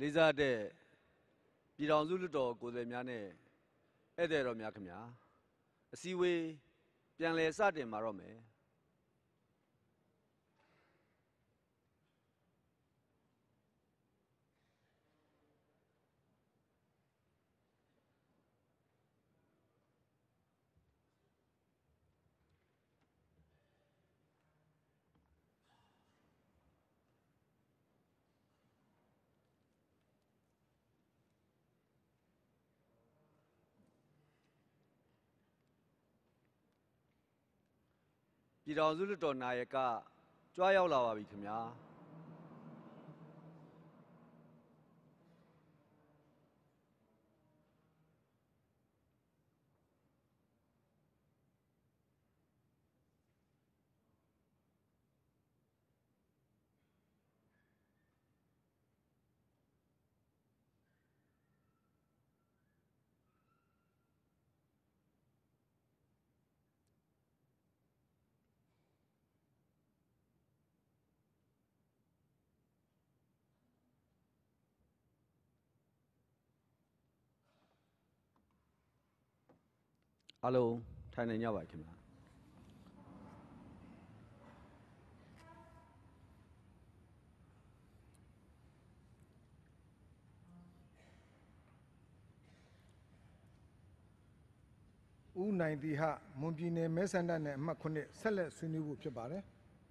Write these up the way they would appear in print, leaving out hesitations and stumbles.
လေးစားတဲ့ပြည်ထောင်စုလွှတ်တော်ကိုယ်စားလှယ်များနဲ့ဧည့်သည်တော်များခင်ဗျာအစည်းအဝေးပြန်လည်စတင်မှာတော့မယ်ပြည်ထောင်စုလွှတ်တော်နာယကကြွားရောက်လာပါပြီခင်ဗျာအားလုံးထိုင်နေကြပါခင်ဗျာဦးနိုင်တီဟမွန်ပြည်နယ်မဲဆန္ဒနယ်အမှတ်9ဆက်လက်ဆွေးနွေးဖို့ဖြစ်ပါတယ်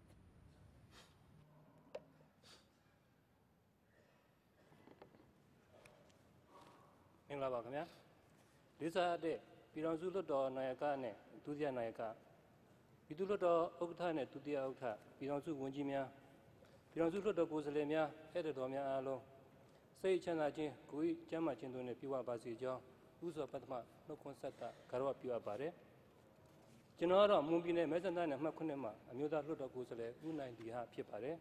မင်္ဂလာပါခင်ဗျာလေးစားတဲ့ပြည်ထောင်စုလွှတ်တော်နာယကနဲ့ဒုတိယနာယကပြည်သူ့လွှတ်တော်ဥက္ကဋ္ဌနဲ့ဒုတိယဥက္ကဋ္ဌပြည်ထောင်စုဝန်ကြီးများပြည်ထောင်စုလွှတ်တော်ကိုယ်စားလှယ်များဧည့်သည်တော်များအားလုံးစိတ်ချမ်းသာခြင်းကိုယ်ကျန်းမာခြင်းတို့နဲ့ပြည့်ဝပါစေကြောင်းဥစွာပထမနှုတ်ခွန်းဆက်တာဂါရဝပြုအပ်ပါတယ်ကျွန်တော်ကတော့မွန်ပြည်နယ်မဲဆန္ဒနယ်အမှတ်9မှာအမျိုးသားလွှတ်တော်ကိုယ်စားလှယ်ဦးနိုင်တီဟဖြစ်ပါတယ်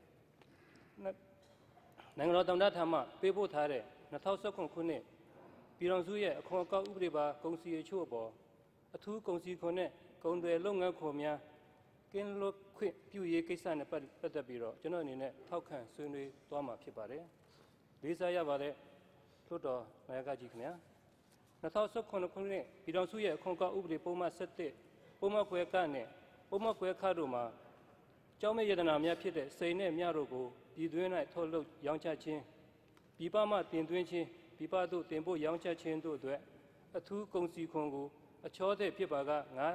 နိုင်ငံတော်သမ္မတထံမှပေးပို့ထားတဲ့2019ခုနှစ်ပြည်ထောင်စုရဲ့အခွန်အကောက်ဥပဒေပါကုန်စည်အချို့အပေါ်အထူးကုန်စည်ခွန်နဲ့ကုန်သွယ်လုပ်ငန်းခွန်များကင်းလွတ်ခွင့်ပြုရေးကိစ္စနဲ့ပတ်သက်ပြီးတော့ကျွန်တော်အနေနဲ့ထောက်ခံဆွေးနွေးသွားမှာဖြစ်ပါတယ်။လေးစားရပါတယ်လွှတ်တော်နာယကကြီးခင်ဗျာ2019ခုနှစ်ပြည်ထောင်စုရဲ့အခွန်အကောက်ဥပဒေပုံမှန်7ပုံမှန်ခွဲကနဲ့ပုံမှန်ခွဲခတို့မှာကျောင်းမဲ့ယတနာများဖြစ်တဲ့စိန်နဲ့မြတို့ကိုပြည်တွင်း၌ထုတ်လုပ်ရောင်းချခြင်းပြည်ပမှတင်သွင်းခြင်းပြည်ပသို့တင်ပို့ရောင်းချခြင်းတို့အတွက်အထူးကုန်စည်ခွန်ကိုအချောတဲ့ဖြစ်ပါက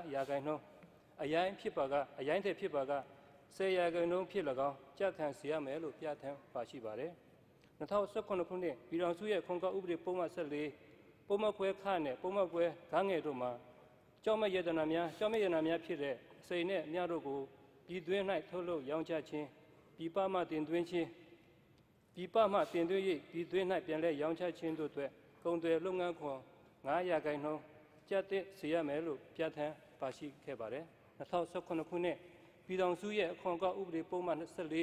9%အရိုင်းဖြစ်ပါကအရိုင်းတဲ့ဖြစ်ပါက10%ဖြစ်၎င်းကြခံစေရမယ်လို့ပြဋ္ဌာန်းပါရှိပါတယ်2019ခုနှစ်ပြည်ထောင်စုရဲ့ခွန်ကောက်ဥပဒေပုံမှန်14ပုံမှန်ခွဲခနဲ့ပုံမှန်ခွဲဂငယ်တို့မှာကျောင်းမဲ့ယတနာများဖြစ်တဲ့စိန်နဲ့မြတို့ကိုပြည်တွင်း၌ထုတ်လုပ်ရောင်းချခြင်းပြည်ပမှတင်သွင်းခြင်းပြည်ပမှတင်သွင်း၍ပြည်တွင်း၌ပြန်လည်ရောင်းချခြင်းတို့အတွက်ကုန်သွယ်လုပ်ငန်းခွန်9%ကျပ်တဲ့စေရမယ်လို့ပြဋ္ဌာန်းပါရှိခဲ့ပါတယ်2019ခုနှစ်ပြည်ထောင်စုရဲ့အခွန်အကောက်ဥပဒေပုံမှန်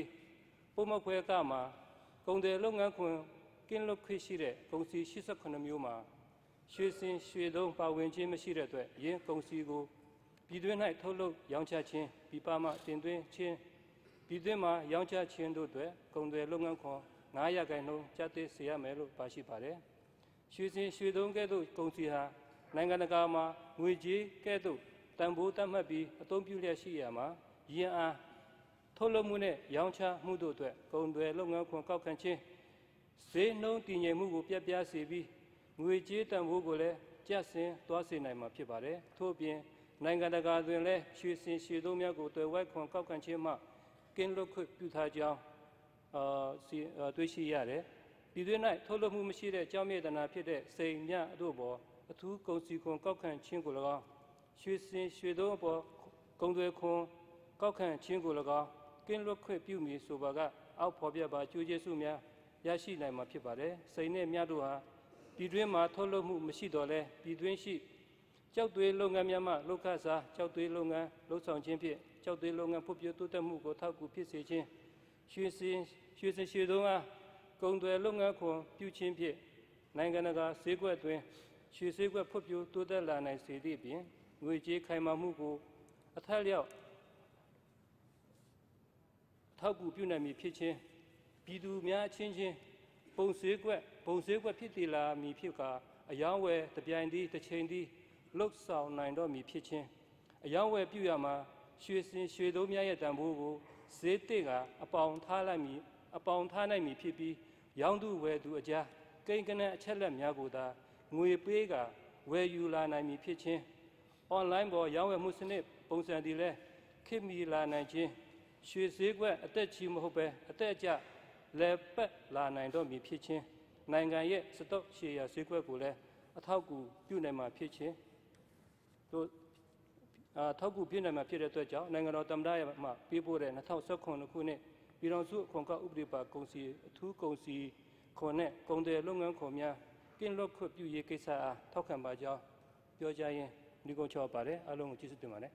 24ပုံမှန်ခွဲကမှာကုန်သွယ်လုပ်ငန်းခွန်ကင်းလွတ်ခွင့်ရှိတဲ့ကုန်စည်88မျိုးမှာရွှေစင်ရွှေသုံးပါဝင်ခြင်းမရှိတဲ့အတွက်ယင်းကုန်စည်ကိုပြည်တွင်း၌ထုတ်လုပ်ရောင်းချခြင်းပြည်ပမှတင်သွင်းခြင်းပြည်တွင်းမှာရောင်းချခြင်းတို့အတွက်ကုန်သွယ်လုပ်ငန်းခွန်9%ကျပ်သေးစေရမယ်လို့ပါရှိပါတယ်။ရွှေစင်ရွှေသုံးကဲ့သို့ကုန်စည်ဟာနိုင်ငံတကာမှာငွေကြေးကဲ့သို့တန်ဖိုးသတ်မှတ်ပြီးအသုံးပြုလျက်ရှိရမှာယင်းအားထုတ်လုပ်မှုနဲ့ရောင်းချမှုတို့အတွက်ကုန်သွယ်လုပ်ငန်းခွန်ကောက်ခံခြင်းဈေးနှုန်းတည်ငြိမ်မှုကိုပြစေပြီးငွေကြေးတန်ဖိုးကိုလည်းကျဆင်းသွားစေနိုင်မှာဖြစ်ပါတယ်။ထို့အပြင်နိုင်ငံတကာတွင်လည်းရွှေစင်ရွှေသုံးများကိုသွယ်ဝိုက်ခွန်ကောက်ခံခြင်းမှကင်းလွတ်ခွင့်ပြုထားကြောင်းတွေ့ရှိရတယ်။ပြည်တွင်း၌ထုတ်လုပ်မှုမရှိတဲ့ကြောင်းမြေတနာဖြစ်တဲ့စိန်မြတို့ပေါ်အထူးကုန်စည်ခွန်ကောက်ခံခြင်းကို၎င်းရွှေစင်ရွှေသုံးပေါ်ကုန်သွယ်ခွန်ကောက်ခံခြင်းကို၎င်းကင်းလွတ်ခွင့်ပြုမည်ဆိုပါကအောက်ဖော်ပြပါကျိုးကျေးဇူးများရရှိနိုင်မှာဖြစ်ပါတယ်။စိန်နဲ့မြတို့ဟာပြည်တွင်းမှာထုတ်လုပ်မှုမရှိတော့လဲပြည်တွင်းရှိကျောက်သွေးလုပ်ငန်းများမှလုပ်ခစားကျောက်သွေးလုပ်ငန်းလှုပ်ဆောင်ခြင်းဖြင့်ကျောက်သွေးလုပ်ငန်းဖွံ့ဖြိုးတိုးတက်မှုကိုထောက်ကူဖြစ်စေခြင်းရွှေစင်ရွှေသုံးအားကုန်သွယ်လုပ်ငန်းခွန်ပြုခြင်းဖြင့်နိုင်ငံတကာဈေးကွက်တွင်ရွှေဈေးကွက်ဖွံ့ဖြိုးတိုးတက်လာနိုင်စေသည့်အပြင်ငွေကြေးခိုင်မာမှုကိုအထက်လျောက်ထောက်ကူပြုနိုင်မည်ဖြစ်ခြင်းပြည်သူများအချင်းချင်းပုံစွေးကွက်ဖြစ်တည်လာမည်ဖြစ်ကာအယောင်းဝယ်တပြိုင်သည်တစ်ချိန်သည်လှုပ်ဆောင်နိုင်တော့မည်ဖြစ်ခြင်းအယောင်းဝယ်ပြုရမှာရွှေသိုးများရဲ့တန်ဖိုးကိုဈေးတစ်ကအပေါင်ထားနိုင်မည်ဖြစ်ပြီးရောင်းသူဝယ်သူအကြားကိန်းကနန်းအချက်လက်များကိုသာငွေပေးကဝယ်ယူလာနိုင်မည်ဖြစ်ခြင်းအွန်လိုင်းပေါ်ရောင်းဝယ်မှုစနစ်ပုံစံသည်လည်းခေတ်မီလာနိုင်ခြင်းရွှေဈေးကွက်အသက်ချီမဟုတ်ပဲအသက်အကျလဲပတ်လာနိုင်တော့မည်ဖြစ်ခြင်းနိုင်ငံရဲ့စတော့ရှယ်ယာဈေးကွက်ကိုလည်းအထောက်အကူပြုနိုင်မှာဖြစ်ခြင်းတို့ထောက်ကူပြနိုင်မှာဖြစ်တဲ့အတွက်ကြောင့်နိုင်ငံတော်သမ္မတရဲ့မှပေးပို့တဲ့2019ခုနှစ်ပြည်ထောင်စုအခွန်အကောက်ဥပဒေပါကုန်စည်အထူးကုန်စည်ခွန်နဲ့ကုန်တယ်လုပ်ငန်းခွန်များကင်းလွတ်ခွင့်ပြုရေးကိစ္စအားထောက်ခံပါကြောင်းပြောကြားရင်းဒီကုန်းချောပါတယ်အားလုံးကိုကျေးဇူးတင်ပါတယ်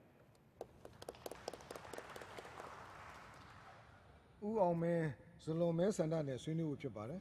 ဦးအောင်မင်းဇလွန်မဲဆန္ဒနဲ့ဆွေးနွေးဖို့ဖြစ်ပါတယ်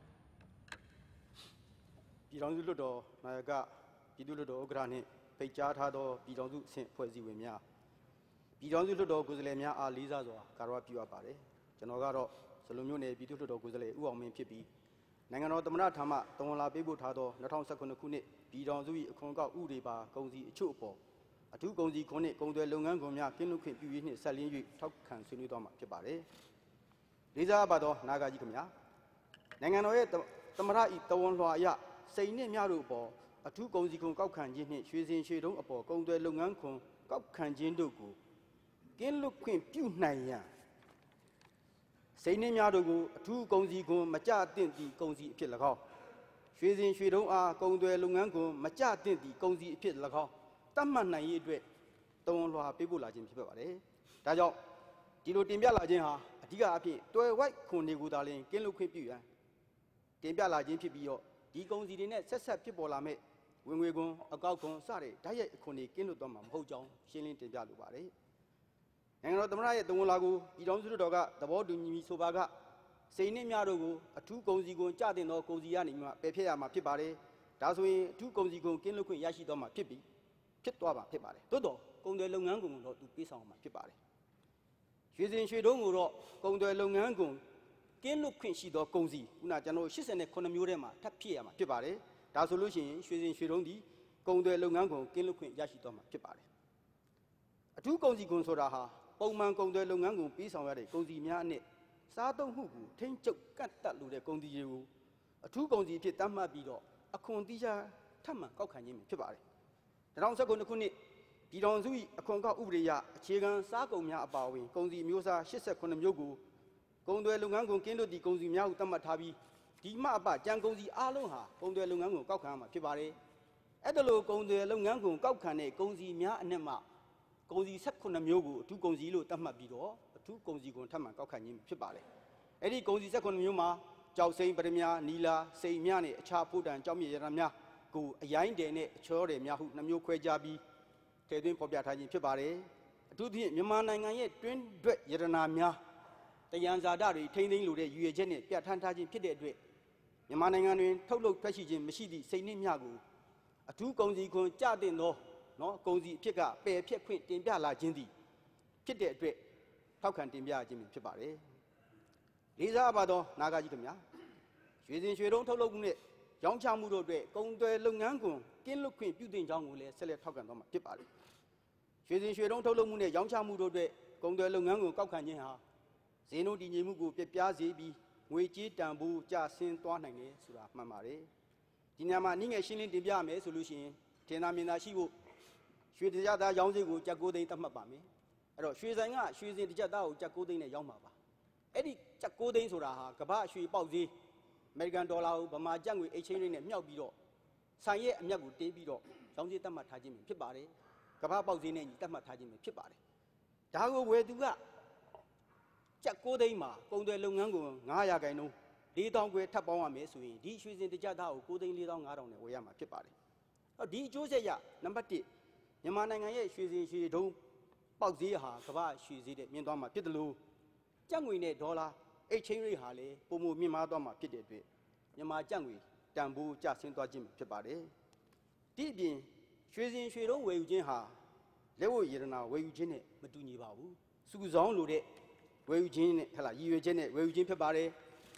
ပြည်ထောင်စုလွှတ်တော်နာယကပြည်သူ့လွှတ်တော်ဥက္ကဋ္ဌနှင့်ဖိတ်ကြားထားသောပြည်ထောင်စုအဆင့်ဖွဲ့စည်းဝင်များပြည်ထောင်စုလွှတ်တော်ကိုယ်စားလှယ်များအားလေးစားစွာကာရဝပြုအပ်ပါတယ်ကျွန်တော်ကတော့ဇလွန်မြို့နယ်ပြည်သူ့လွှတ်တော်ကိုယ်စားလှယ်ဦးအောင်မင်းဖြစ်ပြီးနိုင်ငံတော်သမ္မတထံမှတဝန်လာပေးပို့ထားသော2019ခုနှစ်ပြည်ထောင်စု၏အခွန်အကောက်ဥပဒေပါကုန်စည်အချို့အပေါ်အထူးကုန်စည်ခွန်နှင့်ကုန်သွယ်လုပ်ငန်းခွန်များကင်းလွတ်ခွင့်ပြုရေးနှင့်ဆက်လျင်း၍ထောက်ခံဆွေးနွေးသွားမှာဖြစ်ပါတယ်လေးစားပါသောနာဂကြီးခင်ဗျာနိုင်ငံတော်ရဲ့သမ္မတ၏တဝန်လွှာအရစိန်နှင့်များတို့အပေါ်အထူးကုန်စည်ခွန်ကောက်ခံခြင်းနှင့်ရွှေစင်ရွှေတုံးအပေါ်ကုန်သွယ်လုပ်ငန်းခွန်ကောက်ခံခြင်းတို့ကိုကင်းလွတ်ခွင့်ပြုနိုင်ရန်စိန်နှင့်များတို့ကိုအထူးကုန်စည်ခွန်မကြသင့်သည့်ကုန်စည်အဖြစ်၎င်းရွှေစင်ရွှေတုံးအားကုန်သွယ်လုပ်ငန်းခွန်မကြသင့်သည့်ကုန်စည်အဖြစ်၎င်းတတ်မှတ်နိုင်ရေးအတွက်တဝန်လွှာပေးပို့လာခြင်းဖြစ်ပါတယ်ဒါကြောင့်ဒီလိုတင်ပြလာခြင်းဟာအဓိကအဖြစ်တွယ်ဝိုက်ခွန်တွေကိုသာလျှင်ကင်းလွတ်ခွင့်ပြုရန်တင်ပြလာခြင်းဖြစ်ပြီးတော့ဒီကုန်စည်တွေနဲ့ဆက်ဆက်ဖြစ်ပေါ်လာမဲ့ဝင်ငွေခွန်အကောက်ခွန်စတဲ့ဓာတ်ရိုက်အခွန်တွေကင်းလွတ်သွားမှာမဟုတ်ကြောင်းရှင်းလင်းတင်ပြလိုပါတယ်နိုင်ငံတော်သမ္မတရဲ့တဝန်လာကိုပြည်ထောင်စုလွှတ်တော်ကသဘောတူညီဆိုပါကစိန်နှင့်များတို့ကိုအထူးကုန်စည်ခွန်ကြတင်သောကုန်စည်ရနေမှပယ်ဖျက်ရမှာဖြစ်ပါတယ်ဒါဆိုရင်အထူးကုန်စည်ခွန်ကင်းလွတ်ခွင့်ရရှိသွားမှာဖြစ်ပြီးဖြစ်သွားမှာဖြစ်ပါတယ်သို့တော့ကုန်သွယ်လုပ်ငန်းခွန်ကိုတော့သူပေးဆောင်မှာဖြစ်ပါတယ်ရွှေစင်ရွှေတုံးကိုတော့ကုန်သွယ်လုပ်ငန်းခွန်ကင်းလွတ်ခွင့်ရှိသောကုန်စည်ခုနကျွန်တော်89မျိုးထဲမှာထပ်ဖြည့်ရမှာဖြစ်ပါတယ်ဒါဆိုလို့ရှိရင်ရွှေစင်ရွှေတုံးဒီကုန်သွယ်လုပ်ငန်းခွန်ကင်းလွတ်ခွင့်ရရှိသွားမှာဖြစ်ပါတယ်အထူးကုန်စည်ခွန်ဆိုတာဟာပုံမှန်ကုန်သွယ်လုပ်ငန်းခွန်ပြီးဆောင်ရတဲ့ကုန်စည်များနဲ့စားသုံးမှုကိုထိန်းချုပ်ကန့်သတ်လိုတဲ့ကုန်စည်တွေကိုအထူးကုန်စည်အဖြစ်သတ်မှတ်ပြီးတော့အခွန်တိကျထပ်မံကောက်ခံခြင်းဖြစ်ပါတယ်2019ခုနှစ်ပြည်ထောင်စု၏အခွန်ကောက်ဥပဒေအရအခြေခံစားကုန်များအပါအဝင်ကုန်စည်မျိုးစား89မျိုးကိုကုန်သွယ်လုပ်ငန်းခွန်ကင်းလွတ်သည့်ကုန်စည်များဟုသတ်မှတ်ထားပြီးဒီမှအပကြံကုန်စည်အားလုံးဟာကုန်သွယ်လုပ်ငန်းခွန်ကောက်ခံရမှာဖြစ်ပါတယ်အဲ့ဒါလိုကုန်သွယ်လုပ်ငန်းခွန်ကောက်ခံတဲ့ကုန်စည်များအနက်မှကုန်စည်18မျိုးကိုအထူးကုန်စည်လို့သတ်မှတ်ပြီးတော့အထူးကုန်စည်ခွန်ထပ်မံကောက်ခံခြင်းဖြစ်ပါတယ်အဲ့ဒီကုန်စည်18မျိုးမှာကြောက်စိမ်းပရမညာနီလာစိန်မြနဲ့အခြားဖို့တန်ကြောက်မြရတများကိုအရိုင်းတယ်နဲ့အချောတယ်များဟုနှမျိုးခွဲခြားပြီးထည့်သွင်းဖော်ပြထားခြင်းဖြစ်ပါတယ်အထူးသဖြင့်မြန်မာနိုင်ငံရဲ့တွင်းတွက်ရတနာများတယံဇာတတွေထိမ့်သိမ်းလိုတဲ့ရည်ရွယ်ချက်နဲ့ပြဋ္ဌာန်းထားခြင်းဖြစ်တဲ့အတွက်မြန်မာနိုင်ငံတွင်ထုတ်လုပ်ထွက်ရှိခြင်းမရှိသည့်စိန်နှင့်မြကိုအထူးကုန်စည်ခွန်ကြတင်သောကုန်စည်အဖြစ်ကပယ်ဖြတ်ခွင့်တင်ပြလာခြင်းသည်ဖြစ်တဲ့အတွက်ထောက်ခံတင်ပြခြင်းဖြစ်ပါတယ်လေးစားပါသောနာဂကြီးခင်ဗျာရွှေစင်ရွှေတုံးထုတ်လုပ်မှုနဲ့ရောင်းချမှုတို့အတွက်ကုန်သွယ်လုပ်ငန်းခွန်ကင်းလွတ်ခွင့်ပြုသင့်ကြောင်းကိုလည်းဆက်လက်ထောက်ခံသွားမှာဖြစ်ပါတယ်ရွှေစင်ရွှေတုံးထုတ်လုပ်မှုနဲ့ရောင်းချမှုတို့အတွက်ကုန်သွယ်လုပ်ငန်းခွန်ကောက်ခံခြင်းဟာဈေးနှုန်းတည်ငြိမ်မှုကိုပြပြစေပြီးငွေကြေးတန်ဖိုးကျဆင်းသွားနိုင်တယ်ဆိုတာမှန်ပါတယ်ဒီညမှာနိငယ်ရှင်းလင်းတင်ပြရမယ်ဆိုလို့ရှိရင်ထင်သာမြင်သာရှိဖို့ရွှေတရားသားရောင်းဈေးကိုကျပ်9သိန်းသတ်မှတ်ပါမယ်အဲ့တော့ရွှေဆိုင်ကရွှေစင်တစ်ကျပ်သားကိုကျပ်9သိန်းနဲ့ရောင်းပါပါအဲ့ဒီကျပ်9သိန်းဆိုတာဟာကမ္ဘာရွှေပေါက်ဈေးအမေရိကန်ဒေါ်လာကိုဗမာကျပ်ငွေ exchange rate နဲ့မြှောက်ပြီးတော့ဆိုင်ရဲ့အမြတ်ကိုတင်းပြီးတော့ရောင်းဈေးသတ်မှတ်ထားခြင်းဖြစ်ပါတယ်ကမ္ဘာပေါက်ဈေးနဲ့ညီသတ်မှတ်ထားခြင်းဖြစ်ပါတယ်ဒါကိုဝယ်သူကကျပ်9သိန်းမှာကုန်သွယ်လုပ်ငန်းကို900ခိုင်နှုန်း4000ကျွဲထပ်ပေါင်းရမယ်ဆိုရင်ဒီရွှေစင်တစ်ကျပ်သားကို9သိန်း4500နဲ့ဝယ်ရမှာဖြစ်ပါတယ်ဒီအကျိုးဆက်ရနံပါတ်1မြန်မာနိုင်ငံရဲ့ရွှေစင်ရွှေတုံးပေါက်ဈေးဟာကမ္ဘာရွှေဈေးတဲ့မြင့်သွားမှာဖြစ်တယ်လို့ကျပ်ငွေနဲ့ဒေါ်လာ exchange rate ဟာလည်းပုံမမြင့်မားသွားမှာဖြစ်တဲ့အတွက်မြန်မာကျပ်ငွေတန်ဖိုးကျဆင်းသွားခြင်းဖြစ်ပါတယ်ဒီအပြင်ရွှေစင်ရွှေတုံးဝယ်ယူခြင်းဟာလက်ဝတ်ရတနာဝယ်ယူခြင်းနဲ့မတူညီပါဘူးစုဆောင်းလိုတဲ့ဝယ်ယူခြင်းနဲ့ရည်ရွယ်ချက်နဲ့ဝယ်ယူခြင်းဖြစ်ပါတယ်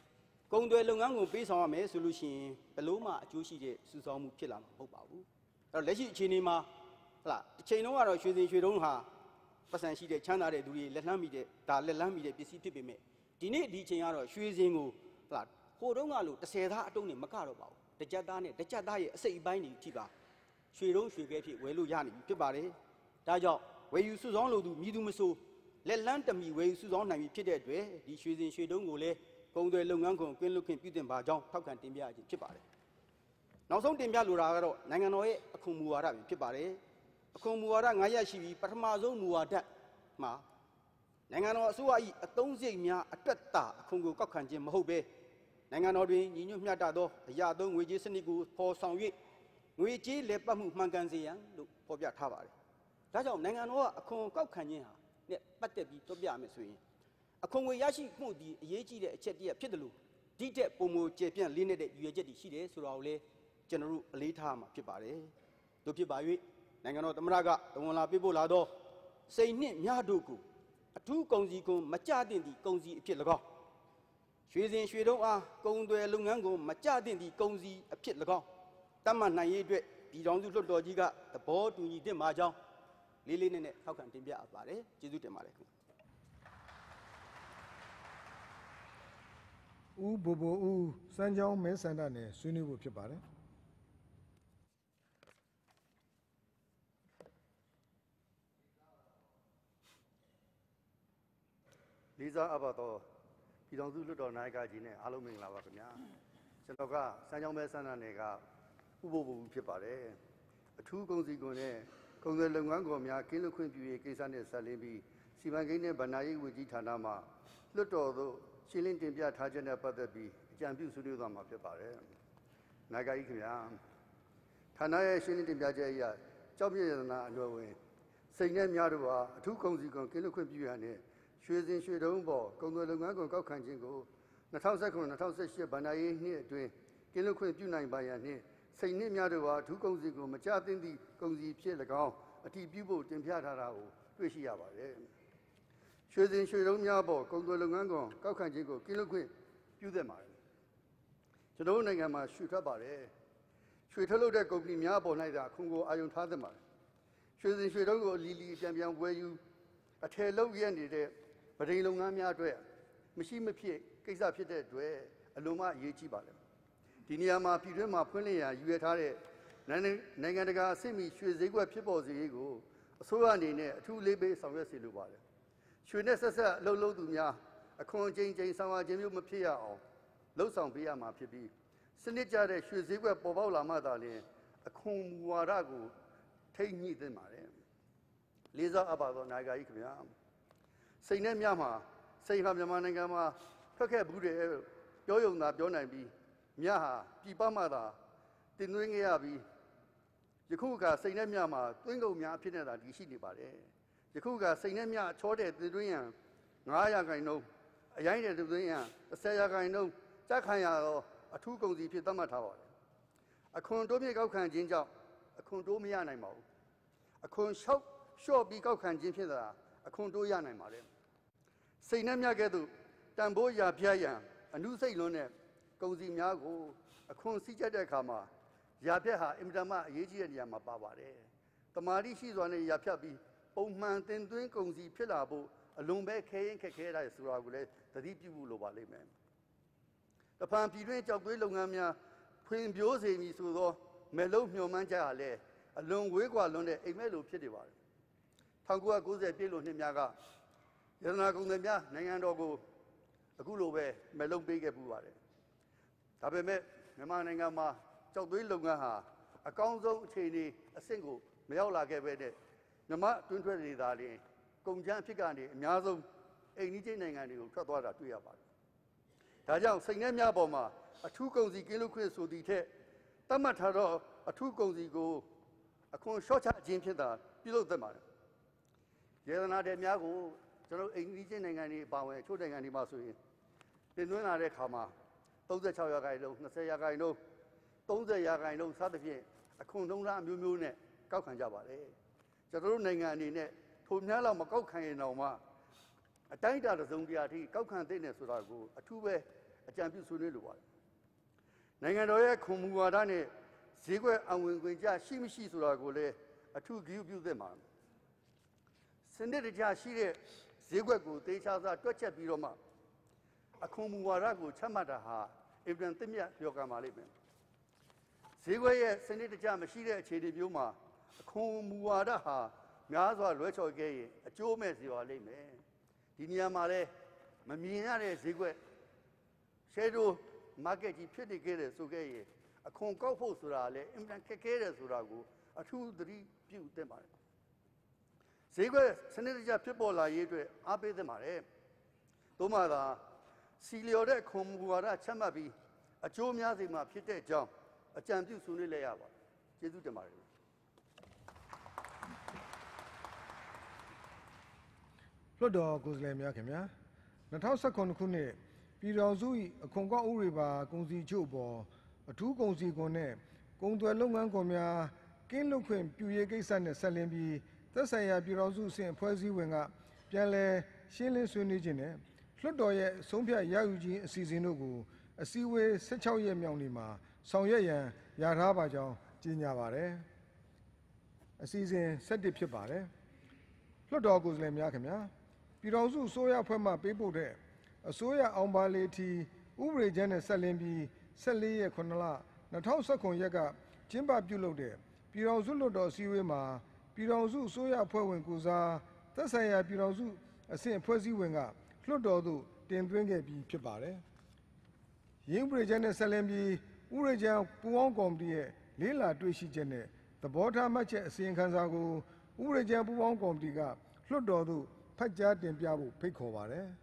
ကုံတွေလုပ်ငန်းကိုပေးဆောင်ရမယ်ဆိုလို့ရှိရင်ဘလို့မှအကျိုးရှိတဲ့စုဆောင်းမှုဖြစ်လာမှာမဟုတ်ပါဘူးအဲ့တော့လက်ရှိအခြေအနေမှာဟုတ်လားတစ်ချိန်လုံးကတော့ရွှေစင်ရွှေတုံးဟာပတ်စံရှိတဲ့ချမ်းသာတဲ့လူတွေလက်လှမ်းမိတဲ့ဒါလက်လှမ်းမိတဲ့ပစ္စည်းဖြစ်ပေမဲ့ဒီနေ့ဒီချိန်ကတော့ရွှေစင်ကိုဟုတ်လားဟိုတုန်းကလို့30သားအတုံးနဲ့မကတော့ပါဘူးတကြက်သားနဲ့တကြက်သားရဲ့အစိတ်အပိုင်းတွေထိပါရွှေတုံးရွှေခဲဖြစ်ဝယ်လို့ရနေပြီဖြစ်ပါတယ်ဒါကြောင့်ဝယ်ယူစုဆောင်းလို့သူမြည်သူမဆိုလက်လန်းတမီဝယ်ယူစုဆောင်းနိုင်ပြီဖြစ်တဲ့အတွက်ဒီရွှေစင်ရွှေတုံးကိုလည်းကုံတွေလုပ်ငန်းခွင်ကင်းလွတ်ခွင့်ပြုတင်ပါကြောင်းထောက်ခံတင်ပြခြင်းဖြစ်ပါတယ်နောက်ဆုံးတင်ပြလိုတာကတော့နိုင်ငံတော်ရဲ့အခွန်မူဝါဒပဲဖြစ်ပါတယ်အခွန်မူဝါဒ9ရပ်ရှိပြီးပထမဆုံးမူဝါဒမှာနိုင်ငံတော်အစိုးရ၏အသုံးစရိတ်များအတွက်တာအခွန်ကိုကောက်ခံခြင်းမဟုတ်ဘဲနိုင်ငံတော်တွင်ညီညွတ်မျှတသောအရာသုံးငွေကြေးစနစ်ကိုဖော်ဆောင်၍ငွေကြေးလည်ပတ်မှုမှန်ကန်စေရန်လို့ဖော်ပြထားပါတယ်ဒါကြောင့်နိုင်ငံတော်ကအခွန်ကောက်ခံခြင်းဟာနဲ့ပတ်သက်ပြီးပြောပြမယ်ဆိုရင်အခွန်ငွေရရှိမှုဒီအရေးကြီးတဲ့အချက်တည်းဖြစ်တယ်လို့ဒီတဲ့ပုံမကျေပြန့်လေးနေတဲ့ရည်ရွယ်ချက်တွေရှိတယ်ဆိုတာကိုလည်းကျွန်တော်တို့အလေးထားမှာဖြစ်ပါတယ်တို့ဖြစ်ပါ၍နိုင်ငံတော်သမ္မတကတဝန်လာပေးပို့လာသောစိန်နှင့်များတို့ကိုအထူးကုန်စည်ကွန်မကြသင့်သည့်ကုန်စည်အဖြစ်၎င်းရွှေစင်ရွှေတုံးအားကုန်သွယ်လုပ်ငန်းကိုမကြသင့်သည့်ကုန်စည်အဖြစ်၎င်းတတ်မှတ်နိုင်ရေးအတွက်ပြည်ထောင်စုလွှတ်တော်ကြီးကသဘောတူညီသင့်ပါကြောင်းလေးလေးနဲ့ထောက်ခံတင်ပြအပ်ပါတယ်ကျေးဇူးတင်ပါတယ်ခင်ဗျဦးဘိုဘိုဦးစမ်းချောင်းမဲဆန္ဒနယ်ဆွေးနွေးဖို့ဖြစ်ပါတယ်လေးစားအပ်ပါတော့ပြည်ထောင်စုလွှတ်တော်နိုင်ကကြီးနဲ့အားလုံးမင်္ဂလာပါခင်ဗျာကျွန်တော်ကစမ်းချောင်းမဲဆန္ဒနယ်ကဥပဘဘူးဖြစ်ပါတယ်အထူးကုန်စည်ကွန်နဲ့ကုန်သွယ်လုပ်ငန်းကောင်များကင်းလွတ်ခွင့်ပြုရေးကိစ္စနဲ့ဆက်လင်းပြီးစီမံကိန်းနဲ့ဗဏ္ဍာရေးဝန်ကြီးဌာနမှလွှတ်တော်သို့ရှင်းလင်းတင်ပြထားချက်နဲ့ပတ်သက်ပြီးအကြံပြုဆွေးနွေးသွားမှာဖြစ်ပါတယ်နိုင်ကကြီးခင်ဗျာဌာနရဲ့ရှင်းလင်းတင်ပြချက်အရကြောက်ပြည့်ရတနာအတော်ဝင်စိတ်နဲ့များတို့ဟာအထူးကုန်စည်ကွန်ကင်းလွတ်ခွင့်ပြုရတဲ့ရွှေစင်ရွှေတုံးပေါ်ကုန်သွယ်လုပ်ငန်းကိုကောက်ခံခြင်းကို2019-2018ဘဏ္ဍာရေးနှစ်အတွင်းကင်းလွတ်ခွင့်ပြုနိုင်ပါရန်နှင့်စိတ်နှင့်များတို့ဟာအထူးကုန်စည်ကိုမကြသင့်သည့်ကုန်စည်ဖြစ်၎င်းအတည်ပြုဖို့တင်ပြထားတာကိုတွေ့ရှိရပါတယ်။ရွှေစင်ရွှေတုံးများပေါ်ကုန်သွယ်လုပ်ငန်းကိုကောက်ခံခြင်းကိုကင်းလွတ်ခွင့်ပြုသင့်ပါတယ်။ကျွန်တော်နိုင်ငံမှာရွှေထွက်ပါတယ်။ရွှေထုတ်လုပ်တဲ့ကုမ္ပဏီများပေါ်၌သာအခွန်ကိုအာရုံထားသင့်ပါတယ်။ရွှေစင်ရွှေတုံးကိုအလီလီပြန်ဝယ်ယူအထည်လုပ်ရနေတဲ့ဗဒိန်လုပ်ငန်းများအတွက်မရှိမဖြစ်ကိစ္စဖြစ်တဲ့အတွက်အလွန်မှအရေးကြီးပါတယ်ဒီနေရာမှာပြည်တွင်းမှာဖွင့်လှစ်ရန်ရည်ရွယ်ထားတဲ့နိုင်ငံတကာအဆင့်မီရွှေဈေးကွက်ဖြစ်ပေါ်စေရေးကိုအစိုးရအနေနဲ့အထူးလေးပေးဆောင်ရွက်စေလိုပါတယ်ရွှေနဲ့ဆက်ဆက်အလုပ်လုပ်သူများအခွန်အကျဉ်းဆောင်ရခြင်းမျိုးမဖြစ်ရအောင်လှုပ်ဆောင်ပေးရမှာဖြစ်ပြီးစနစ်ကျတဲ့ရွှေဈေးကွက်ပေါ်ပေါက်လာမှသာလျှင်အခွန်မူဝါဒကိုထိန်းညှိသင့်ပါတယ်လေးစားအပ်ပါသောနိုင်ငံကြီးခင်ဗျာစိတ်နဲ့မြမှာစိတ်ဟာမြန်မာနိုင်ငံမှာထွက်ခဲ့ဘူးတယ်ပြောယုံသာပြောနိုင်ပြီးမြဟာပြည်ပမှသာတင်သွင်းခဲ့ရပြီးယခုကစိတ်နဲ့မြမှာသွင်းကုန်များအဖြစ်နဲ့သာတည်ရှိနေပါတယ်ယခုကစိတ်နဲ့မြချောတဲ့တင်သွင်းရန်9%အရိုင်းတဲ့တင်သွင်းရန်10%ကြက်ခံရသောအထူးကုန်စည်ဖြစ်သတ်မှတ်ထားပါတယ်အခွန်တိုးမြင့်ကောက်ခံခြင်းကြောင့်အခွန်တိုးမရနိုင်ပါဘူးအခွန်လျှော့ပြီးကောက်ခံခြင်းဖြစ်တာအခွန်တိုးရနိုင်ပါတယ်စိတ်နဲ့မြကဲ့သို့တန်ဖိုးရာပြရန်အနုစိတ်လွန်းတဲ့ကုန်စည်များကိုအခွန်စည်းကြပ်တဲ့အခါမှာရာဖြတ်ဟာအင်မတန်မှအရေးကြီးတဲ့နေရာမှာပါပါတယ်။တမာတိရှိစွာနဲ့ရာဖြတ်ပြီးပုံမှန်တင်သွင်းကုန်စည်ဖြစ်လာဖို့အလွန်ပဲခဲရင်ခက်ခဲတာဆိုတာကိုလည်းသတိပြုဖို့လိုပါလိမ့်မယ်။တဖန်ပြည်တွင်းကြောက်သွေးလုပ်ငန်းများဖွံ့ဖြိုးစေမည်ဆိုသောမဲ့လုံးမျှော်မှန်းချက်ဟာလည်းအလွန်ဝေးကွာလွန်းတဲ့အိမ်မက်လိုဖြစ်နေပါတယ်။1990ပြည့်လို့နှစ်များကရတနာကုန်သည်များနိုင်ငံတော်ကိုအခုလိုပဲမဲ့လုံးပေးခဲ့ပူပါတယ်။ဒါပေမဲ့မြန်မာနိုင်ငံမှာကြောက်သွေးလုပ်ငန်းဟာအကောင်းဆုံးအခြေအနေအဆင့်ကိုမရောက်လာခဲ့ပဲတဲ့မြန်မာတွင်းထွက်တွေသာလျှင်ကုန်ကျန်းဖြစ်ကနေအများဆုံးအိမ်နီးချင်းနိုင်ငံတွေကိုထွက်သွားတာတွေ့ရပါတယ်။ဒါကြောင့်စိတ်နဲ့များပေါ်မှာအထူးကုန်စည်ကင်းလွတ်ခွင့်ဆိုသည့်ထက်သတ်မှတ်ထားသောအထူးကုန်စည်ကိုအခွန်လျှော့ချခြင်းဖြစ်တာပြုလုပ်သင့်ပါတယ်။ရတနာတွေများကိုကျွန်တော်အိမ်နီးချင်းနိုင်ငံတွေပါဝင်ချို့နိုင်ငံတွေမှာဆိုရင်တင်သွင်းလာတဲ့အခါမှာ36%လုံး20%လုံး30%စသဖြင့်အခွန်နှုန်းထားအမျိုးမျိုးနဲ့ကောက်ခံကြပါတယ်ကျွန်တော်တို့နိုင်ငံအနေနဲ့ထိုများလောက်မကောက်ခံရင်တော့မှအတိုင်းအတာတစ်စုံတရာထိကောက်ခံသင့်တယ်ဆိုတာကိုအထူးပဲအကြံပြုဆွေးနွေးလိုပါတယ်နိုင်ငံတော်ရဲ့ခွန်မူဝါဒနဲ့ဈေးကွက်အဝင်ခွင့်ကြရှိမရှိဆိုတာကိုလည်းအထူးဂရုပြုသင့်ပါတယ်စနစ်တကျရှိတဲ့ဈေးကွက်ကိုတေချာစွာတွက်ချက်ပြီးတော့မှအခွန်မူဝါဒကိုချမှတ်တာဟာအင်ပြန်သင့်မြတ်လျော်ကံပါလိမ့်မယ်ဈေးကွက်ရဲ့စနစ်တကျမရှိတဲ့အခြေအနေမျိုးမှာအခွန်မူဝါဒဟာများစွာလွဲချော်ခဲ့ရင်အကျိုးမဲ့စေပါလိမ့်မယ်ဒီနေရာမှာလည်းမမြင်ရတဲ့ဈေးကွက်ရှယ်ဒိုမားကတ်ကြီးဖြစ်နေခဲ့တယ်ဆိုခဲ့ရင်အခွန်ကောက်ဖို့ဆိုတာလည်းအင်ပြန်ခက်ခဲတယ်ဆိုတာကိုအထူးသတိပြုသင့်ပါတယ်ဈေးကွက်စနစ်တကျဖြစ်ပေါ်လာရေးအတွက်အားပေးသင့်ပါတယ်သို့မှသာစီလျော်တဲ့ခွန်မူဝါဒချမှတ်ပြီးအကျိုးများစေမှာဖြစ်တဲ့အကြောင်းအကြံပြုဆွေးနွေးလိုက်ရပါတယ်ကျေးဇူးတင်ပါတယ်လွှတ်တော်ကိုယ်စားလှယ်များခင်ဗျာ2019ခုနှစ်ပြည်ထောင်စု၏အခွန်ကောက်ဥပဒေပါကုန်စည်ချို့ပေါ်အထူးကုန်စည်ခွန်နဲ့ကုန်သွယ်လုပ်ငန်းခွန်များကင်းလွတ်ခွင့်ပြုရေးကိစ္စနဲ့ဆက်လင်းပြီးသက်ဆိုင်ရာပြည်ထောင်စုအဆင့်အဖွဲ့အစည်းဝင်ကပြန်လည်ရှင်းလင်းဆွေးနွေးခြင်းနဲ့လွှတ်တော်ရဲ့ဆုံးဖြတ်ရယူခြင်းအစီအစဉ်တို့ကိုအစည်းအဝေး16ရက်မြောက်နေ့မှာဆောင်ရွက်ရန်ရထားပါကြောင်းကြေညာပါတယ်အစီအစဉ်7ဖြစ်ပါတယ်လွှတ်တော်ကိုယ်စားလှယ်များခင်ဗျာပြည်ထောင်စုအစိုးရအဖွဲ့မှပေးပို့တဲ့အစိုးရအောင်ပါလေထီဥပဒေကြမ်းနဲ့ဆက်လင်းပြီး14ရက်9လ2019ရက်ကကျင်းပပြုလုပ်တဲ့ပြည်ထောင်စုလွှတ်တော်အစည်းအဝေးမှာပြည်ထောင်စုအစိုးရအဖွဲ့ဝင်ကိုစားသက်ဆိုင်ရာပြည်ထောင်စုအဆင့်အဖွဲ့အစည်းဝင်ကလွှတ်တော်သို့တင်သွင်းခဲ့ပြီးဖြစ်ပါတယ်။ရင်းဥပဒေကြမ်းနဲ့ဆက်လင်းပြီးဥပဒေကြမ်းပူးပေါင်းကော်မတီရဲ့လေးလာတွေ့ရှိချက်နဲ့သဘောထားမှတ်ချက်အစီရင်ခံစာကိုဥပဒေကြမ်းပူးပေါင်းကော်မတီကလွှတ်တော်သို့ဖတ်ကြားတင်ပြဖို့ဖိတ်ခေါ်ပါတယ်။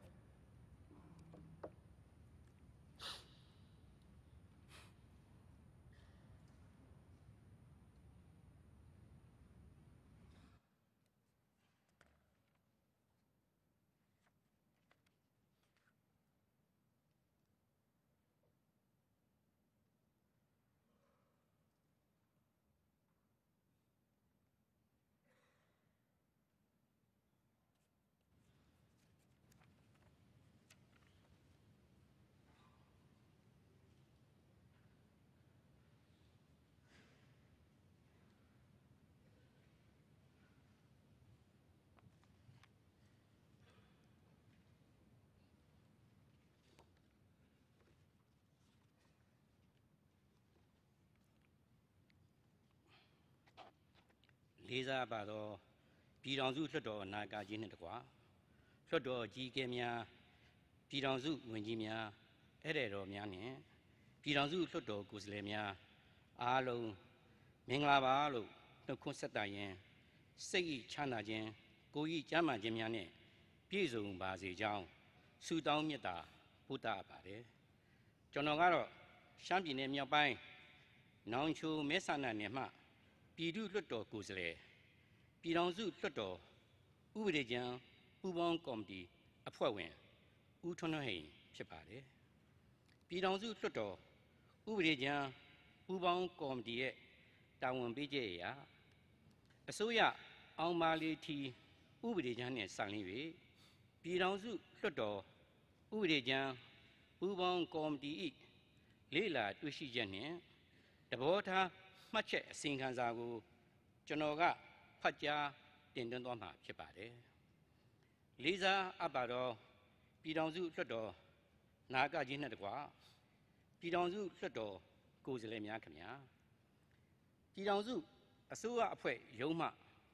လေးစားပါသောပြည်ထောင်စုလွှတ်တော်နာယကကြီးနှင့်တကွလွှတ်တော်ကြီးကဲများပြည်ထောင်စုဝန်ကြီးများဧည့်သည်တော်များနှင့်ပြည်ထောင်စုလွှတ်တော်ကိုယ်စားလှယ်များအားလုံးမင်္ဂလာပါလို့နှုတ်ခွန်းဆက်တာရင်စိတ်ချမ်းသာခြင်းကိုယ်ဤကျမ်းမာခြင်းများနှင့်ပြည့်စုံပါစေကြောင်းဆုတောင်းမေတ္တာပို့သပါတယ်ကျွန်တော်ကတော့ရှမ်းပြည်နယ်မြောက်ပိုင်းနောင်ချိုမဲဆန္ဒနယ်မှပြည်သူ့လွှတ်တော်ကိုယ်စားလှယ်ပြည်ထောင်စုလွှတ်တော်ဥပဒေကြမ်းပူးပေါင်းကော်မတီအဖွဲ့ဝင်ဦးထွန်းထွန်းဟိန်ဖြစ်ပါတယ်ပြည်ထောင်စုလွှတ်တော်ဥပဒေကြမ်းပူးပေါင်းကော်မတီရဲ့တာဝန်ပေးချက်အရအစိုးရအောင်ပါလီထီဥပဒေကြမ်းနဲ့ဆိုင်လျ၍ပြည်ထောင်စုလွှတ်တော်ဥပဒေကြမ်းပူးပေါင်းကော်မတီ၏လေးလာတွေ့ရှိချက်နှင့်သဘောထားမှတ်ချက်အစီရင်ခံစာကိုကျွန်တော်ကဖတ်ကြားတင်သွင်းသွားမှာဖြစ်ပါတယ်လေးစားအပ်ပါတော့ပြည်ထောင်စုလွှတ်တော်နာယကကြီးနှင့်တကွပြည်ထောင်စုလွှတ်တော်ကိုယ်စားလှယ်များခင်ဗျာပြည်ထောင်စုအစိုးရအဖွဲ့ရုံးမှ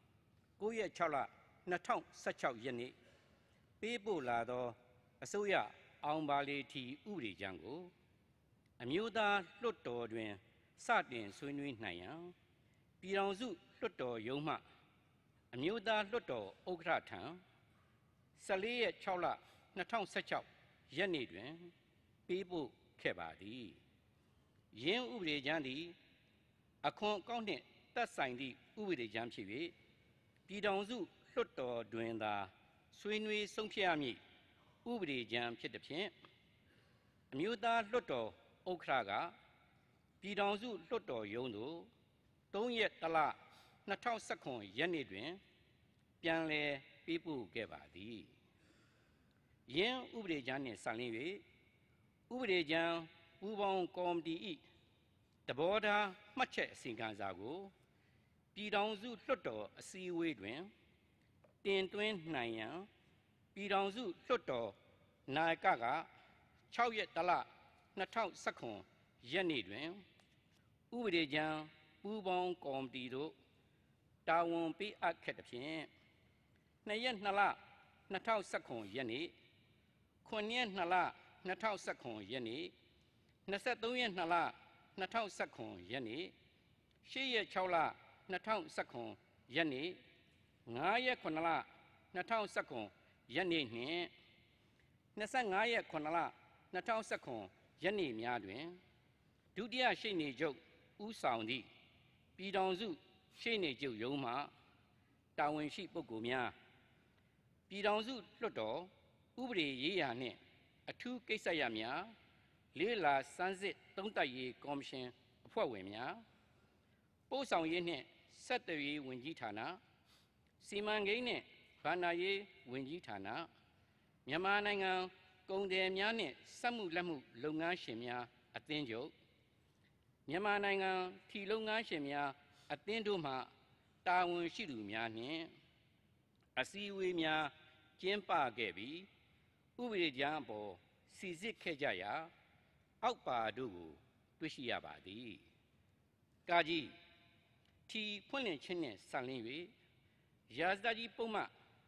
9ရက်6လ2016ရက်နေ့ပေးပို့လာသောအစိုးရအောင်ပါလီထီဥပဒေကြမ်းကိုအမျိုးသားလွှတ်တော်တွင်စတင်ဆွေးနွေးနိုင်ရန်ပြည်ထောင်စုလွှတ်တော်ရုံးမှအမျိုးသားလွှတ်တော်ဥက္ကဋ္ဌထံ14ရက်6လ2016ရက်နေ့တွင်ပေးပို့ခဲ့ပါသည်ယင်းဥပဒေကြမ်းသည်အခွန်အကောက်နှင့်သက်ဆိုင်သည့်ဥပဒေကြမ်းဖြစ်၍ပြည်ထောင်စုလွှတ်တော်တွင်သာဆွေးနွေးဆုံးဖြတ်ရမည့်ဥပဒေကြမ်းဖြစ်သည်ဖြင့်အမျိုးသားလွှတ်တော်ဥက္ကဋ္ဌကပြည်ထောင်စုလွှတ်တော်ရုံးသို့3ရက်တလ2019ရက်နေ့တွင်ပြန်လည်ပေးပို့ခဲ့ပါသည်ယင်းဥပဒေကြမ်းနှင့်ဆိုင်လျ၍ဥပဒေကြမ်းပူးပေါင်းကော်မတီ၏သဘောထားမှတ်ချက်အစီရင်ခံစာကိုပြည်ထောင်စုလွှတ်တော်အစည်းအဝေးတွင်တင်သွင်းနိုင်ရန်ပြည်ထောင်စုလွှတ်တော်နာယက6ရက်တလ2019ရက်နေ့တွင်ဥပဒေကြမ်းပူးပေါင်းကော်မတီတို့တာဝန်ပေးအပ်ခဲ့သဖြင့်2ရက်2လ2019ရက်နေ့9ရက်2လ2019ရက်နေ့23ရက်2လ2019ရက်နေ့8ရက်6လ2019ရက်နေ့9ရက်9လ2019ရက်နေ့နှင့်25ရက်9လ2019ရက်နေ့များတွင်ဒုတိယရှေ့နေချုပ်ဦးဆောင်သည့်ပြည်ထောင်စုရှေ့နေချုပ်ရုံးမှတာဝန်ရှိပုဂ္ဂိုလ်များပြည်ထောင်စုလွှတ်တော်ဥပဒေရေးရာနှင့်အထူးကိစ္စရပ်များလေးလာစမ်းစစ်သုံးသပ်ရေးကော်မရှင်အဖွဲ့ဝင်များပို့ဆောင်ရေးနှင့်ဆက်သွယ်ရေးဝန်ကြီးဌာနစီမံကိန်းနှင့်ဘဏ္ဍာရေးဝန်ကြီးဌာနမြန်မာနိုင်ငံကုန်သည်များနှင့်စက်မှုလက်မှုလုပ်ငန်းရှင်များအသင်းချုပ်မြန်မာနိုင်ငံထီလုပ်ငန်းရှင်များအသင်းတို့မှတာဝန်ရှိသူများနှင့်အစည်းအဝေးများကျင်းပခဲ့ပြီးဥပဒေကြမ်းအပေါ်စီစစ်ခဲ့ကြရာအောက်ပါတို့ကိုတွေ့ရှိရပါသည်ကာကြီးထီဖွင့်လှစ်ခြင်းနှင့်ဆက်လင်း၍ရာဇသတ်ကြီးပုံမှန်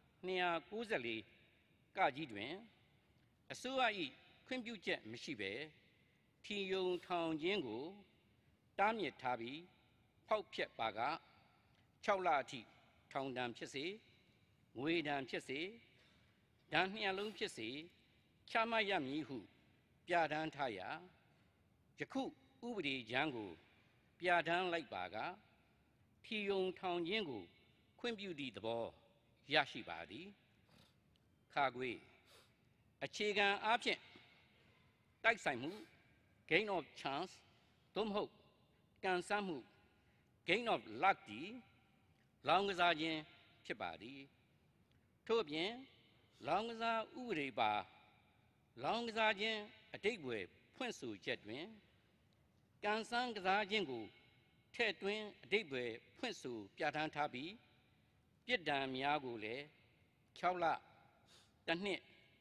294ကကြီးတွင်အစိုးရ၏ခွင့်ပြုချက်မရှိဘဲထီယုံထောင်ခြင်းကိုတားမြစ်ထားပြီးဖောက်ဖျက်ပါက6လအထိထောင်ဒဏ်ဖြစ်စေငွေဒဏ်ဖြစ်စေဒဏ်2လုံးဖြစ်စေချမှတ်ရမည်ဟုပြဋ္ဌာန်းထားရာယခုဥပဒေကြမ်းကိုပြဋ္ဌာန်းလိုက်ပါကထီယုံထောင်ခြင်းကိုခွင့်ပြုသည့်သဘောရရှိပါသည်ခါခွေအခြေခံအားဖြင့်တိုက်ဆိုင်မှု gain of chance သို့မဟုတ်ကံစမ်းမှု gain of luck သည်လောင်းကစားခြင်းဖြစ်ပါသည်ထို့အပြင်လောင်းကစားဥပဒေပါလောင်းကစားခြင်းအဓိပ္ပာယ်ဖွင့်ဆိုချက်တွင်ကံစမ်းကစားခြင်းကိုထည့်သွင်းအဓိပ္ပာယ်ဖွင့်ဆိုပြဋ္ဌာန်းထားပြီးပြစ်ဒဏ်များကိုလည်း6လ1နှစ်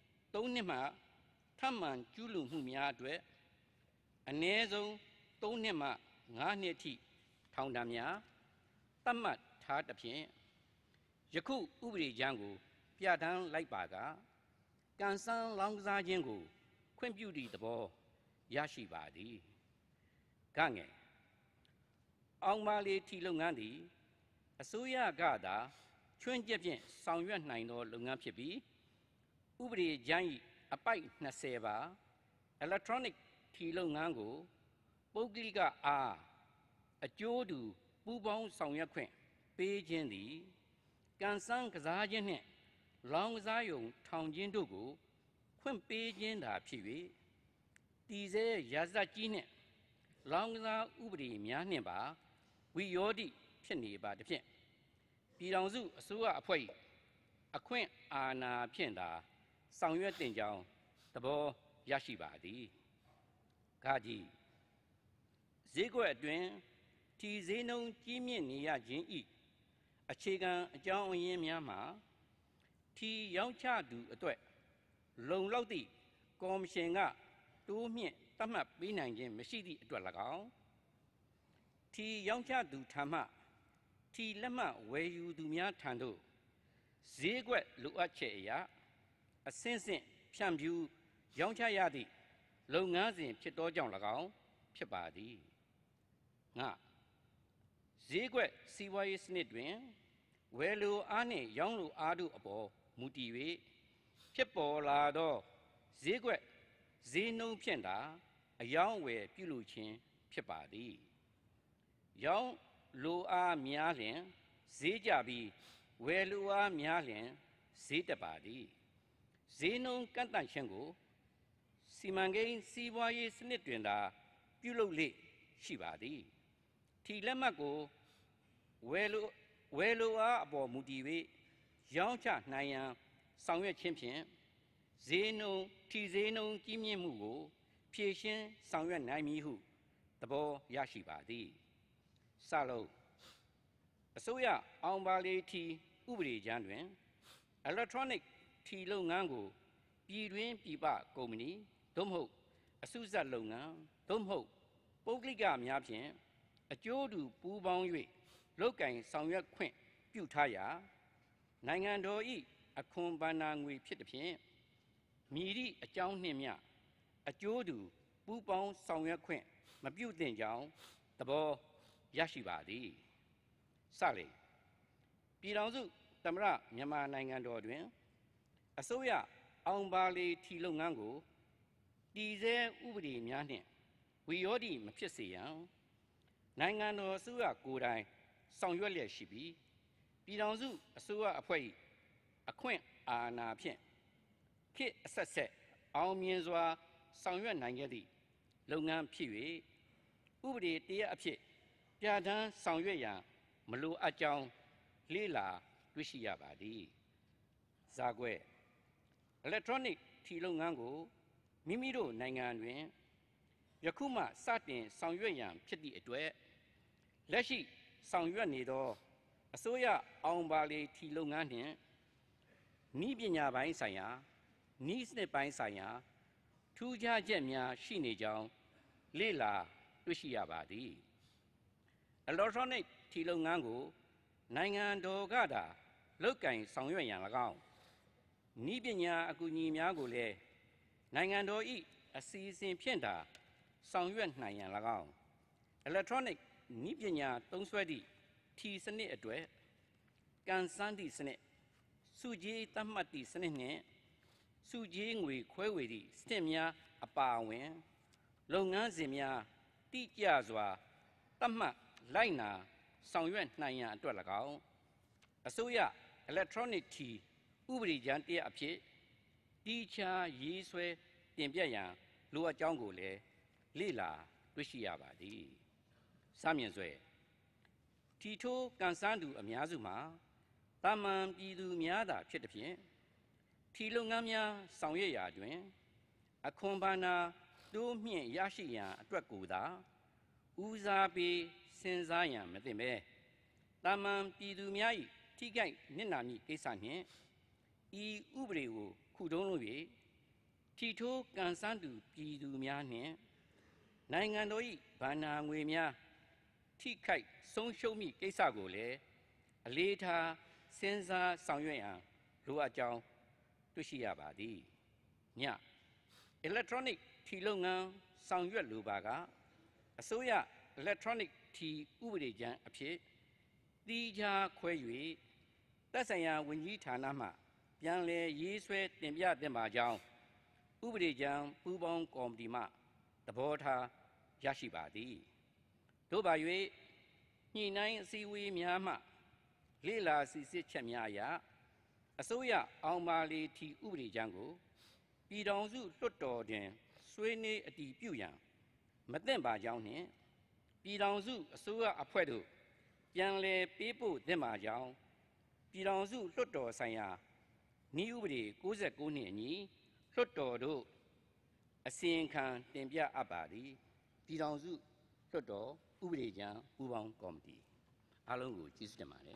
3နှစ်မှထပ်မံကျူးလွန်မှုများအတွက်အနည်းဆုံး3နှစ်မှ5နှစ်ထိထောင်ဒဏ်များသတ်မှတ်ထားသဖြင့်ယခုဥပဒေကြမ်းကိုပြဋ္ဌာန်းလိုက်ပါကကံစမ်းလောင်းကစားခြင်းကိုခွင့်ပြုသည့်သဘောရရှိပါသည်ကငယ်အောင်ပါလေထီလုပ်ငန်းသည်အစိုးရကသာချွင်းချက်ဖြင့်ဆောင်ရွက်နိုင်သောလုပ်ငန်းဖြစ်ပြီးဥပဒေကြမ်း၏အပိုက်20ပါ electronic ထီလုပ်ငန်းကိုပုဂ္ဂလိကအားအကျိုးတူပူးပေါင်းဆောင်ရွက်ခွင့်ပေးခြင်းသည်ကံစမ်းကစားခြင်းနှင့်လောင်းကစားယုံထောင်ခြင်းတို့ကိုခွင့်ပေးခြင်းသာဖြစ်၍တည်ဆဲရာဇသတ်ကြီးနှင့်လောင်းကစားဥပဒေများနှင့်ပါဝိရောဓိဖြစ်နေပါသည်ဖြင့်ပြည်ထောင်စုအစိုးရအဖွဲ့၏အခွင့်အာဏာဖြင့်သာဆောင်ရွက်တင်ကြောင်းသဘောရရှိပါသည်ခါကြီးဈေးကွက်အတွင်းထီဈေးနှုန်းကြီးမြင့်နေရခြင်း၏အခြေခံအကြောင်းအရင်းများမှာထီရောင်းချသူအတွက်လုံလောက်သည့်ကော်မရှင်ကတိုးမြင့်သတ်မှတ်ပေးနိုင်ခြင်းမရှိသည့်အတွက်၎င်းထီရောင်းချသူထံမှထီလက်မှတ်ဝယ်ယူသူများထံသို့ဈေးကွက်လိုအပ်ချက်အရာအဆင့်ဆင့်ဖြန့်ဖြူးရောင်းချရသည့်လုပ်ငန်းစဉ်ဖြစ်သောကြောင့်၎င်းဖြစ်ပါသည်ငါဈေးကွက်စီးပွားရေးစနစ်တွင်ဝယ်လိုအားနှင့်ရောင်းလိုအားတို့အပေါ်မူတည်၍ဖြစ်ပေါ်လာသောဈေးကွက်ဈေးနှုန်းဖြင့်သာအယောင်းဝယ်ပြုလုပ်ခြင်းဖြစ်ပါသည်ရောင်းလိုအားများလျင်ဈေးကျပြီးဝယ်လိုအားများလျင်ဈေးတက်ပါသည်ဈေးနှုန်းကန့်သတ်ခြင်းကိုစီမံကိန်းစီးပွားရေးစနစ်တွင်သာပြုလုပ်လေ့ရှိပါသည်ထီလက်မှတ်ကိုဝယ်လိုအားအပေါ်မူတည်၍ရောင်းချနိုင်ရန်ဆောင်ရွက်ခြင်းဖြင့်ဈေးနှုန်းထီဈေးနှုန်းကြီးမြင့်မှုကိုဖြည့်ရှင်းဆောင်ရွက်နိုင်မည်ဟုသဘောရရှိပါသည်စလုံးအစိုးရအောင်ပါလေထီဥပဒေကြမ်းတွင် electronic ထီလုပ်ငန်းကိုပြည်တွင်းပြည်ပကုမ္ပဏီသို့မဟုတ်အစုစပ်လုပ်ငန်းသို့မဟုတ်ပုဂ္ဂလိကများဖြင့်အကျိုးတူပူးပေါင်း၍လုပ်ကိုင်ဆောင်ရွက်ခွင့်ပြုထားရာနိုင်ငံတော်၏အခွန်ဘဏ္ဍာငွေဖြစ်သည်ဖြင့်မည်သည့်အကြောင်းနှင့်မျှအကျိုးတူပူးပေါင်းဆောင်ရွက်ခွင့်မပြုသင့်ကြောင်းသဘောရရှိပါသည်စလေပြည်ထောင်စုသမ္မတမြန်မာနိုင်ငံတော်တွင်အစိုးရအောင်ပါလေထီလုပ်ငန်းကိုတည်ဆဲဥပဒေများနှင့်ဝီရောဓိမဖြစ်စေရန်နိုင်ငံတော်အစိုးရကိုယ်တိုင်ဆောင်ရွက်လျက်ရှိပြီးပြည်ထောင်စုအစိုးရအဖွဲ့၏အခွင့်အာဏာဖြင့်ခေတ်အဆက်ဆက်အောင်မြင်စွာဆောင်ရွက်နိုင်ခဲ့သည့်လုပ်ငန်းဖြစ်၍ဥပဒေတရားအဖြစ်ပြဋ္ဌာန်းဆောင်ရွက်ရန်မလိုအပ်ကြောင်းလေ့လာတွေ့ရှိရပါသည်ဇာကွဲ electronic ထီလုပ်ငန်းကိုမိမိတို့နိုင်ငံတွင်ယခုမှစတင်ဆောင်ရွက်ရန်ဖြစ်သည့်အတွက်လက်ရှိဆောင်ရွက်နေသောအစိုးရအောင်ပါလေထီလုပ်ငန်းနှင့်ဤပညာပိုင်းဆိုင်ရာဤစနစ်ပိုင်းဆိုင်ရာထူးခြားချက်များရှိနေကြောင်းလေ့လာတွေ့ရှိရပါသည် electronic ထီလုပ်ငန်းကိုနိုင်ငံတော်ကသာလုပ်ကိုင်ဆောင်ရွက်ရန်၎င်းဤပညာအကူအညီများကိုလည်းနိုင်ငံတော်၏အစီအစဉ်ဖြင့်သာဆောင်ရွက်နိုင်ရန်၎င်း electronic ဤပညာသုံးစွဲသည့်ထီစနစ်အတွက်ကန်ဆန်းသည့်စနစ်စုကြည်သတ်မှတ်သည့်စနစ်နှင့်စုကြည်ငွေခွဲဝေသည့်စနစ်များအပါအဝင်လုပ်ငန်းစဉ်များတိကျစွာသတ်မှတ်လိုက်နာဆောင်ရွက်နိုင်ရန်အတွက်၎င်းအစိုးရ electronic ထီဥပဒေကြမ်းတရားအဖြစ်တိကျရေးဆွဲတင်ပြရန်လိုအပ်ကြောင်းကိုလည်းလေ့လာတွေ့ရှိရပါသည်စမြင့်စွဲထီထိုးကန်ဆန်းသူအများစုမှာတာမန်ပြည်သူများသာဖြစ်သည်ဖြင့်ထီလုပ်ငန်းများဆောင်ရွက်ရာတွင်အခွန်ဘဏ္ဍာတိုးမြင့်ရရှိရန်အတွက်ကိုသာဦးစားပေးစဉ်းစားရန်မသင့်ပဲတာမန်ပြည်သူများ၏ထိခိုက်နစ်နာမည့်ကိစ္စနှင့်ဤဥပဒေကိုခုတုံးလို့၍ထီထိုးကန်ဆန်းသူပြည်သူများနှင့်နိုင်ငံတော်၏ဘဏ္ဍာငွေများထိခိုက်ဆုံးရှုံးမည့်ကိစ္စကိုလည်းအလေးထားစဉ်းစားဆောင်ရွက်ရန်လိုအပ်ကြောင်းတွေ့ရှိရပါသည်ည electronic ထီလုပ်ငန်းဆောင်ရွက်လိုပါကအစိုးရ electronic ထီဥပဒေကြမ်းအဖြစ်သီးခြားခွဲ၍သက်ဆိုင်ရာဝန်ကြီးဌာနမှပြန်လည်ရေးဆွဲတင်ပြသင့်ပါကြောင်းဥပဒေကြမ်းပူးပေါင်းကော်မတီမှသဘောထားရရှိပါသည်သို့ပါ၍ညှိနှိုင်းအစည်းအဝေးများမှလေ့လာစီစစ်ချက်များအရအစိုးရအောင်ပါလေထီဥပဒေကြမ်းကိုပြည်ထောင်စုလွှတ်တော်တွင်ဆွေးနွေးအတည်ပြုရန်မသင့်ပါကြောင်းနှင့်ပြည်ထောင်စုအစိုးရအဖွဲ့တို့ပြန်လည်ပေးပို့သင့်ပါကြောင်းပြည်ထောင်စုလွှတ်တော်ဆိုင်ရာနည်းဥပဒေ69နှင့်အညီလွှတ်တော်တို့အစီရင်ခံတင်ပြအပ်ပါသည်ပြည်ထောင်စုလွှတ်တော်ဥပဒေကြမ်းပူးပေါင်းကော်မတီအားလုံးကိုကျေးဇူးတင်ပါတယ်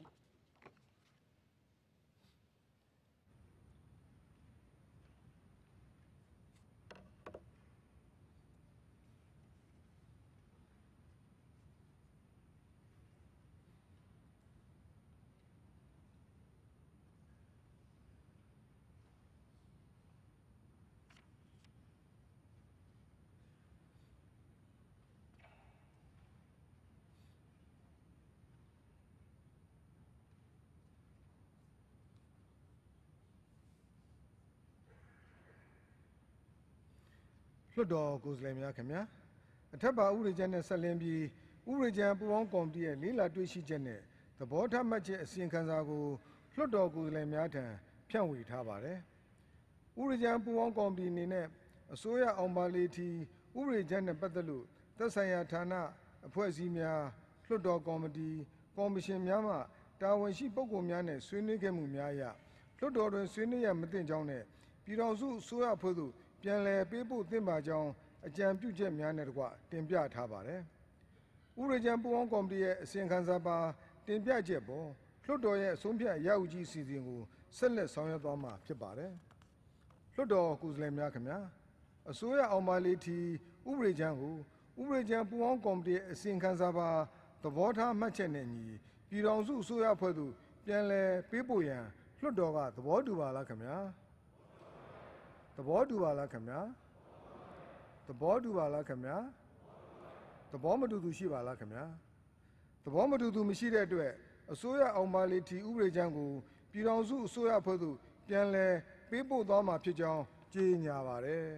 လွှတ်တော်ကိုယ်စားလှယ်များခင်ဗျာအထက်ပါဥပဒေကြမ်းနဲ့ဆက်လင်းပြီးဥပဒေကြမ်းပူးပေါင်းကော်မတီရဲ့လေးလာတွေ့ရှိချက်နဲ့သဘောထားမှတ်ချက်အစီရင်ခံစာကိုလွှတ်တော်ကိုယ်စားလှယ်များထံဖြန့်ဝေထားပါတယ်ဥပဒေကြမ်းပူးပေါင်းကော်မတီအနေနဲ့အစိုးရအောင်ပါလေထီဥပဒေကြမ်းနဲ့ပတ်သက်လို့သက်ဆိုင်ရာဌာနအဖွဲ့အစည်းများလွှတ်တော်ကော်မတီကော်မရှင်များမှတာဝန်ရှိပုဂ္ဂိုလ်များနဲ့ဆွေးနွေးခဲ့မှုများအရလွှတ်တော်တွင်ဆွေးနွေးရမသင့်ကြောင်းနဲ့ပြည်ထောင်စုအစိုးရအဖွဲ့သို့ပြန်လည်ပေးပို့သင့်ပါကြောင်းအကြံပြုချက်များနဲ့တကွတင်ပြထားပါတယ်။ဥပဒေကြမ်းပူးပေါင်းကော်မတီရဲ့အစီရင်ခံစာပါတင်ပြချက်ပေါ်လွှတ်တော်ရဲ့အဆုံးဖြတ်ရယူကြီးစီစဉ်ကိုဆက်လက်ဆောင်ရွက်သွားမှာဖြစ်ပါတယ်။လွှတ်တော်ကိုယ်စားလှယ်များခင်ဗျာအစိုးရအောင်ပါလေးထီဥပဒေကြမ်းကိုဥပဒေကြမ်းပူးပေါင်းကော်မတီရဲ့အစီရင်ခံစာပါသဘောထားမှတ်ချက်နဲ့ညီပြည်ထောင်စုအစိုးရအဖွဲ့သို့ပြန်လည်ပေးပို့ရန်လွှတ်တော်ကသဘောတူပါလားခင်ဗျာသဘောတူပါလားခင်ဗျာသဘောတူပါလားခင်ဗျာသဘောမတူသူရှိပါလားခင်ဗျာသဘောမတူသူမရှိတဲ့အတွက်အစိုးရအောင်ပါလေးထီဥပဒေကြမ်းကိုပြည်ထောင်စုအစိုးရအဖွဲ့သို့ပြန်လည်ပေးပို့သွားမှာဖြစ်ကြောင်းကြေညာပါတယ်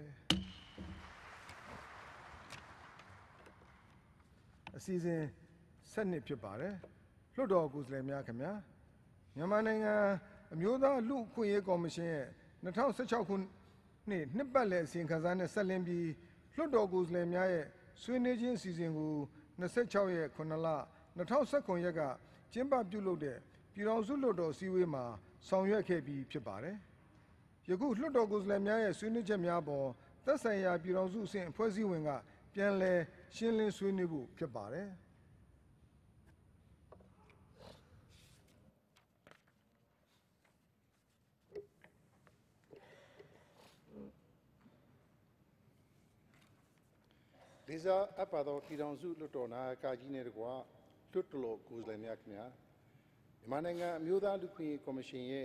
အစီအစဉ်7ဖြစ်ပါတယ်လွှတ်တော်ကိုယ်စားလှယ်များခင်ဗျာမြန်မာနိုင်ငံအမျိုးသားလူ့အခွင့်အရေးကော်မရှင်ရဲ့2016ခုနှစ်နှစ်ပတ်လည်အစီရင်ခံစာနဲ့ဆက်လင်းပြီးလွှတ်တော်ကိုယ်စားလှယ်များရဲ့ဆွေးနွေးခြင်းအစီအစဉ်ကို26ရက်9လ2019ရက်ကကျင်းပပြုလုပ်တဲ့ပြည်ထောင်စုလွှတ်တော်အစည်းအဝေးမှာဆောင်ရွက်ခဲ့ပြီးဖြစ်ပါတယ်ယခုလွှတ်တော်ကိုယ်စားလှယ်များရဲ့ဆွေးနွေးချက်များပေါ်သက်ဆိုင်ရာပြည်ထောင်စုအဆင့်အဖွဲ့အစည်းဝင်ကပြန်လည်ရှင်းလင်းဆွေးနွေးဖို့ဖြစ်ပါတယ်လေးစားအပ်ပါသောပြည်ထောင်စုလွှတ်တော်နာယကကြီးနဲ့တကွလွှတ်တော်ကိုယ်စားလှယ်များခင်ဗျာမြန်မာနိုင်ငံအမျိုးသားလူ့ခွင့်ရေးကော်မရှင်ရဲ့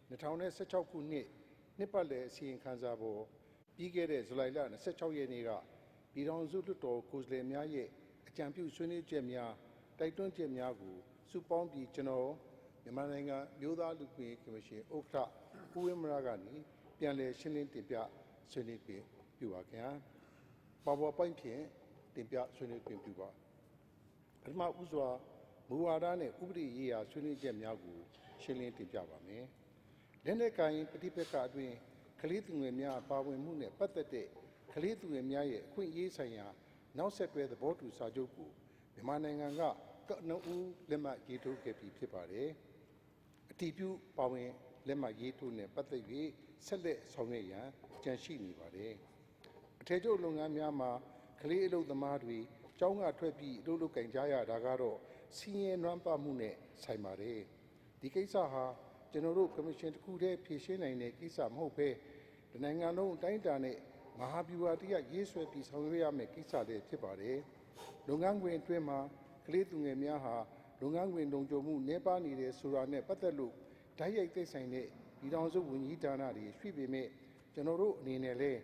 2016ခုနှစ်ပတ်လည်အစီရင်ခံစာပေါ်ပြီးခဲ့တဲ့ဇူလိုင်လ26ရက်နေ့ကပြည်ထောင်စုလွှတ်တော်ကိုယ်စားလှယ်များရဲ့အကြံပြုဆွေးနွေးချက်များတိုက်တွန်းချက်များကိုစုပေါင်းပြီးကျွန်တော်မြန်မာနိုင်ငံအမျိုးသားလူ့ခွင့်ရေးကော်မရှင်ဥက္ကဋ္ဌဦးဝင်းမရကနေပြန်လည်ရှင်းလင်းတင်ပြဆွေးနွေးပြုပါခင်ဗျာPowerPoint ဖြင့်တင်ပြဆွေးနွေးပြုပါပထမဦးစွာမူဝါဒနဲ့ဥပဒေရေးရာဆွေးနွေးချက်များကိုရှင်းလင်းတင်ပြပါမယ်လက်နက်ကိုင်ပဋိပက္ခအတွင်းကလေးသူငယ်များပါဝင်မှုနဲ့ပတ်သက်တဲ့ကလေးသူငယ်များရဲ့အခွင့်အရေးဆိုင်ရာနောက်ဆက်တွဲသဘောတူစာချုပ်ကိုမြန်မာနိုင်ငံကနှုတ်ဦးလက်မှတ်ရေးထိုးခဲ့ပြီးဖြစ်ပါတယ်အတည်ပြုပါဝင်လက်မှတ်ရေးထိုးနဲ့ပတ်သက်၍ဆက်လက်ဆောင်ရွက်ရန်ကြံရှိနေပါတယ်အထည်ချုပ်လုပ်ငန်းများမှာကလေးအလုပ်သမားတွေကျောင်းကထွက်ပြီးအလုပ်လုပ်ကင်ကြရတာကတော့စီးရဲနွမ်းပါမှုနဲ့ဆိုင်ပါတယ်ဒီကိစ္စဟာကျွန်တော်တို့ကော်မရှင်တစ်ခုတည်းဖြေရှင်းနိုင်တဲ့ကိစ္စမဟုတ်ဘဲနိုင်ငံလုံးအတိုင်းအတာနဲ့မဟာဗျူဟာတရားရေးဆွဲပြီးဆောင်ရွက်ရမယ့်ကိစ္စတွေဖြစ်ပါတယ်လုပ်ငန်းခွင်အတွင်းမှာကလေးသူငယ်များဟာလုပ်ငန်းခွင်လုံခြုံမှုနှဲပါနေတဲ့ဆိုတာနဲ့ပတ်သက်လို့ဓာတ်ရိုက်သိဆိုင်တဲ့ပြည်ထောင်စုဝန်ကြီးဌာနတွေရှိပေမဲ့ကျွန်တော်တို့အနေနဲ့လည်း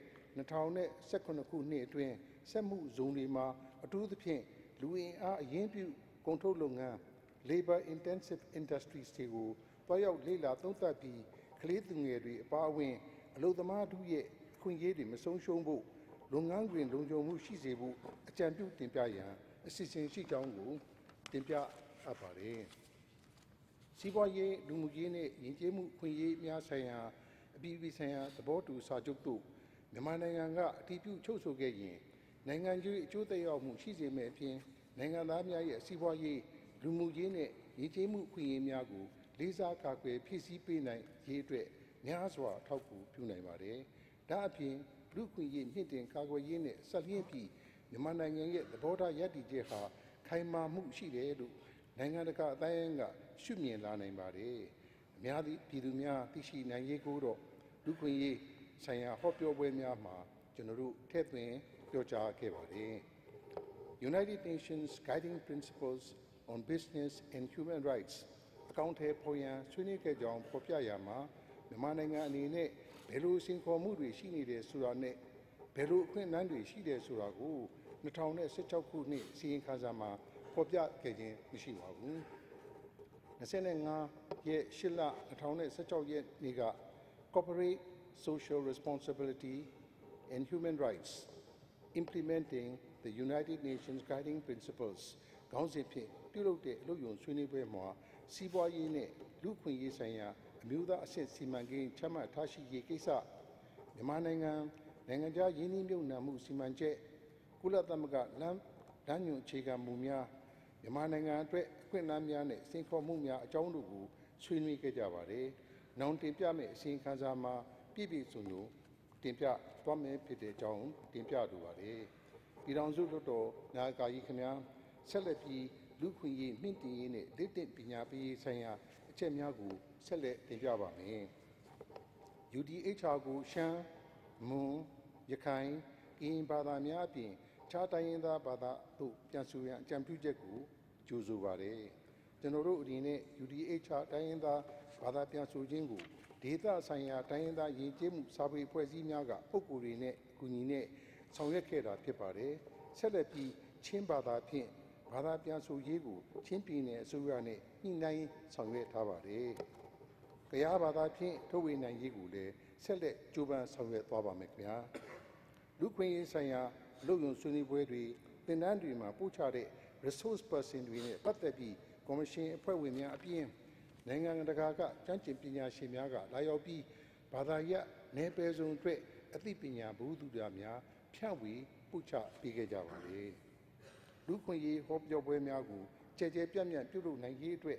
2018ခုနှစ်အတွင်းစက်မှုဇုံတွေမှာအထူးသဖြင့်လူအင်အားအရင်းပြုကုန်ထုတ်လုပ်ငန်း labor intensive industries တွေကိုတွားရောက်လေ့လာသုံးသပ်ပြီးကလေးသူငယ်တွေအပါအဝင်အလုပ်သမားတို့ရဲ့အခွင့်အရေးတွေမဆုံးရှုံးဖို့လုပ်ငန်းခွင်လုံခြုံမှုရှိစေဖို့အကြံပြုတင်ပြရန်အစီအစဉ်ရှိကြောင်းကိုတင်ပြအပ်ပါတယ်စီးပွားရေးလူမှုရေးနဲ့ယဉ်ကျေးမှုအခွင့်အရေးများဆိုင်ရာအပြည်ပြည်ဆိုင်ရာသဘောတူစာချုပ်တို့မြန်မာနိုင်ငံကအတည်ပြုချုပ်ဆိုခဲ့ရင်နိုင်ငံကြီးအကျိုးသက်ရောက်မှုရှိစေမယ့်အပြင်နိုင်ငံသားများရဲ့စီးပွားရေးလူမှုရေးနဲ့ယဉ်ကျေးမှုအခွင့်အရေးများကိုလေးစားကာကွယ်ဖြည့်ဆည်းပေးနိုင်ရေးအတွက်များစွာထောက်ကူပြုနိုင်ပါတယ်။ဒါအပြင်လူ့အခွင့်အရေးမြင့်တင်ကာကွယ်ရေးနဲ့ဆက်လျင်းပြီးမြန်မာနိုင်ငံရဲ့သဘောထားရည်တည်ချက်ဟာခိုင်မာမှုရှိတယ်လို့နိုင်ငံတကာအတိုင်းအတာကရှုမြင်လာနိုင်ပါတယ်။အများပြည်သူများသိရှိနိုင်ရေးကိုတော့လူ့အခွင့်အရေးဆိုင်ရာဟောပြောပွဲများမှာကျွန်တော်တို့ထည့်သွင်းပြောကြားခဲ့ပါတယ်။ United Nations Guiding Principles on Business and Human Rights အကောင့်ထဲပေါ်ရန်ဆွေးနွေးခဲ့ကြောင်းဖော်ပြရမှာမြန်မာနိုင်ငံအနေနဲ့ဘယ်လိုစင်ခေါ်မှုတွေရှိနေတယ်ဆိုတာနဲ့ဘယ်လိုအခွင့်အလမ်းတွေရှိတယ်ဆိုတာကို2016ခုနှစ်စီရင်ခံစာမှာဖော်ပြခဲ့ခြင်းမရှိပါဘူး။25ရက်8လ2016ရက်နေ့က Corporate Social Responsibility and Human Rights Implementing the United Nations Guiding Principles ခေါင်းစဉ်ဖြင့်ပြုလုပ်တဲ့အလုပ်ရုံဆွေးနွေးပွဲမှာစီးပွားရေးနဲ့လူ့အခွင့်အရေးဆိုင်ရာအမျိုးသားအဆင့်စီမံကိန်းချမှတ်ထားရှိရေးကိစ္စမြန်မာနိုင်ငံခြားရင်းနှီးမြှုပ်နှံမှုစီမံချက်ကုလသမဂ္ဂလမ်းညွှန်အခြေခံမူများမြန်မာနိုင်ငံအတွက်အခွင့်အလမ်းများနဲ့စိန်ခေါ်မှုများအကြောင်းတို့ကိုဆွေးနွေးခဲ့ကြပါတယ်။နောက်တင်ပြမယ့်အစီရင်ခံစာမှာပြည့်ပြည့်စုံစုံတတင်ပြသွားမယ်ဖြစ်တဲ့အကြောင်းတင်ပြလိုပါတယ်ပြည်ထောင်စုလွှတ်တော်နာယကကြီးခင်ဗျာဆက်လက်ပြီးလူခွင့်ရေးမြင့်တင်ရေးနဲ့လက်တင်ပညာပေးရေးဆိုင်ရာအချက်များကိုဆက်လက်တင်ပြပါမယ် UDHR ကိုရှမ်းမွန်ရခိုင်ကရင်ဘာသာများအပြင်ခြားတိုင်းရင်းသားဘာသာတို့ပြန်ဆိုရန်အကြံပြုချက်ကိုကြိုဆိုပါတယ်ကျွန်တော်တို့အနေနဲ့ UDHR တိုင်းရင်းသားဘာသာပြန်ဆိုခြင်းကိုဒေသဆိုင်ရာတိုင်းရင်းသားယဉ်ကျေးမှုစာပေဖွဲ့စည်းများကပုဂ္ဂိုလ်တွေနဲ့အကူအညီနဲ့ဆောင်ရွက်ခဲ့တာဖြစ်ပါတယ်ဆက်လက်ပြီးချင်းဘာသာဖြင့်ဘာသာပြန်ဆိုရေးကိုချင်းပြည်နယ်အစိုးရနဲ့ညှိနှိုင်းဆောင်ရွက်ထားပါတယ်။ကြရားဘာသာဖြင့်ထုတ်ဝေနိုင်ရေးကိုလည်းဆက်လက်ကြိုးပမ်းဆောင်ရွက်သွားပါမယ်ခင်ဗျာ။လူခွင့်ရေးဆိုင်ရာလူ့ယုံဆွေးနွေးပွဲတွေသင်တန်းတွေမှာပို့ချတဲ့ resource person တွေနဲ့ပတ်သက်ပြီးကော်မရှင်အဖွဲ့ဝင်များအပြင်နိုင်ငံတကာကကျမ်းကျင်ပညာရှင်များကလာရောက်ပြီးဘာသာရပ်နယ်ပယ်စုံအတွက်အသိပညာဘုသူတရားများဖြန့်ဝေပို့ချပေးခဲ့ကြပါလေ။လူခွင့်ရေးဟောပြောပွဲများကိုကြဲကြဲပြန့်ပြန့်ပြုလုပ်နိုင်ရေးအတွက်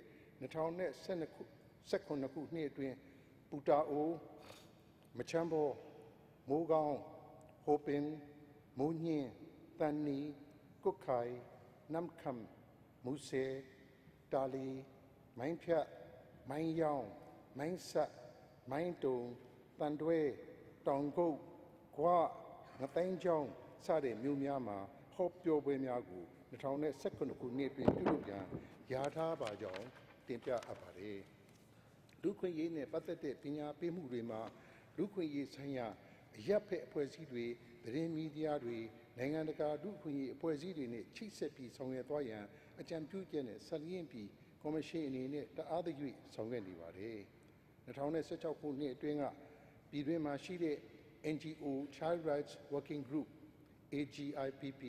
2012ခုနှစ်အတွင်းပူတာအိုမချမ်းဘောမိုးကောင်းဟိုပင်မိုးညင်းတန်နီကုတ်ခိုင်နမ်ခမ်မူဆေတာလီမိုင်းဖြတ်မိုင်းယောင်မိုင်းဆက်မိုင်းတုံတန်တွဲတောင်ကုတ်ကွာငသိန်းချောင်းစတဲ့မြို့များမှာဟောပြောပွဲများကို2019ခုနှစ်တွင်ပြုလုပ်ရန်ယာထားပါကြောင်းတင်ပြအပ်ပါတယ်လူခွင့်ရေးနဲ့ပတ်သက်တဲ့ပညာပေးမှုတွေမှာလူခွင့်ရေးဆိုင်ရာအရပ်ဖက်အဖွဲ့အစည်းတွေသတင်းမီဒီယာတွေနိုင်ငံတကာလူခွင့်ရေးအဖွဲ့အစည်းတွေနဲ့ချိတ်ဆက်ပြီးဆောင်ရွက်သွားရန်အကြံပြုချက်နဲ့ဆက်လျင်းပြီးကော်မရှင်အနေနဲ့တအားသရွေ့ဆောင်ရွက်နေပါတယ်2016ခုနှစ်အတွင်းကပြည်တွင်းမှာရှိတဲ့ NGO Child Rights Working Group AGIPP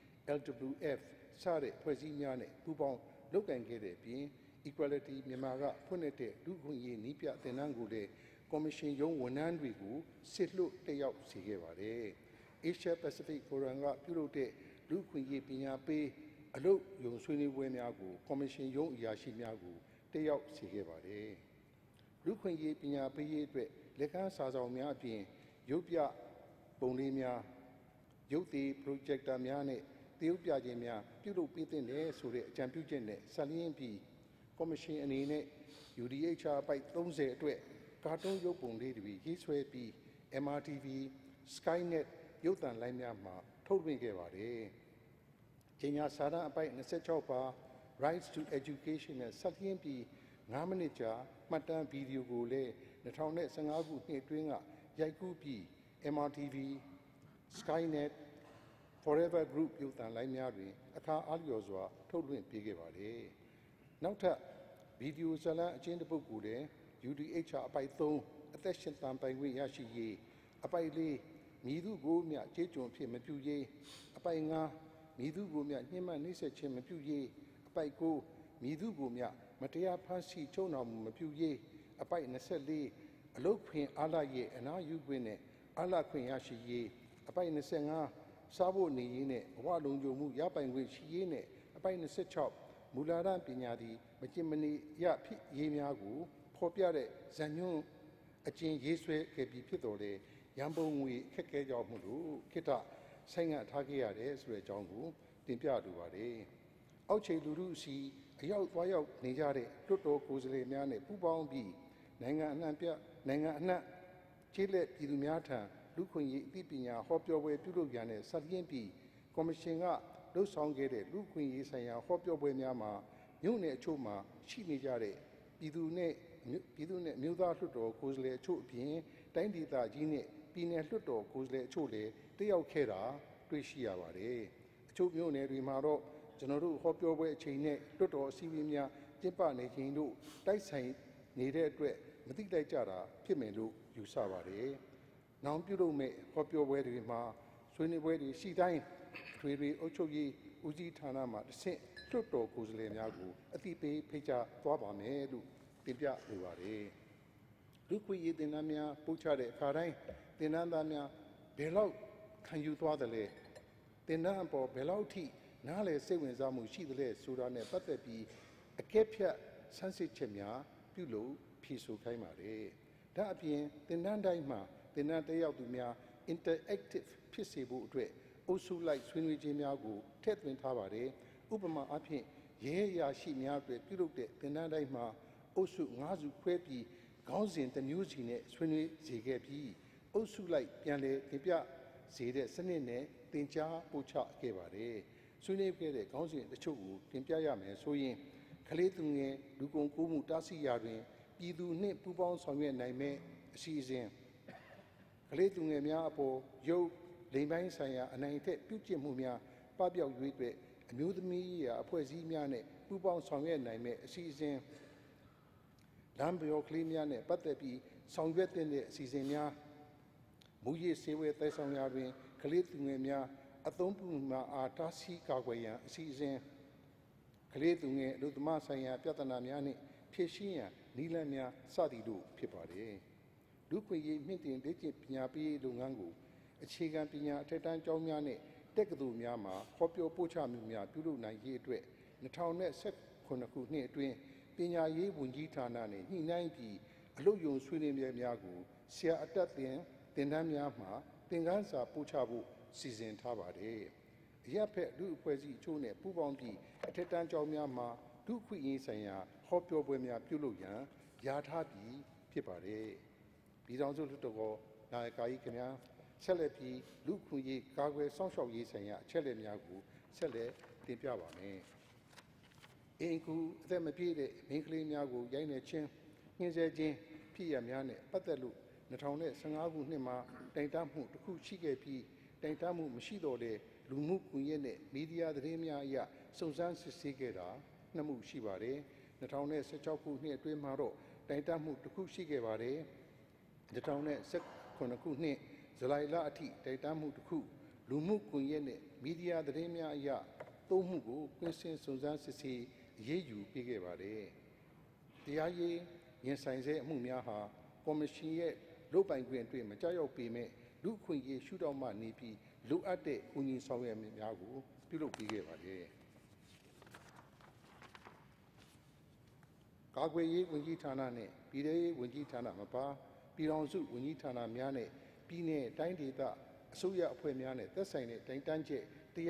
LWF စတဲ့ဖွဲ့စည်းများနဲ့ပူးပေါင်းလုပ်ကိုင်ခဲ့တဲ့အပြင် Equality မြန်မာကဖွင့်လှစ်တဲ့လူ့ခွင့်ရေးနည်းပြသင်တန်းကိုလည်းကော်မရှင်ရုံးဝန်ထမ်းတွေကိုစစ်လွှတ်တက်ရောက်စေခဲ့ပါတယ်။ Asia Pacific Forum ကပြုလုပ်တဲ့လူ့ခွင့်ရေးပညာပေးအလုပ်ရုံဆွေးနွေးပွဲများကိုကော်မရှင်ရုံးအရာရှိများကိုတက်ရောက်စေခဲ့ပါတယ်။လူ့ခွင့်ရေးပညာပေးရေးအတွက်လက်ခံစာဆောင်များအပြင်ရုပ်ပြပုံလေးများရုပ်သည် projector များနဲ့တရုပ်ပြခြင်းများပြုလုပ်ပေးသင့်တယ်ဆိုတဲ့အကြံပြုချက်နဲ့ဆက်လျင်းပြီးကော်မရှင်အနေနဲ့ UDHR ပိုက်30အတွက်ကာတွန်းရုပ်ပုံလေးတွေရေးဆွဲပြီး MRTV Skynet ရုပ်သံလိုင်းများမှာထုတ်လွှင့်ခဲ့ပါတယ်။ကြေညာစာတမ်းအပိုက်26ပါ Rights to Education နဲ့ဆက်လျင်းပြီး9မိနစ်ကြာမှတ်တမ်းဗီဒီယိုကိုလည်း2015ခုနှစ်အတွင်းကရိုက်ကူးပြီး MRTV Skynet Forever Group ရုပ်သံလိုင်းများတွင်အခါအားလျော်စွာထုတ်လွှင့်ပေးခဲ့ပါတယ်။နောက်ထပ်ဗီဒီယိုဇာတ်လမ်းအကျဉ်းတစ်ပုဒ်ကိုလည်း UDHR အပိုက်3အသက်ရှင်တန်ပိုင်ခွင့်ရရှိရေးအပိုက်4မည်သူကိုမျှကြေးကျွန်ဖြစ်မပြုရေးအပိုက်5မည်သူကိုမျှညှဉ်းပန်းနှိပ်စက်ခြင်းမပြုရေးအပိုက်9မည်သူကိုမျှမတရားဖမ်းဆီးချုပ်နှောင်မှုမပြုရေးအပိုက်24အလုတ်ခွင်အားလရဲ့အနာယူခွင့်နဲ့အားလခွင့်ရရှိရေးအပိုက်25စားဖို့နေရေးနဲ့ဘဝလုံးကြုံမှုရပိုင်ခွင့်ရှိရေးနဲ့အပိုက်26မူလာရပညာသည်မကျင်မနေရဖြစ်ရေးများကိုဖော်ပြတဲ့ဇာညွှန်းအကျဉ်းရေးဆွဲခဲ့ပြီးဖြစ်တော်လေရန်ပုံငွေခက်ခဲကြောင်းမှုတို့ခိတ္တဆိုင်ငံ့ထားခဲ့ရတယ်ဆိုတဲ့အကြောင်းကိုတင်ပြလိုပါတယ်။အောက်ခြေလူထုစီအရောက်သွားရောက်နေကြတဲ့လွှတ်တော်ကိုယ်စားလှယ်များနဲ့ပူးပေါင်းပြီးနိုင်ငံအနှံ့ကျေးလက်ပြည်သူများထံလူခွင့်ရေးအသိပညာဟောပြောပွဲပြုလုပ်ရန်နဲ့ဆက်လျင်းပြီးကော်မရှင်ကလှုပ်ဆောင်ခဲ့တဲ့လူခွင့်ရေးဆိုင်ရာဟောပြောပွဲများမှာမြို့နယ်အချို့မှာရှိနေကြတဲ့ပြည်သူနဲ့မြို့သားလွှတ်တော်ကိုယ်စားလှယ်အချို့အပြင်တိုင်းဒေသကြီးနဲ့ပြည်နယ်လွှတ်တော်ကိုယ်စားလှယ်အချို့လည်းတက်ရောက်ခဲ့တာတွေ့ရှိရပါတယ်။အချို့မြို့နယ်တွေမှာတော့ကျွန်တော်တို့ဟောပြောပွဲအချိန်နဲ့လွှတ်တော်အစည်းအဝေးများကျင်းပနေခြင်းတို့တိုက်ဆိုင်နေတဲ့အတွက်မသိတိုက်ကြတာဖြစ်မယ်လို့ယူဆပါတယ်။နောက်ပြုလုပ်မဲ့ဟောပြောပွဲတွေမှာဆွေးနွေးပွဲတွေရှိတိုင်းထွေထွေအုပ်ချုပ်ရေးဦးစီးဌာနမှတစ်ဆင့်လွှတ်တော်ကိုယ်စားလှယ်များကိုအသိပေးဖိတ်ကြားသွားပါမယ်လို့တင်ပြလိုပါတယ်။လူခွင့်ရေးသင်တန်းများပို့ချတဲ့အခါတိုင်းသင်တန်းသားများဘယ်လောက်ခံယူသွားသလဲသင်တန်းအပေါ်ဘယ်လောက်ထိနားလည်စိတ်ဝင်စားမှုရှိသလဲဆိုတာနဲ့ပတ်သက်ပြီးအကဲဖြတ်ဆန်းစစ်ချက်များပြုလုပ်ဖြေဆိုခိုင်းပါတယ်။ဒါအပြင်သင်တန်းတိုင်းမှာသင်တန်းတက်ရောက်သူများ interactive ဖြစ်စေဖို့အတွက်အုပ်စုလိုက်ဆွေးနွေးခြင်းများကိုထည့်သွင်းထားပါတယ်။ဥပမာအားဖြင့်ရဲအရာရှိများအတွက်ပြုလုပ်တဲ့သင်တန်းတိုင်းမှာအုပ်စု9စုခွဲပြီးခေါင်းစဉ်တစ်မျိုးစီနဲ့ဆွေးနွေးစေခဲ့ပြီးအုပ်စုလိုက်ပြန်လည်တင်ပြစေတဲ့စနစ်နဲ့သင်ကြားပို့ချခဲ့ပါတယ်။ဆွေးနွေးခဲ့တဲ့ခေါင်းစဉ်တချို့ကိုတင်ပြရမယ်ဆိုရင်ကလေးသူငယ်လူကုန်ကူးမှုတားဆီးရာတွင်ပြည်သူနှင့်ပူးပေါင်းဆောင်ရွက်နိုင်မဲ့အစီအစဉ်ကလေးသူငယ်များအပေါ်ရုပ်လိမ်ပိုင်းဆိုင်ရာအနိုင်အထက်ပြုကျင့်မှုများပပျောက်၍အတွက်အမျိုးသမီးရာအဖွဲ့အစည်းများနဲ့ပူးပေါင်းဆောင်ရွက်နိုင်မဲ့အစီအစဉ်လမ်းပြောကလေးများနဲ့ပတ်သက်ပြီးဆောင်ရွက်တဲ့အစီအစဉ်များမူရည်စေဝဲတိုက်ဆောင်ရာတွင်ကလေးသူငယ်များအသုံးပြုမှာအားတားဆီးကာကွယ်ရန်အစီအစဉ်ကလေးသူငယ်အလုပ်သမားဆိုင်ရာပြဿနာများနှင့်ဖြေရှင်းရန်နည်းလမ်းများစသည်တို့ဖြစ်ပါတယ်။လူခွင့်ရေးမြင့်တင်လေ့ကျင့်ပညာပေးလုပ်ငန်းကိုအခြေခံပညာအထက်တန်းကျောင်းများနဲ့တက္ကသိုလ်များမှာဟောပြောပို့ချမှုများပြုလုပ်နိုင်ရေးအတွက်2019ခုနှစ်အတွင်းပညာရေးဝန်ကြီးဌာနနဲ့ညှိနှိုင်းပြီးအလုပ်ရုံဆွေးနွေးပွဲများကိုဆရာအတက်သင်တန်းများမှာသင်ခန်းစာပို့ချဖို့စီစဉ်ထားပါတယ်။အရက်ဖက်လူအဖွဲ့အစည်းအချို့နဲ့ပူးပေါင်းပြီးအထက်တန်းကျောင်းများမှာလူခွင့်ရေးဆိုင်ရာဟောပြောပွဲများပြုလုပ်ရန်ယာထားပြီးဖြစ်ပါတယ်။ပြည်ထောင်စုလွှတ်တော်နာယကကြီးခင်ဗျာဆက်လက်ပြီးလူခွင့်ရေးကာကွယ်စောင့်ရှောက်ရေးဆိုင်ရာအချက်အလက်များကိုဆက်လက်တင်ပြပါမယ်။အင်ကူအသက်မပြည့်တဲ့မိန်းကလေးများကိုရိုက်နှက်ခြင်းညှဉ်းဆဲခြင်းဖြစ်ရများနဲ့ပတ်သက်လို့2015ခုနှစ်မှာတိုင်တန်းမှုတစ်ခုရှိခဲ့ပြီးတိုင်တန်းမှုမရှိတော့တဲ့လူမှုကွန်ရက်နဲ့မီဒီယာသတင်းများအရစုံစမ်းစစ်ဆေးခဲ့တာ2မှုရှိပါတယ်2016ခုနှစ်အတွင်းမှာတော့တိုင်တန်းမှုတစ်ခုရှိခဲ့ပါတယ်2019ခုနှစ်ဇူလိုင်လအထိတိုင်တန်းမှုတစ်ခုလူမှုကွန်ရက်နဲ့မီဒီယာသတင်းများအရ3မှုကိုကွင်းဆင်းစုံစမ်းစစ်ဆေးအရေးယူပေးခဲ့ပါတယ်တရားရေးရင်ဆိုင်စေအမှုများဟာကော်မရှင်ရဲ့လုပ်ပိုင်ခွင့်အတွင်းမကြောက်ရောက်ပေမဲ့လူခွင့်ရေးရှုထောင့်မှနေပြီးလိုအပ်တဲ့ကူညီဆောင်ရွက်မှုများကိုပြုလုပ်ပေးခဲ့ပါတယ်ကာကွယ်ရေးဝန်ကြီးဌာနနဲ့ပြည်ထောင်ရေးဝန်ကြီးဌာနမပါပြည်ထောင်စုဝန်ကြီးဌာနများနဲ့ပြည်내တိုင်းဒေသအစိုးရအဖွဲ့များနဲ့သက်ဆိုင်တဲ့တိုင်တန်းချက်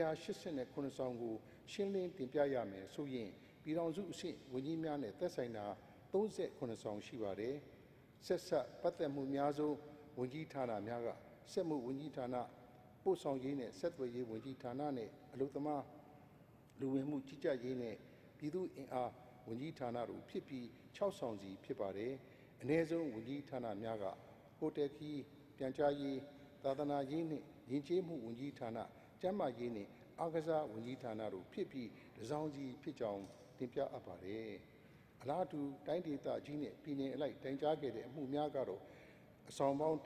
189ဆောင်ကိုရှင်းလင်းတင်ပြရမယ်ဆိုရင်ပြည်ထောင်စုအဆင့်ဝန်ကြီးများနဲ့သက်ဆိုင်တာ38ဆောင်ရှိပါတယ်ဆက်ဆက်ပတ်သက်မှုများဆုံးဝန်ကြီးဌာနများကစက်မှုဝန်ကြီးဌာနပို့ဆောင်ရေးနဲ့ဆက်သွယ်ရေးဝန်ကြီးဌာနနဲ့အလုပ်သမားလူဝင်မှုကြီးကြပ်ရေးနဲ့ပြည်သူ့အင်အားဝန်ကြီးဌာနတို့ဖြစ်ပြီး6ဆောင်စီဖြစ်ပါတယ်အ ਨੇ ဆုံးဝန်ကြီးဌာနများကဟိုတယ်ခီးပြန်ကြားရေးသာသနာရေးနှင့်ယဉ်ကျေးမှုဝန်ကြီးဌာနကျန်းမာရေးနှင့်အားကစားဝန်ကြီးဌာနတို့ဖြစ်ပြီးတစောင်းစီဖြစ်ကြောင်းတင်ပြအပ်ပါတယ်အလားတူတိုင်းဒေသကြီးနဲ့ပြည်내အလိုက်တိုင်ကြားခဲ့တဲ့အမှုများကတော့အဆောင်ပေါင်း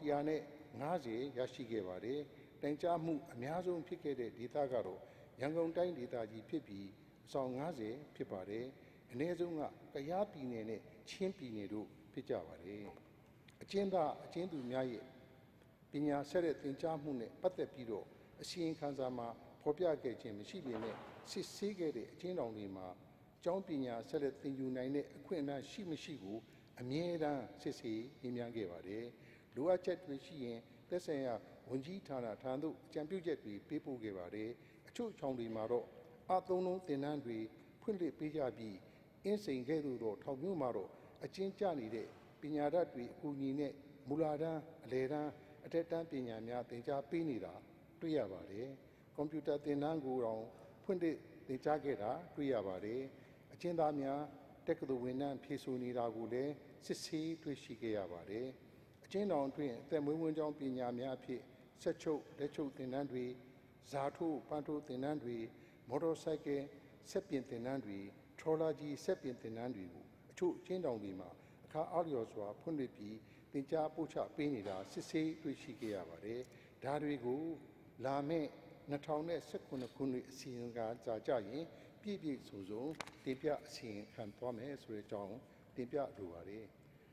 150ရရှိခဲ့ပါတယ်တိုင်ကြားမှုအများဆုံးဖြစ်ခဲ့တဲ့ဒေသကတော့ရန်ကုန်တိုင်းဒေသကြီးဖြစ်ပြီးအဆောင်90ဖြစ်ပါတယ်အ ਨੇ ဆုံးကကယားပြည်နယ်နဲ့ချင်းပြည်နယ်တို့ဖြစ်ကြပါတယ်အကျဉ်းသားအကျဉ်းသူများရဲ့ပညာဆက်တဲ့သင်ကြားမှုနဲ့ပတ်သက်ပြီးတော့အစီရင်ခံစာမှာဖော်ပြခဲ့ခြင်းမရှိပေမဲ့စစ်ဆေးခဲ့တဲ့အကျဉ်းတော်တွေမှာကျောင်းပညာဆက်လက်သင်ယူနိုင်တဲ့အခွင့်အလမ်းရှိမရှိကိုအမြဲတမ်းစစ်ဆေးညှိနှိုင်းခဲ့ပါတယ်လိုအပ်ချက်တွေရှိရင်သက်ဆိုင်ရာဝန်ကြီးဌာနထံသို့အကြံပြုချက်တွေပေးပို့ခဲ့ပါတယ်အချို့ချောင်းတွေမှာတော့အသုံးလုံးသင်တန်းတွေဖွင့်လှစ်ပေးကြပြီးအင်းစိန်ကဲ့သို့သောထောင်မျိုးမှာတော့အကျဉ်းကျနေတဲ့ပညာတတ်တွေအကူအညီနဲ့မူလာတန်းအလယ်တန်းအထက်တန်းပညာများသင်ကြားပေးနေတာတွေ့ရပါတယ်ကွန်ပျူတာသင်တန်းကိုတော့ဖွင့်လှစ်သင်ကြားခဲ့တာတွေ့ရပါတယ်အကျဉ်းသားများတက္ကသိုလ်ဝန်ထမ်းဖြည့်ဆို့နေတာကိုလည်းစစ်ဆေးတွေ့ရှိခဲ့ရပါတယ်အကျဉ်းတော်အတွင်းအသက်မွေးဝမ်းကြောင်းပညာများအဖြစ်ဆက်ချုပ်လက်ချုပ်သင်တန်းတွေဇာထိုးပန်းထိုးသင်တန်းတွေမော်တော်ဆိုင်ကယ်ဆက်ပြင်သင်တန်းတွေထရောလာကြီးဆက်ပြင်သင်တန်းတွေကိုအချို့အကျဉ်းတော်တွေမှာအခါအားလျော်စွာဖွင့်လှစ်ပြီးသင်ကြားပို့ချပေးနေတာစစ်ဆေးတွေ့ရှိခဲ့ရပါတယ်ဒါတွေကိုလာမယ့်2019ခုနှစ်အစီရင်ခံစာကြရင်ပြည့်ပြည့်စုံစုံတင်ပြအစီရင်ခံသွားမယ်ဆိုတဲ့အကြောင်းတင်ပြလိုပါတယ်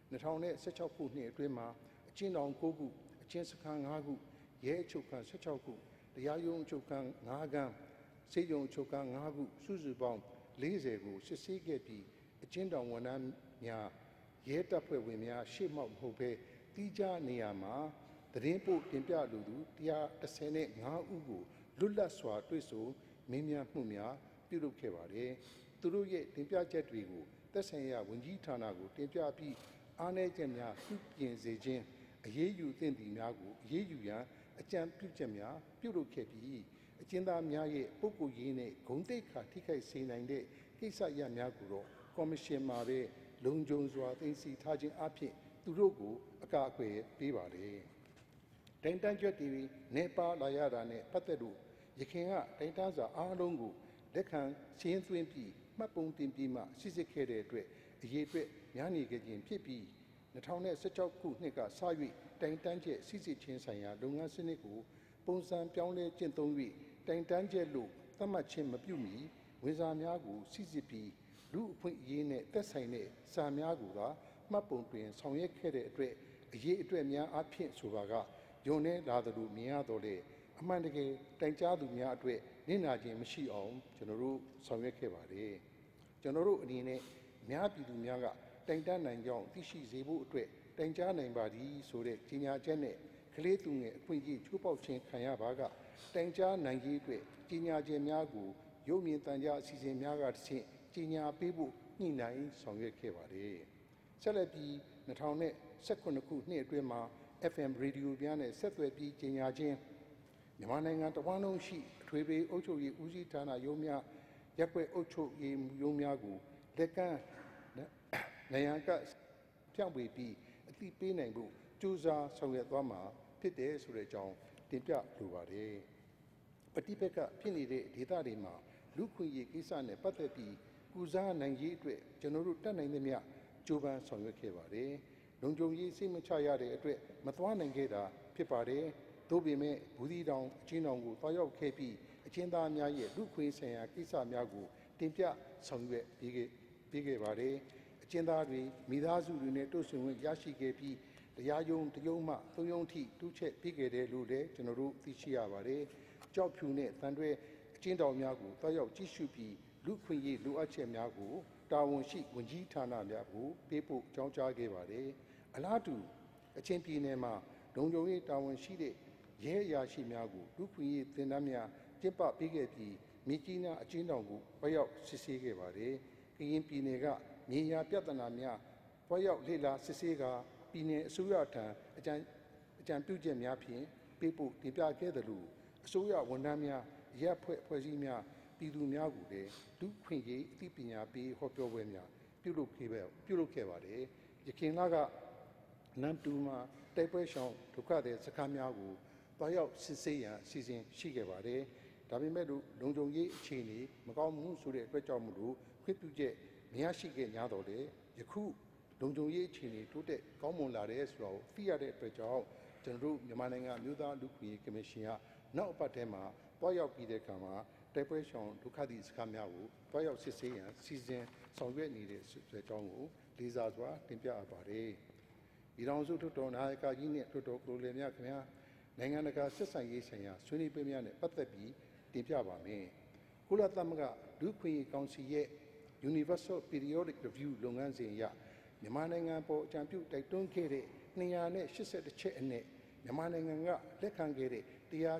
2016ခုနှစ်အတွင်းမှာအကျဉ်းတော်9ခုအကျဉ်းစခန်း5ခုရဲအချုပ်ခန်း16ခုတရားရုံးအချုပ်ခန်း5ခန်းစေယုံအချုပ်ခန်း5ခုစုစုပေါင်း40ကိုစစ်ဆေးခဲ့ပြီးအကျဉ်းတော်ဝန်ထမ်းများရဲတပ်ဖွဲ့ဝင်များရှေ့မှောက်မဟုတ်ဘဲတီးခြားနေရာမှာတသတင်းပို့တင်ပြလိုသူ115ဦးကိုလွတ်လပ်စွာတွေ့ဆုံမေးမြန်းမှုများပြုလုပ်ခဲ့ပါတယ်။သူတို့ရဲ့တင်ပြချက်တွေကိုသက်ဆိုင်ရာဝန်ကြီးဌာနကိုတင်ပြပြီးအားနည်းချက်များပြုပြင်စေခြင်းအရေးယူသင့်သည့်များကိုအရေးယူရန်အကြံပြုချက်များပြုလုပ်ခဲ့ပြီးအကျဉ်းသားများရဲ့ပုဂ္ဂိုလ်ရေးနဲ့ဂုဏ်သိက္ခာထိခိုက်စေနိုင်တဲ့ကိစ္စရပ်များကိုတော့ကော်မရှင်မှာပဲလုံခြုံစွာသိသိထားခြင်းအပြင်သူတို့ကိုအကာအကွယ်ပေးပါတယ်။တိုင်တန်းချက်တွေနေပါလာရတာနဲ့ပတ်သက်လို့ရခင်ကတိုင်တန်းစာအားလုံးကိုလက်ခံရှင်းသွင်းပြီးမှတ်ပုံတင်ပြီးမှစစ်စစ်ခဲ့တဲ့အတွက်အရေးအတွက်များနေကြခြင်းဖြစ်ပြီး2016ခုနှစ်ကစ၍တိုင်တန်းချက်စစ်စစ်ချင်းဆိုင်ရာလုပ်ငန်းစနစ်ကိုပုံစံပြောင်းလဲကျင့်သုံး၍တိုင်တန်းချက်လို့သတ်မှတ်ခြင်းမပြုမီဝန်စားများကိုစစ်စစ်ပြီးလူအခွင့်အရေးနဲ့သက်ဆိုင်တဲ့စာများကိုသာမှတ်ပုံတွင်ဆောင်ရွက်ခဲ့တဲ့အတွက်အရေးအတွက်များအဖြစ်ဆိုပါကယုံနေလာသလိုမြင်ရတော့လေအမှန်တကယ်တိုင်ကြားသူများအတွက်နစ်နာခြင်းမရှိအောင်ကျွန်တော်တို့ဆောင်ရွက်ခဲ့ပါတယ်ကျွန်တော်တို့အနေနဲ့များပြည်သူများကတိုင်တန်းနိုင်ကြောင်းသိရှိစေဖို့အတွက်တိုင်ကြားနိုင်ပါသည်ဆိုတဲ့ကြေညာချက်နဲ့ကလေးသူငယ်အခွင့်အရေးချိုးဖောက်ခြင်းခံရပါကတိုင်ကြားနိုင်ရေးအတွက်ကြေညာချက်များကိုရုပ်မြင်သံကြားအစီအစဉ်များကတစ်ဆင့်ကြေညာပေးဖို့ညှိနှိုင်းဆောင်ရွက်ခဲ့ပါတယ်ဆက်လက်ပြီး2019ခုနှစ်အတွင်းမှာ FM ရေဒီယိုများနဲ့ဆက်သွယ်ပြီးကြေညာခြင်းမြန်မာနိုင်ငံတဝန်းလုံးရှိအထွေထွေအုပ်ချုပ်ရေးဦးစီးဌာနရုံးများရပ်ကွက်အုပ်ချုပ်ရေးရုံးများကိုလက်ကမ်းနေရာကဖြန့်ဝေပြီးအသိပေးနိုင်ဖို့ကြိုးစားဆောင်ရွက်သွားမှာဖြစ်တယ်ဆိုတဲ့အကြောင်းတင်ပြလိုပါတယ်။ပဋိပက္ခဖြစ်နေတဲ့ဒေသတွေမှာလူခွင့်ရေးကိစ္စနဲ့ပတ်သက်ပြီးကုစားနိုင်ရေးအတွက်ကျွန်တော်တို့တတ်နိုင်သမျှကြိုးပမ်းဆောင်ရွက်ခဲ့ပါတယ်။လုံခြုံရေးစိတ်မချရတဲ့အတွက်မသွားနိုင်ခဲ့တာဖြစ်ပါတယ်။သို့ပေမဲ့ဘူးဒီတောင်အချင်းတော်ကိုတွားရောက်ခဲ့ပြီးအချင်းသားများရဲ့လူခွင့်ဆိုင်ရာကိစ္စများကိုတင်ပြဆောင်ရွက်ပေးခဲ့ပါတယ်။အကျဉ်းသားတွေမိသားစုတွေနဲ့တွေ့ဆုံခွင့်ရရှိခဲ့ပြီးတရားရုံးတရုံးမှသုံးရုံးထိတူးချက်ပြီးခဲ့တယ်လို့လည်းကျွန်တော်တို့သိရှိရပါတယ်။ကြောက်ဖြူနဲ့တန်တွဲအကျဉ်းတော်များကိုတွားရောက်ကြည့်ရှုပြီးလူခွင့်ရေးလိုအပ်ချက်များကိုတာဝန်ရှိဝန်ကြီးဌာနများကိုပေးပို့ကြောင်းကြားခဲ့ပါတယ်။အလားတူအချင်းပြည်နယ်မှာလုံခြုံရေးတာဝန်ရှိတဲ့ရဲအရာရှိများကိုလူခွင့်ရေးသင်တန်းများကျင်းပပေးခဲ့ပြီးမြေကြီးနားအကျဉ်းတော်ကိုတွားရောက်စစ်ဆေးခဲ့ပါတယ်။ကရင်ပြည်နယ်ကမြေယာပြဿနာများတွားရောက်လေ့လာစစ်ဆေးကာပြည်내အစိုးရထံအကြံပြုချက်များဖြင့်ပေးပို့တင်ပြခဲ့သလိုအစိုးရဝန်ထမ်းများရပ်ဖွဲ့စည်းများပြည်သူများကိုလည်းလူခွင့်ရေးအသိပညာပေးဟောပြောပွဲများပြုလုပ်ခဲ့ပါတယ်။ယခင်လကနမ်တူမှာတိုက်ပွဲရှောင်ဒုက္ခသည်စခန်းများကိုတွားရောက်စစ်ဆေးရန်အစီအစဉ်ရှိခဲ့ပါတယ်။ဒါပေမဲ့လုံခြုံရေးအခြေအနေမကောင်းမှုဆိုတဲ့အတွက်ကြောင့်မလို့ခွင့်ပြုချက်မရရှိခဲ့ကြတော့လေယခုလုံခြုံရေးအခြေအနေတိုးတက်ကောင်းမွန်လာတယ်ဆိုတော့သိရတဲ့အတွက်ကြောင့်ကျွန်တော်တို့မြန်မာနိုင်ငံမြို့သားလူ့ခွင့်ရေးကော်မရှင်ကနောက်အပတ်ထဲမှာတွားရောက်ပြီးတဲ့အခါမှာတိုက်ပွဲရှောင်ဒုက္ခသည်စခန်းများကိုတွားရောက်စစ်ဆေးရန်စီစဉ်ဆောင်ရွက်နေတဲ့အကြောင်းကိုလေးစားစွာတင်ပြအပ်ပါတယ်။ပြည်ထောင်စုလွှတ်တော်နာယကကြီးနဲ့လွှတ်တော်ကိုယ်စားလှယ်များခင်ဗျာနိုင်ငံတကာဆက်ဆံရေးဆိုင်ရာဆွေးနွေးပွဲများနဲ့ပတ်သက်ပြီးတင်ပြပါမယ်။ကုလသမဂ္ဂလူ့ခွင့်ရေးကောင်စီရဲ့ Universal Periodic Review လုပ်ငန်းစဉ်အရမြန်မာနိုင်ငံပေါ်အကြံပြုတိုက်တွန်းခဲ့တဲ့281ချက်အနက်မြန်မာနိုင်ငံကလက်ခံခဲ့တဲ့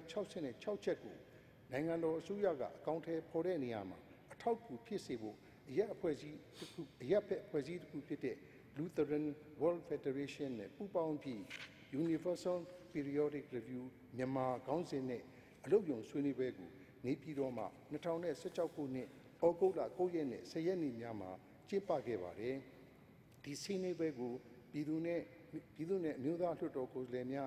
166ချက်ကိုနိုင်ငံတော်အစိုးရကအကောင့်ထဲပေါ်တဲ့နေရာမှာအထောက်အကူဖြစ်စေဖို့အရက်ဖက်အဖွဲ့အစည်းတစ်ခုဖြစ်တဲ့ Lutheran World Federation နဲ့ပူးပေါင်းပြီး Universal Periodic Review မြန်မာခေါင်းစဉ်နဲ့အလုပ်ရုံဆွေးနွေးပွဲကိုနေပြည်တော်မှာ2016ခုနှစ်ဩဂုတ်လ9ရက်နဲ့10ရက်နေ့များမှာကျင်းပခဲ့ပါတယ်။ဒီဆွေးနွေးပွဲကိုပြည်သူနဲ့အမျိုးသားလွှတ်တော်ကိုယ်စားလှယ်များ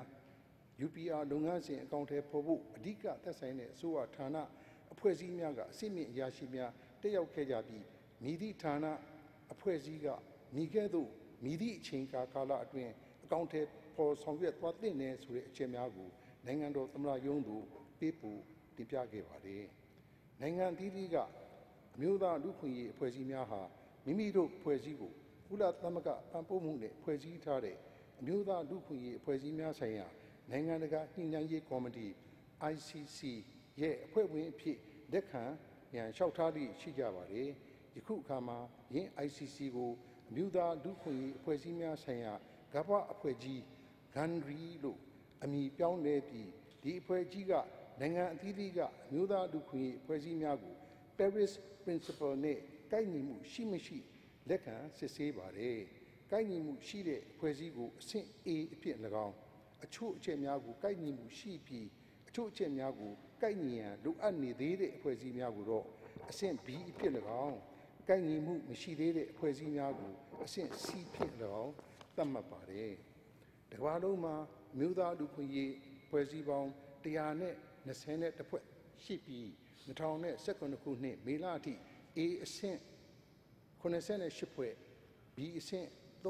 UPR လုပ်ငန်းစဉ်အကောင့်ထဲပေါ်ဖို့အဓိကသက်ဆိုင်တဲ့အစိုးရဌာနအဖွဲ့အစည်းများကအစိမ့်မြင့်အရာရှိများတက်ရောက်ခဲ့ကြပြီးမိသည့်ဌာနအဖွဲ့အစည်းကမိခဲ့သို့မိသည့်အချိန်ကာလအတွင်းအကောင့်ထဲပေါ်ဆောင်ရွက်သွားသင့်တယ်ဆိုတဲ့အချက်များကိုနိုင်ငံတော်သမ္မတရုံးသို့ပေးပို့တင်ပြခဲ့ပါတယ်။နိုင်ငံအသီးသီးကအမျိုးသားလူ့ခွင့်ရေးအဖွဲ့အစည်းများဟာမိမိတို့အဖွဲ့အစည်းကိုကုလသမဂ္ဂပံ့ပိုးမှုနဲ့ဖွဲ့စည်းထားတဲ့အမျိုးသားလူ့ခွင့်ရေးအဖွဲ့အစည်းများဆိုင်ရာနိုင်ငံတကာညှိနှိုင်းရေးကော်မတီ ICC ရဲ့အဖွဲ့ဝင်အဖြစ်လက်ခံရန်လျှောက်ထားသည့်ရှိကြပါတယ်။ယခုအခါမှာယင်း ICC ကိုအမျိုးသားလူ့ခွင့်ရေးအဖွဲ့အစည်းများဆိုင်ရာကမ္ဘာအဖွဲ့ကြီး GANRI လို့အမည်ပြောင်းလဲပြီးဒီအဖွဲ့ကြီးကနိုင်ငံအသီးသီးကအမျိုးသားလူခွင့်ရေးအဖွဲ့အစည်းများကို Paris Principle နဲ့ကိုက်ညီမှုရှိမရှိလက်ခံစစ်ဆေးပါတယ်။ကိုက်ညီမှုရှိတဲ့အဖွဲ့အစည်းကိုအဆင့် A အဖြစ်၎င်းအချို့အချက်များကိုကိုက်ညီမှုရှိပြီးအချို့အချက်များကိုကိုက်ညီရန်လိုအပ်နေသေးတဲ့အဖွဲ့အစည်းများကိုတော့အဆင့် B အဖြစ်၎င်းကိုက်ညီမှုမရှိသေးတဲ့အဖွဲ့အစည်းများကိုအဆင့် C ဖြစ်၎င်းသတ်မှတ်ပါတယ်။တကမ္ဘာလုံးမှာမြို့သားလူခွင့်ရေးဖွဲ့စည်းပေါင်း120ဖွဲ့ရှိပြီး2019ခုနှစ်မေလအထိ A အဆင့်88ဖွဲ့ B အဆင့်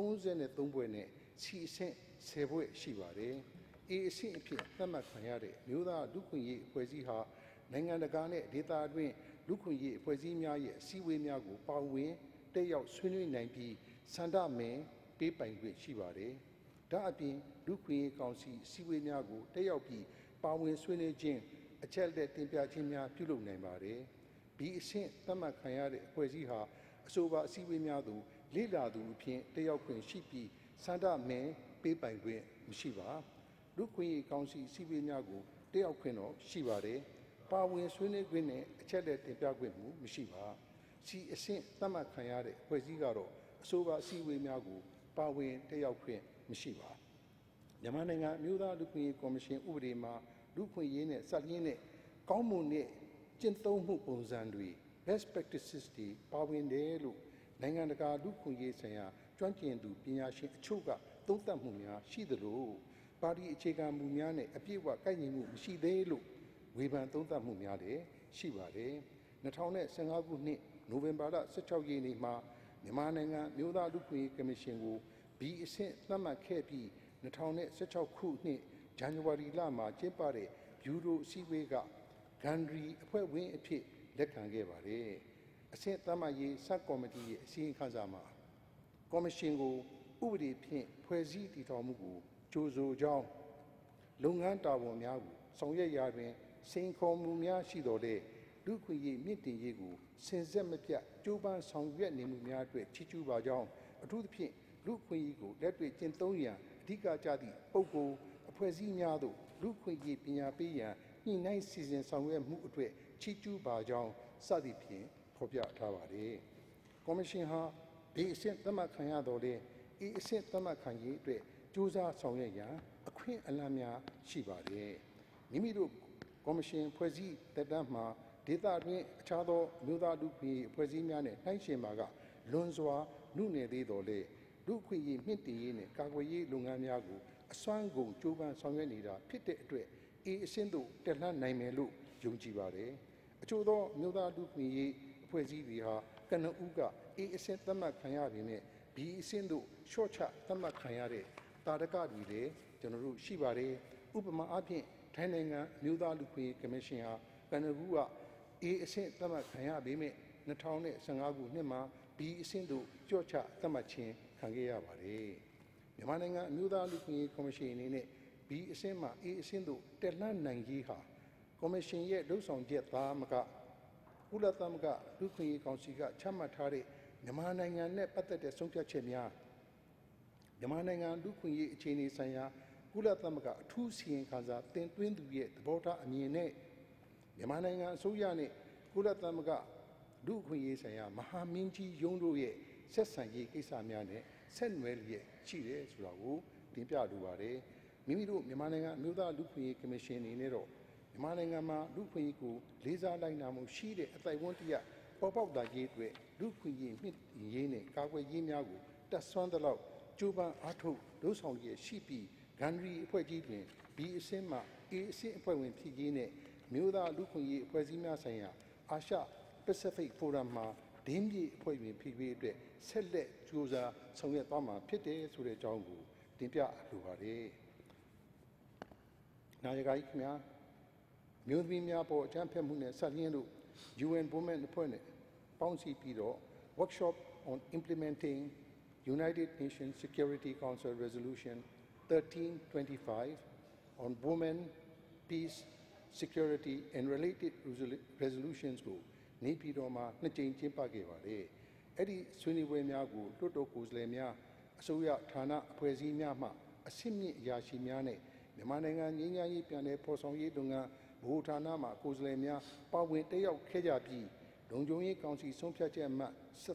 33ဖွဲ့နဲ့ C အဆင့်10ဖွဲ့ရှိပါတယ်။ A အဆင့်အဖြစ်သတ်မှတ်ခံရတဲ့မြို့သားလူခွင့်ရေးဖွဲ့စည်းဟာနိုင်ငံတကာနဲ့ဒေသအတွင်းလူခွင့်ရေးဖွဲ့စည်းများရဲ့အစည်းအဝေးများကိုပါဝင်တက်ရောက်ဆွေးနွေးနိုင်ပြီးစန္ဒမဲပေးပိုင်ခွင့်ရှိပါတယ်။ဒါအပြင်လူခွင့်ရေးကောင်စီအစည်းအဝေးများကိုတက်ရောက်ပြီးပါဝင်ဆွေးနွေးခြင်းအချက်လက်တင်ပြခြင်းများပြုလုပ်နိုင်ပါတယ်။ B အဆင့်သတ်မှတ်ခံရတဲ့အဖွဲ့အစည်းဟာအဆိုပါအစည်းအဝေးများသို့လေ့လာသူအဖြစ်တက်ရောက်ခွင့်ရှိပြီးစန္ဒမဲပေးပိုင်ခွင့်မရှိပါ။လူခွင့်ရေးကောင်စီအစည်းအဝေးများကိုတက်ရောက်ခွင့်တော့ရှိပါတယ်။ပါဝင်ဆွေးနွေးခွင့်နဲ့အချက်လက်တင်ပြခွင့်မူမရှိပါ။ C အဆင့်သတ်မှတ်ခံရတဲ့အဖွဲ့အစည်းကတော့အဆိုပါအစည်းအဝေးများကိုပါဝင်တက်ရောက်ခွင့်မရှိပါ။မြန်မာနိုင်ငံမြို့သားလူခွင့်ရေးကော်မရှင်ဥပဒေမှာလူခွင့်ရေးနဲ့စပ်လျဉ်းတဲ့ကောင်းမွန်တဲ့ကျင့်သုံးမှုပုံစံတွေ best practices တွေပါဝင်တယ်လို့နိုင်ငံတကာလူခွင့်ရေးဆိုင်ရာကျွမ်းကျင်သူပညာရှင်အချို့ကသုံးသပ်မှုများရှိသလိုပါတီအခြေခံမူများနဲ့အပြည့်အဝကိုက်ညီမှုမရှိသေးလို့ဝေဖန်သုံးသပ်မှုများလည်းရှိပါတယ်။2015ခုနှစ်နိုဝင်ဘာလ16ရက်နေ့မှာမြန်မာနိုင်ငံမြို့သားလူခွင့်ရေးကော်မရှင်ကို B အဆင့်သတ်မှတ်ခဲ့ပြီး2016ခုနှစ်ဇန်နဝါရီလမှာကျင်းပတဲ့ဘျူရိုအစည်းအဝေးကဂန္ဓီအဖွဲ့ဝင်အဖြစ်လက်ခံခဲ့ပါတယ်။အဆင့်သတ်မှတ်ရေးစက်ကော်မတီရဲ့အစည်းအဝေးခန်းစာမှာကော်မရှင်ကိုဥပဒေဖြင့်ဖွဲ့စည်းတည်ထောင်မှုကိုကြိုဆိုကြောင်းလုပ်ငန်းတာဝန်များကိုဆောင်ရွက်ရာတွင်စိန်ခေါ်မှုများရှိတော်လဲလူခွင့်ရေးမြင့်တင်ရေးကိုစင်ဆက်မပြတ်ကြိုးပမ်းဆောင်ရွက်နေမှုများအတွက်ချီးကျူးပါကြောင်းအထူးသဖြင့်လူခွင့်ရေးကိုလက်တွေ့ကျင့်သုံးရန်အဓိကကျသည့်ပုဂ္ဂိုလ်အဖွဲ့အစည်းများသို့လူခွင့်ရေးပညာပေးရန်ညှိနှိုင်းစီစဉ်ဆောင်ရွက်မှုအတွက်ချီးကျူးပါကြောင်းစသည်ဖြင့်ဖော်ပြထားပါတယ်။ကော်မရှင်ဟာဒီအဆင့်သတ်မှတ်ခံရတော်လဲဤအဆင့်သတ်မှတ်ခံရေးအတွက်ကြိုးစားဆောင်ရွက်ရန်အခွင့်အလမ်းများရှိပါတယ်။မိမိတို့ကော်မရှင်ဖွဲ့စည်းတက်တမ်းမှာဒေသအတွင်းအခြားသောမြို့သားလူခွင့်ရေးအဖွဲ့အစည်းများနဲ့နှိုင်းယှဉ်ပါကလွန်စွာနုနယ်သေးတော်လဲလူခွင့်ရေးမြင့်တင်ရေးနဲ့ကာကွယ်ရေးလုပ်ငန်းများကိုအစွမ်းကုန်ကြိုးပမ်းဆောင်ရွက်နေတာဖြစ်တဲ့အတွက်အေးအဆင့်သို့တက်လှမ်းနိုင်မယ်လို့ယုံကြည်ပါတယ်။အချို့သောမြို့သားလူခွင့်ရေးအဖွဲ့အစည်းတွေဟာကနဦးကအေးအဆင့်သတ်မှတ်ခံရပေမဲ့ဒီအဆင့်သို့ရှော့ချသတ်မှတ်ခံရတဲ့တာရကတွေလည်းကျွန်တော်တို့ရှိပါတယ်။ဥပမာအားဖြင့်ထိုင်းနိုင်ငံမြို့သားလူခွင့်ရေးကော်မရှင်ဟာကနဦးကအေးအဆင့်သတ်မှတ်ခံရပေမဲ့2015ခုနှစ်မှာ B အဆင့်သို့ကြော့ချသတ်မှတ်ခြင်းခံခဲ့ရပါတယ်။မြန်မာနိုင်ငံအမျိုးသားလူခွင့်ရေးကော်မရှင်အနေနဲ့ B အဆင့်မှ A အဆင့်သို့တက်လှမ်းနိုင်ရေးဟာကော်မရှင်ရဲ့လှုပ်ဆောင်ချက်သားမကကုလသမဂ္ဂလူခွင့်ရေးကောင်စီကချမှတ်ထားတဲ့မြန်မာနိုင်ငံနဲ့ပတ်သက်တဲ့ဆုံးဖြတ်ချက်များမြန်မာနိုင်ငံလူခွင့်ရေးအခြေအနေဆိုင်ရာကုလသမဂ္ဂအထူးစီရင်ခံစာတင်သွင်းသူရဲ့သဘောထားအမြင်နဲ့မြန်မာနိုင်ငံအစိုးရနဲ့ကုလသမဂ္ဂလူခွင့်ရေးဆိုင်ရာမဟာမင်းကြီးရုံးတို့ရဲ့ဆက်ဆံရေးကိစ္စများနဲ့ဆက်နွယ်လျက်ရှိတယ်ဆိုတာကိုတင်ပြလိုပါတယ်။မိမိတို့မြန်မာနိုင်ငံအမျိုးသားလူခွင့်ရေးကော်မရှင်အနေနဲ့တော့မြန်မာနိုင်ငံမှာလူခွင့်ရေးကိုလေးစားလိုက်နာမှုရှိတဲ့အသိုက်အဝန်းတရပေါ်ပေါက်လာရေးအတွက်လူခွင့်ရေးမြင့်ရေးနဲ့ကာကွယ်ရေးများကိုတက်ဆွမ်းသလောက်ကြိုးပမ်းအားထုတ်လှုံ့ဆော်ရရှိပြီးဂန္ဓီအဖွဲ့ကြီးတွင် B အဆင့်မှ A အဆင့်အဖွဲ့ဝင်ဖြစ်ရေးနဲ့မြို့သားလူခွင့်ရေးအဖွဲ့အစည်းများဆိုင်ရာအာရှ Pacific Forum မှာဒင်းပြေအဖွဲ့ဝင်ဖြစ်ရေးအတွက်ဆက်လက်ကြိုးစားဆောင်ရွက်သွားမှာဖြစ်တယ်ဆိုတဲ့အကြောင်းကိုတင်ပြလိုပါတယ်။နာယကကြီးခင်ဗျာမြို့သမီးများပေါ်အကြမ်းဖက်မှုနဲ့ဆက်လျင်းလို့ UN Women အဖွဲ့နဲ့ပေါင်းစည်းပြီးတော့ workshop on implementing United Nations Security Council Resolution 1325 on women, peace, security and related resolutions ကိုနေပြည်တော်မှာနှစ်ကြိမ်ကျင်းပခဲ့ပါတယ်။အဲ့ဒီဆွေးနွေးပွဲများကိုလွှတ်တော်ကိုယ်စားလှယ်များအစိုးရဌာနအဖွဲ့အစည်းများမှအဆင့်မြင့်အရာရှိများနဲ့မမြန်မာနိုင်ငံငြိမ်းချမ်းရေးပြန်လည်ဖော်ဆောင်ရေးလုပ်ငန်းဗဟိုဌာနမှကိုယ်စားလှယ်များပါဝင်တက်ရောက်ခဲ့ကြပြီးလုံခြုံရေးကောင်စီဆုံးဖြတ်ချက်အမှတ်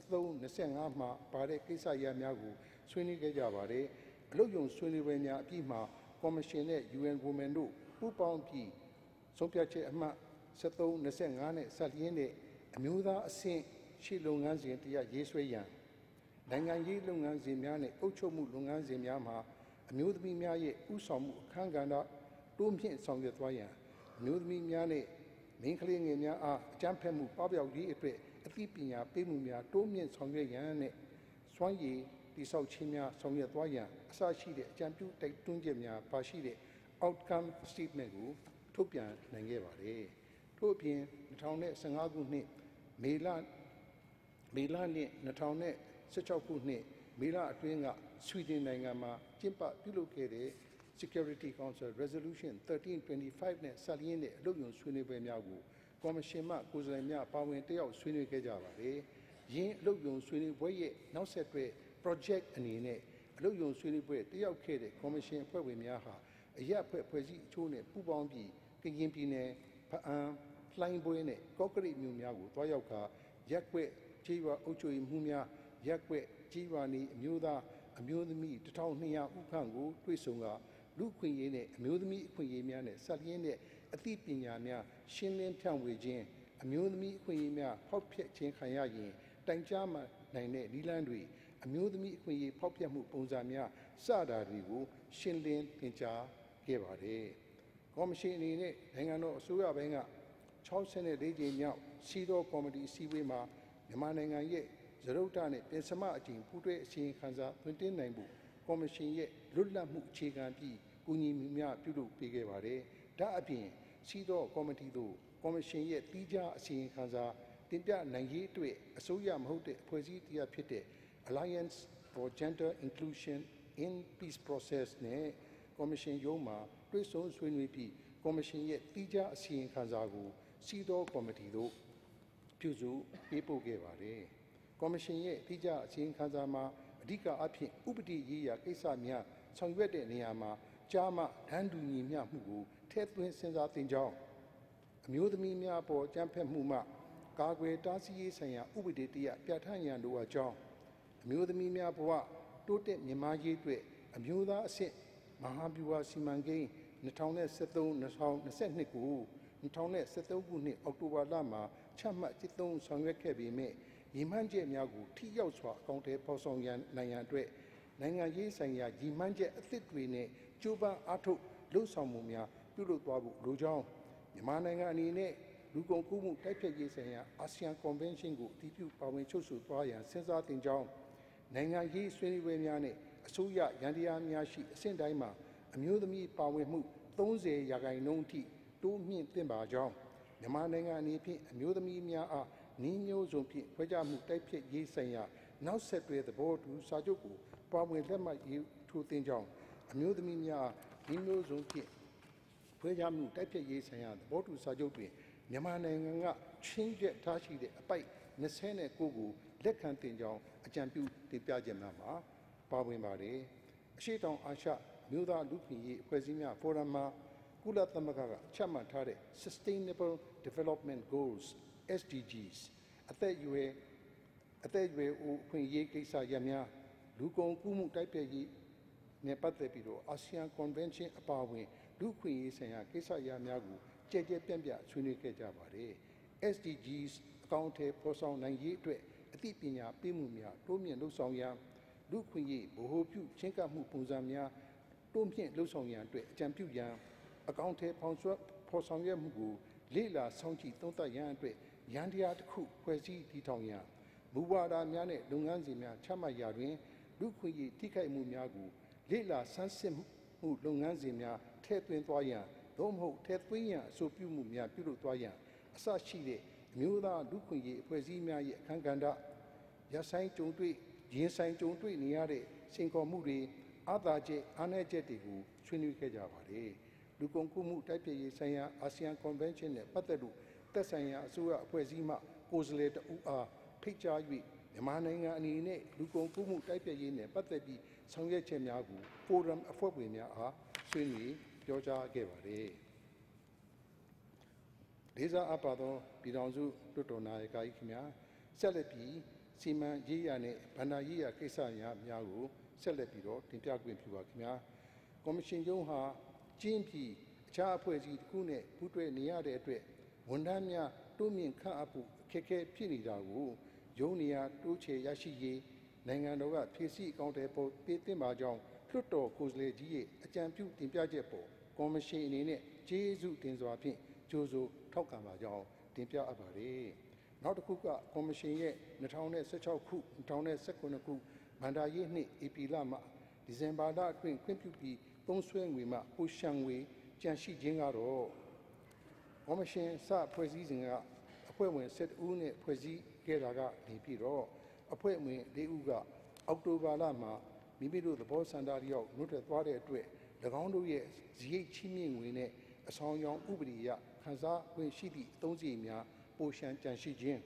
73-25မှာပါတဲ့ကိစ္စရပ်များကိုဆွေးနွေးခဲ့ကြပါတယ်။အလုပ်ရုံဆွေးနွေးပွဲများအပြီးမှာကော်မရှင်နဲ့ UN Women တို့ပူးပေါင်းပြီးဆုံးဖြတ်ချက်အမှတ်73-25နဲ့ဆက်လျင်းတဲ့အမျိုးသားအဆင့်ရှေ့လုပ်ငန်းစဉ်တရားရေးဆွဲရန်နိုင်ငံရေးလုပ်ငန်းစဉ်များနဲ့အုပ်ချုပ်မှုလုပ်ငန်းစဉ်များမှာအမျိုးသမီးများရဲ့ဥဆောင်မှုအခမ်းကဏ္ဍတိုးမြင့်ဆောင်ရွက်သွားရန်အမျိုးသမီးများနဲ့မိန်းကလေးငယ်များအားအကြမ်းဖက်မှုပပျောက်ရေးအတွက်အသိပညာပေးမှုများတိုးမြင့်ဆောင်ရွက်ရန်နဲ့စွမ်းရည်တိဆောက်ခြင်းများဆောင်ရွက်သွားရန်အစရှိတဲ့အကြံပြုတိုက်တွန်းချက်များပါရှိတဲ့ outcome statement ကိုထုတ်ပြန်နိုင်ခဲ့ပါတယ်။ထို့အပြင်2015ခုနှစ်မေလနှင့်2016ခုနှစ်မေလအတွင်းကဆွီဒင်နိုင်ငံမှာကျင်းပပြုလုပ်ခဲ့တဲ့ Security Council Resolution 1325နဲ့ဆက်လျင်းတဲ့အလုပ်ရုံဆွေးနွေးပွဲများကိုကော်မရှင်မှကိုယ်စားလှယ်များပါဝင်တက်ရောက်ဆွေးနွေးခဲ့ကြပါတယ်။ယင်းအလုပ်ရုံဆွေးနွေးပွဲရဲ့နောက်ဆက်တွဲ project အနေနဲ့အလုပ်ရုံဆွေးနွေးပွဲတက်ရောက်ခဲ့တဲ့ကော်မရှင်အဖွဲ့ဝင်များဟာအရက်ဖွဲ့စည်းအချို့နဲ့ပူးပေါင်းပြီးကရင်ပြည်နယ်ဖအံလှိုင်းပွဲနဲ့ကော့ကရိတ်မြို့များကိုတွားရောက်ကာရက်ွက်ကြေးရွာအုပ်ချုပ်ရေးမှုများရက်ွက်ကြေးရွာနေအမျိုးသားအမျိုးသမီး1200ဦးခန့်ကိုတွေ့ဆုံကလူခွင့်ရေးနဲ့အမျိုးသမီးအခွင့်အရေးများနဲ့ဆက်လျင်းတဲ့အသိပညာများရှင်းလင်းဖြန့်ဝေခြင်းအမျိုးသမီးအခွင့်အရေးများဖောက်ဖျက်ခြင်းခံရရင်တိုင်ကြားမှနိုင်တဲ့နည်းလမ်းတွေအမျိုးသမီးအခွင့်အရေးဖောက်ဖျက်မှုပုံစံများစတာတွေကိုရှင်းလင်းသင်ကြားခဲ့ပါတယ်။ကော်မရှင်အနေနဲ့နိုင်ငံတော်အစိုးရဘက်က64ကြိမ်မြောက်စီးတော်ကော်မတီအစည်းအဝေးမှာမြန်မာနိုင်ငံရဲ့ဇရုတ်တနဲ့ပြင်စမအကျဉ်ပူးတွဲအစီရင်ခံစာသွင်းတင်နိုင်ဖို့ကော်မရှင်ရဲ့လွတ်လပ်မှုအခြေခံပြီးကူညီမှုများပြုလုပ်ပေးခဲ့ပါတယ်။ဒါအပြင်စီးတော်ကော်မတီတို့ကော်မရှင်ရဲ့တီးခြားအစီရင်ခံစာတင်ပြနိုင်ရေးအတွက်အစိုးရမဟုတ်တဲ့အဖွဲ့အစည်းတရားဖြစ်တဲ့ Alliance for Gender Inclusion in Peace Process နဲ့ကော်မရှင်ရုံးမှာတွေ့ဆုံဆွေးနွေးပြီးကော်မရှင်ရဲ့တီးခြားအစီရင်ခံစာကိုစီးတော်ကော်မတီတို့ပြုစုပေးပို့ခဲ့ပါတယ်။ကော်မရှင်ရဲ့တီးခြားအစီရင်ခံစာမှာအဓိကအဖြစ်ဥပဒေရေးရာကိစ္စများဆောင်ရွက်တဲ့နေရာမှာကြားမှတန်းတူညီမျှမှုကိုထည့်သွင်းစဉ်းစားသင့်ကြောင်းအမျိုးသမီးများပေါ်ကြမ်းဖက်မှုမှကာကွယ်တားဆီးရေးဆိုင်ရာဥပဒေတရားပြဋ္ဌာန်းရန်လိုအပ်ကြောင်းအမျိုးသမီးများဘဝတိုးတက်မြင့်မားရေးအတွက်အမျိုးသားအဆင့်မဟာဗျူဟာစီမံကိန်း2013-2022ကို2013ခုနှစ်အောက်တိုဘာလမှာချမှတ်ကျင့်သုံးဆောင်ရွက်ခဲ့ပေမဲ့ရည်မှန်းချက်များကိုထိရောက်စွာအကောင့်ထဲပေါ်ဆောင်ရန်နိုင်ရန်အတွက်နိုင်ငံရေးဆိုင်ရာရည်မှန်းချက်အသစ်တွေနဲ့ကြိုးပမ်းအားထုတ်လှုပ်ဆောင်မှုများပြုလုပ်သွားဖို့လိုကြောင်းမြန်မာနိုင်ငံအနေနဲ့လူကုန်ကူးမှုတိုက်ဖျက်ရေးဆိုင်ရာအာဆီယံကွန်ဗင်းရှင်းကိုအတည်ပြုပါဝင်ချုပ်ဆိုသွားရန်စဉ်းစားတင်ကြောင်းနိုင်ငံရေးဆွေးနွေးပွဲများနဲ့အစိုးရရန်တရားများရှိအဆင့်တိုင်းမှာအမျိုးသမီးပါဝင်မှု30%အထိတိုးမြင့်သင့်ပါကြောင်းမြန်မာနိုင်ငံအနေဖြင့်အမျိုးသမီးများအားနည်းမျိုးစုံဖြင့်ဖွဲ့ကြမှုတိုက်ဖျက်ရေးဆိုင်ရာနောက်ဆက်တွဲသဘောတူစာချုပ်ကိုပါဝင်လက်မှတ်ရေးထိုးသင့်ကြောင်းအမျိုးသမီးများနည်းမျိုးစုံဖြင့်ဖွဲ့ကြမှုတိုက်ဖျက်ရေးဆိုင်ရာသဘောတူစာချုပ်တွင်မြန်မာနိုင်ငံကချင်းချက်ထားရှိတဲ့အပိုက်29ကိုလက်ခံတင်ကြောင်းအကြံပြုတင်ပြချက်များမှာပါဝင်ပါတယ်။အရှေ့တောင်အာရှမြို့သားလူ့ခွင့်ရေးအဖွဲ့အစည်းများဖိုရမ်မှာကုလသမဂ္ဂကချမှတ်ထားတဲ့ Sustainable Development Goals SDGs အသက်အရွယ်ခွင့်ရေးကိစ္စရပ်များလူကုန်ကူးမှုတိုက်ဖျက်ရေးနဲ့ပတ်သက်ပြီးတော့အာဆီယံကွန်ဗင်းရှင်းအပါအဝင်လူခွင့်ရေးဆိုင်ရာကိစ္စရပ်များကိုကြဲကြဲပြန့်ပြန့်ဆွေးနွေးခဲ့ကြပါတယ်။ SDGs အကောင့်ထဲပေါ်ဆောင်နိုင်ရေးအတွက်အသိပညာပေးမှုများတိုးမြင့်လှုပ်ဆောင်ရန်လူခွင့်ရေးဗဟိုပြုချင်းကပ်မှုပုံစံများတိုးမြင့်လှုပ်ဆောင်ရန်အတွက်အကြံပြုရန်အကောင့်ထဲဖော်ဆောင်ရွက်မှုကိုလေ့လာစောင့်ကြည့်သုံးသပ်ရန်အတွက်ရန်တရားတစ်ခုဖွဲ့စည်းတည်ထောင်ရန်မူဝါဒများနဲ့လုပ်ငန်းစဉ်များချမှတ်ရာတွင်လူခွင့်ရေးထိခိုက်မှုများကိုလေ့လာဆန်းစစ်မှုလုပ်ငန်းစဉ်များထည့်သွင်းသွားရန်သို့မဟုတ်ထည့်သွင်းရန်အဆိုပြုမှုများပြုလုပ်သွားရန်အစရှိတဲ့အမျိုးသားလူခွင့်ရေးအဖွဲ့အစည်းများရဲ့အခမ်းကဏ္ဍရင်ဆိုင်ကြုံတွေ့နေရတဲ့စိန်ခေါ်မှုတွေအားသာချက်အားနည်းချက်တွေကိုဆွေးနွေးခဲ့ကြပါတယ်။လူကုန်ကူးမှုတိုက်ဖျက်ရေးဆိုင်ရာအာဆီယံကွန်ဗင်းရှင်းနဲ့ပတ်သက်လို့သက်ဆိုင်ရာအစိုးရအဖွဲ့အစည်းမှကိုယ်စားလှယ်တဦးအားဖိတ်ကြား၍မြန်မာနိုင်ငံအနေနဲ့လူကုန်ကူးမှုတိုက်ဖျက်ရေးနဲ့ပတ်သက်ပြီးဆောင်ရွက်ချက်များကိုဖိုရမ်အဖွဲ့ဝင်များအားဆွေးနွေးပြောကြားခဲ့ပါတယ်လေးစားအပ်ပါသောပြည်ထောင်စုလွှတ်တော်နာယကကြီးခင်ဗျာဆက်လက်ပြီးစီမံရေးရာနဲ့ဗန္ဒာရေးရာကိစ္စများကိုဆက်လက်ပြီးတော့တင်ပြခွင့်ပြုပါခင်ဗျာကော်မရှင်ရုံးဟာကျင်းပြီးအခြားအဖွဲ့အစည်းတစ်ခုနဲ့ပူးတွဲနေရတဲ့အတွက်ဝန်ထမ်းများတိုးမြင့်ခန့်အပ်ဖို့အခက်အခဲဖြစ်နေတာကိုရုံးနေရာတိုးချဲ့ရရှိရေးနိုင်ငံတော်ကဖြည့်ဆည်းအကောင့်တွေပေါ်ပေးသင့်ပါကြောင်းလွှတ်တော်ကိုယ်စားလှယ်ကြီးရဲ့အကြံပြုတင်ပြချက်ပေါ်ကော်မရှင်အနေနဲ့ကျေးဇူးတင်စွာဖြင့်ကြိုဆိုထောက်ခံပါကြောင်းတင်ပြအပ်ပါတယ်နောက်တစ်ခုကကော်မရှင်ရဲ့2016ခု2019ခုဗန္ဒာရေးနှစ်ဧပြီလမှဒီဇင်ဘာလအတွင်းခွင့်ပြုပြီးသုံးစွဲငွေမှပိုရှံငွေကြန့်ရှိခြင်းကတော့ကော်မရှင်စဖွဲ့စည်းစဉ်ကအဖွဲ့ဝင်7ဦးနဲ့ဖွဲ့စည်းခဲ့တာကနေပြီးတော့အဖွဲ့ဝင်4ဦးကအောက်တိုဘာလမှာမိမိတို့သဘောဆန္ဒအလျောက်နှုတ်ထွက်သွားတဲ့အတွက်၎င်းတို့ရဲ့ဇိတ်ချီးမြှင့်ငွေနဲ့အဆောင်ရောင်ဥပဒေအရခန်းစားခွင့်ရှိသည့်အသုံးစရိတ်များပိုရှံကြန့်ရှိခြင်း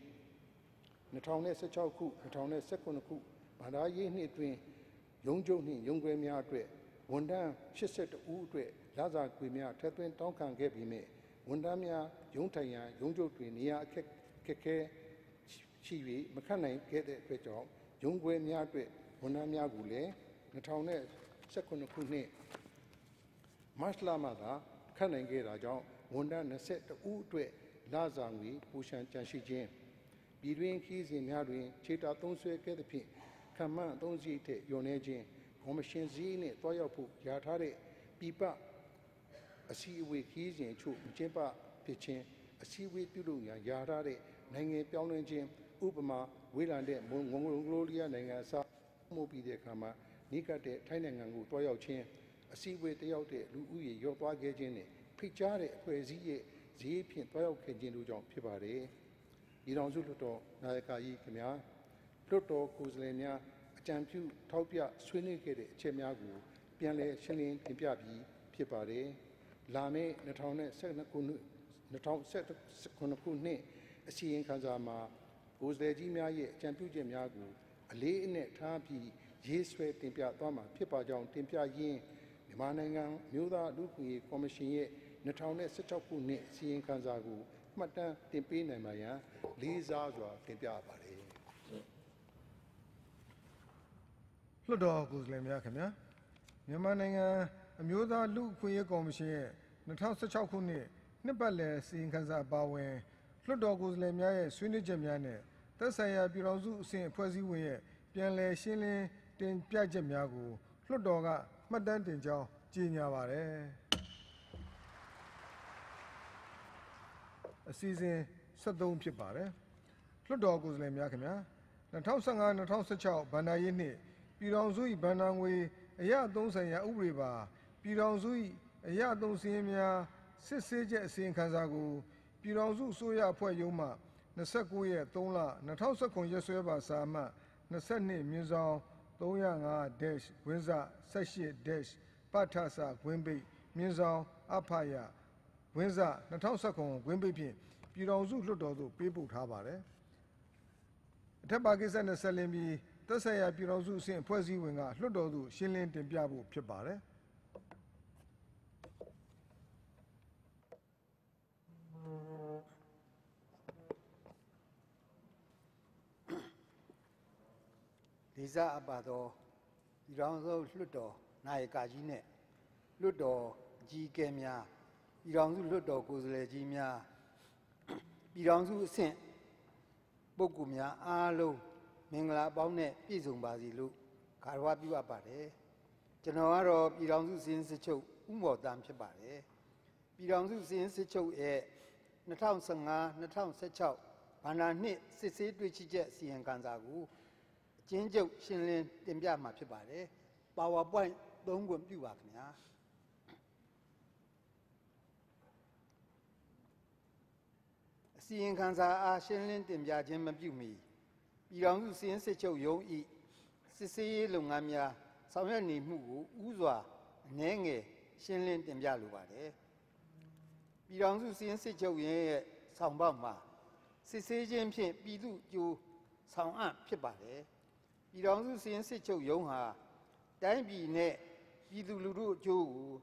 2016ခု2019ခုဗန္ဒာရေးနှစ်အတွင်းရုံးချုပ်နှင့်ရုံးခွဲများအတွက်ဝန်ထမ်း82ဦးအတွက်လစာခွေများထပ်သွင်းတောင်းခံခဲ့ပြီးမြဲဝန်ထမ်းများရုံးထိုင်ရန်ရုံးချုပ်တွင်နေရာအခက်အခဲရှိ၍မခန့်နိုင်ခဲ့တဲ့အတွက်ကြောင့်ရုံးခွဲများအတွက်ဝန်ထမ်းများကိုလည်း2019ခုနှစ်မတ်လမှသာခန့်နိုင်ခဲ့တာကြောင့်ဝန်ထမ်း22ဦးအတွက်လစာငွေပူရှံကြန့်ရှိခြင်းပြည်တွင်းခီးစဉ်များတွင်ခြေတာသုံးဆွဲခဲ့သဖြင့်ခံမှန်းအသုံးစရိတ်ထက်လျော်နေခြင်းကော်မရှင်စည်းနှင့်တွားရောက်ဖို့ယာထားတဲ့ပြည်ပအစည်းအဝေးခီးစဉ်အချို့ကျင်းပဖြစ်ခြင်းအစည်းအဝေးပြုလုပ်ရန်ယာထားတဲ့နိုင်ငံပြောင်းလဲခြင်းဥပမာဝေးလံတဲ့မွန်ဂိုလီးယားနိုင်ငံအစားမှုပြီးတဲ့အခါမှာနိကတဲ့ထိုင်းနိုင်ငံကိုတွားရောက်ခြင်းအစည်းအဝေးတယောက်တဲ့လူဦးရေရောသွားခဲ့ခြင်းနဲ့ဖိတ်ကြားတဲ့အဖွဲ့အစည်းရဲ့ဈေးဖြင့်တွားရောက်ခဲ့ခြင်းတို့ကြောင့်ဖြစ်ပါတယ်ပြည်ထောင်စုလွှတ်တော်နာယကကြီးခင်ဗျာလွှတ်တော်ကိုယ်စားလှယ်များအကြံပြုထောက်ပြဆွေးနွေးခဲ့တဲ့အချက်များကိုပြန်လည်ရှင်းလင်းတင်ပြပြီးဖြစ်ပါတယ်လာမယ့်2012ခုနှစ်အစီရင်ခံစာမှာကိုယ်စားလှယ်ကြီးများရဲ့အကြံပြုချက်များကိုအလေးအနက်ထားပြီးရေးဆွဲတင်ပြသွားမှာဖြစ်ပါကြောင်းတင်ပြရင်းမြန်မာနိုင်ငံမြို့သားလူ့အခွင့်အရေးကော်မရှင်ရဲ့2016ခုနှစ်အစီရင်ခံစာကိုမှတ်တမ်းတင်ပေးနိုင်ပါရန်လေးစားစွာတင်ပြပါတယ်လွှတ်တော်ကိုယ်စားလှယ်များခင်ဗျာမြန်မာနိုင်ငံအမျိုးသားလူ့အခွင့်အရေးကော်မရှင်ရဲ့2016ခုနှစ်နှစ်ပတ်လည်အစီရင်ခံစာအပါအဝင်လွှတ်တော်ကိုယ်စားလှယ်များရဲ့ဆွေးနွေးချက်များနဲ့သက်ဆိုင်ရာပြည်ထောင်စုအဆင့်အဖွဲ့အစည်းဝင်ရဲ့ပြန်လည်ရှင်းလင်းတင်ပြချက်များကိုလွှတ်တော်ကမှတ်တမ်းတင်ကြောင်းကြေညာပါတယ်အစီအစဉ်73ဖြစ်ပါတယ်လွှတ်တော်ကိုယ်စားလှယ်များခင်ဗျာ2015-2016ဘဏ္ဍာရေးနှစ်ပြည်ထောင်စု၏ဘဏ္ဍာငွေအရအသုံးဆိုင်ရာဥပဒေပါပြည်ထောင်စု၏အရအသုံးစည်းရင်းများစစ်ဆေးချက်အစီရင်ခံစာကိုပြည်ထောင်စုအစိုးရအဖွဲ့ရုံးမှ29ရက်3လ2019ရက်စွဲပါစာအမှတ်22/305-ဝင်းစ18-ပထစဝင်းပိတ်-အဖရဝင်းစ2019ဝင်းပိတ်ဖြင့်ပြည်ထောင်စုလွှတ်တော်သို့ပေးပို့ထားပါတယ်အထက်ပါကိစ္စနဲ့ဆက်လင်းပြီးသက်ဆိုင်ရာပြည်ထောင်စုအဆင့်အဖွဲ့အစည်းဝင်ကလွှတ်တော်သို့ရှင်းလင်းတင်ပြဖို့ဖြစ်ပါတယ်လေးစားအပ်ပါသောပြည်ထောင်စုလွှတ်တော်နာယကကြီးနဲ့လွှတ်တော်အကြီးအကဲများပြည်ထောင်စုလွှတ်တော်ကိုယ်စားလှယ်ကြီးများပြည်ထောင်စုအဆင့်ပုဂ္ဂိုလ်များအားလုံးမင်္ဂလာပေါင်းနဲ့ပြည့်စုံပါစေလို့ဂါရဝပြုအပ်ပါတယ်ကျွန်တော်ကတော့ပြည်ထောင်စုစည်းစစ်ချုပ်ဦးမော်တန်းဖြစ်ပါတယ်ပြည်ထောင်စုစည်းစစ်ချုပ်ရဲ့2015-2016ဘဏ္ဍာနှစ်စစ်ဆေးတွေ့ရှိချက်အစီရင်ခံစာကိုအကျဉ်းချုပ်ရှင်းလင်းတင်ပြမှာဖြစ်ပါတယ် PowerPoint 3 ခွင့်ပြုပါခင်ဗျာအစီရင်ခံစာအားရှင်းလင်းတင်ပြခြင်းမပြုမီပြည်ထောင်စုစည်းစစ်ချုပ်ရုံး၏စစ်ဆေးရေးလုပ်ငန်းများဆောင်ရွက်နေမှုကိုဥစွာအနည်းငယ်ရှင်းလင်းတင်ပြလိုပါတယ်ပြည်ထောင်စုစည်းစစ်ချုပ်ရဲ့ဆောင်ပေါက်မှာစစ်ဆေးခြင်းဖြင့်ပြည်သူ့အကျိုးဆောင်အပ်ဖြစ်ပါတယ်ပြည်ထောင်စုစည်းစစ်ချုပ်ရုံးဟာတိုင်းပြည်နဲ့ပြည်သူလူထုအကျိုးကိုစ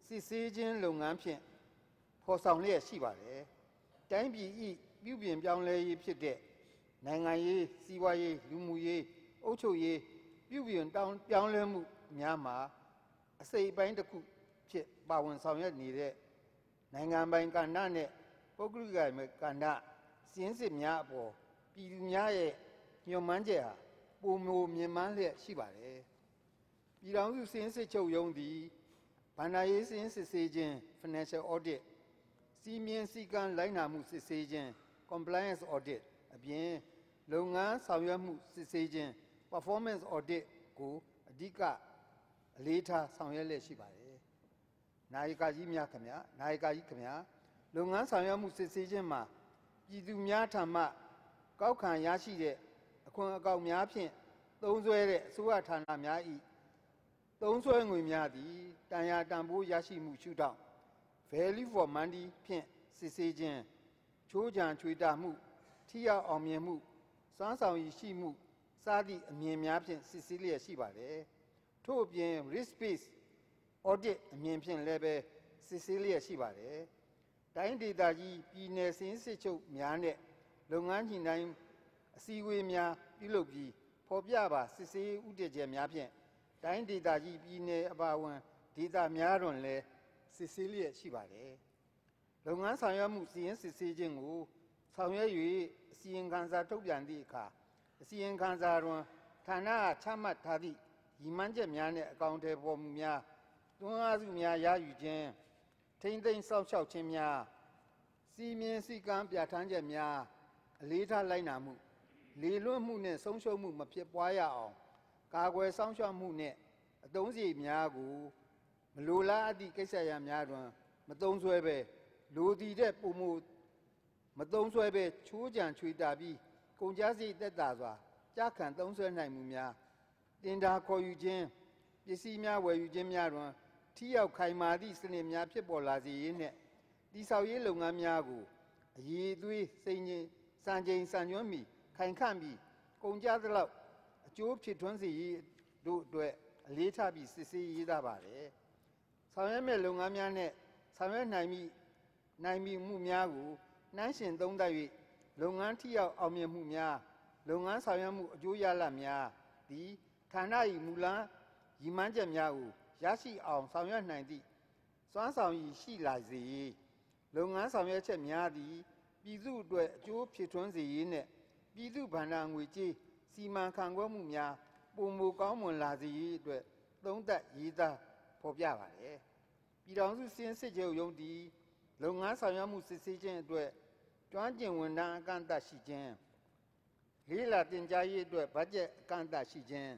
စစ်ဆေးခြင်းလုပ်ငန်းဖြင့်ဖော်ဆောင်လျက်ရှိပါတယ်။တိုင်းပြည်၏ပြုပြင်ပြောင်းလဲရေးဖြစ်တဲ့နိုင်ငံရေးစီးပွားရေးလူမှုရေးအုပ်ချုပ်ရေးပြုပြင်ပြောင်းလဲမှုများမှာအစိတ်အပိုင်းတစ်ခုဖြစ်ပါဝင်ဆောင်ရွက်နေတဲ့နိုင်ငံပိုင်ကဏ္ဍနဲ့ပုဂ္ဂလိကကဏ္ဍစည်းစစ်များအပေါ်ပြည်သူများရဲ့ညှော်မှန်းချက်ဟာပုံမမြင်မှန်းလျက်ရှိပါတယ်။ပြည်ထောင်စုစည်းစစ်ချုပ်ရုံးသည်ဘဏ္ဍာရေးစည်းစစ်ဆေးခြင်း financial audit စီမင်းစည်းကမ်းလိုက်နာမှုစစ်ဆေးခြင်း compliance audit အပြင်လုပ်ငန်းဆောင်ရွက်မှုစစ်ဆေးခြင်း performance audit ကိုအဓိကအလေးထားဆောင်ရွက်လျက်ရှိပါတယ်။နာယကကြီးများခင်ဗျာလုပ်ငန်းဆောင်ရွက်မှုစစ်ဆေးခြင်းမှာပြည်သူများထံမှကောက်ခံရရှိတဲ့အခွင့်အကောက်များဖြင့်သုံးစွဲတဲ့အစိုးရဌာနများ၏သုံးစွဲငွေများသည်တန်ရာတန်ဖိုးရရှိမှုရှုထောင့် value for money ဖြင့်စစ်ဆေးခြင်းချိုးချံချွေတာမှုထိရောက်အောင်မြင်မှုစွမ်းဆောင်ရည်ရှိမှုစသည့်အမြင်များဖြင့်စစ်ဆေးလျက်ရှိပါတယ်။ထို့အပြင် risk based audit အမြင်ဖြင့်လည်းပဲစစ်ဆေးလျက်ရှိပါတယ်။တိုင်းဒေသကြီးပြည်နယ်စည်းစစ်ချုပ်များနဲ့လုပ်ငန်းညှိနှိုင်းအစည်းအဝေးများပြုလုပ်ပြီးဖော်ပြပါစစ်ဆေးဥတည်ချက်များဖြင့်တိုင်းဒေသကြီးပြည်နယ်အပါအဝင်ဒေသများတွင်လည်းစစ်ဆေးလျက်ရှိပါတယ်။လုပ်ငန်းဆောင်ရွက်မှုစီရင်စစ်ဆေးခြင်းကိုဆောင်ရွက်၍အစီရင်ခံစာထုတ်ပြန်သည့်အခါအစီရင်ခံစာတွင်ဌာနအားချမှတ်ထားသည့်ရည်မှန်းချက်များနှင့်အကောင့်အထည်ဖော်မှုများတွန်းအားစုများရယူခြင်းထိမ့်သိမ်းစောင့်ရှောက်ခြင်းများစီမင်းစည်းကမ်းပြဋ္ဌာန်းချက်များအလေးထားလိုက်နာမှုလေလွင့်မှုနှင့်ဆုံးရှုံးမှုမဖြစ်ပွားရအောင်ကာကွယ်စောင့်ရှောက်မှုနှင့်အသုံးစရိတ်များကိုမလိုလားအပ်သည့်ကိစ္စရပ်များတွင်မသုံးစွဲဘဲလိုတည်တဲ့ပုံမှုမသုံးစွဲဘဲချိုးချံချွေတာပြီးကုန်ကျစရိတ်သက်သာစွာကြားခံသုံးစွဲနိုင်မှုများတင်ဒါခေါ်ယူခြင်းပစ္စည်းများဝယ်ယူခြင်းများတွင်ထိရောက်ခိုင်မာသည့်စနစ်များဖြစ်ပေါ်လာစေရေးနှင့်တည်ဆောက်ရေးလုပ်ငန်းများကိုအရေးအသွေးစိန်ချင်းစံချိန်စံညွှန်းမီခိုင်ခန့်ပြီးကုန်ကျသလောက်အကျိုးဖြစ်ထွန်းစေရေးတို့အတွက်အလေးထားပြီးစစ်ဆေးရေးသားပါတယ်။ဆောင်ရွက်မဲ့လုပ်ငန်းများနဲ့ဆောင်ရွက်နိုင်မှုများကိုနှိုင်းယှဉ်သုံးသပ်၍လုပ်ငန်းထိရောက်အောင်မြင်မှုများလုပ်ငန်းဆောင်ရွက်မှုအကျိုးရလဒ်များသည်ဌာန၏မူလရည်မှန်းချက်များကိုရရှိအောင်ဆောင်ရွက်နိုင်သည့်စွမ်းဆောင်ရည်ရှိလာစေရေးလုပ်ငန်းဆောင်ရွက်ချက်များသည်ပြည်သူအတွက်အကျိုးဖြစ်ထွန်းစေရေးနှင့်ပြည်သူ့ဘဏ္ဍာငွေကြေးစီမံခန့်ခွဲမှုများပုံမူကောင်းမွန်လာစေရေးအတွက်သုံးသပ်ရေးသားဖော်ပြပါတယ်။ပြည်ထောင်စုစည်းစစ်ချုပ်ရုံးသည်လုပ်ငန်းဆောင်ရွက်မှုစစ်ဆေးခြင်းအတွက်ကျွမ်းကျင်ဝန်ထမ်းအကန့်အသတ်ရှိခြင်းလေးလာတင်ကြားရေးအတွက်ဘတ်ဂျက်အကန့်အသတ်ရှိခြင်း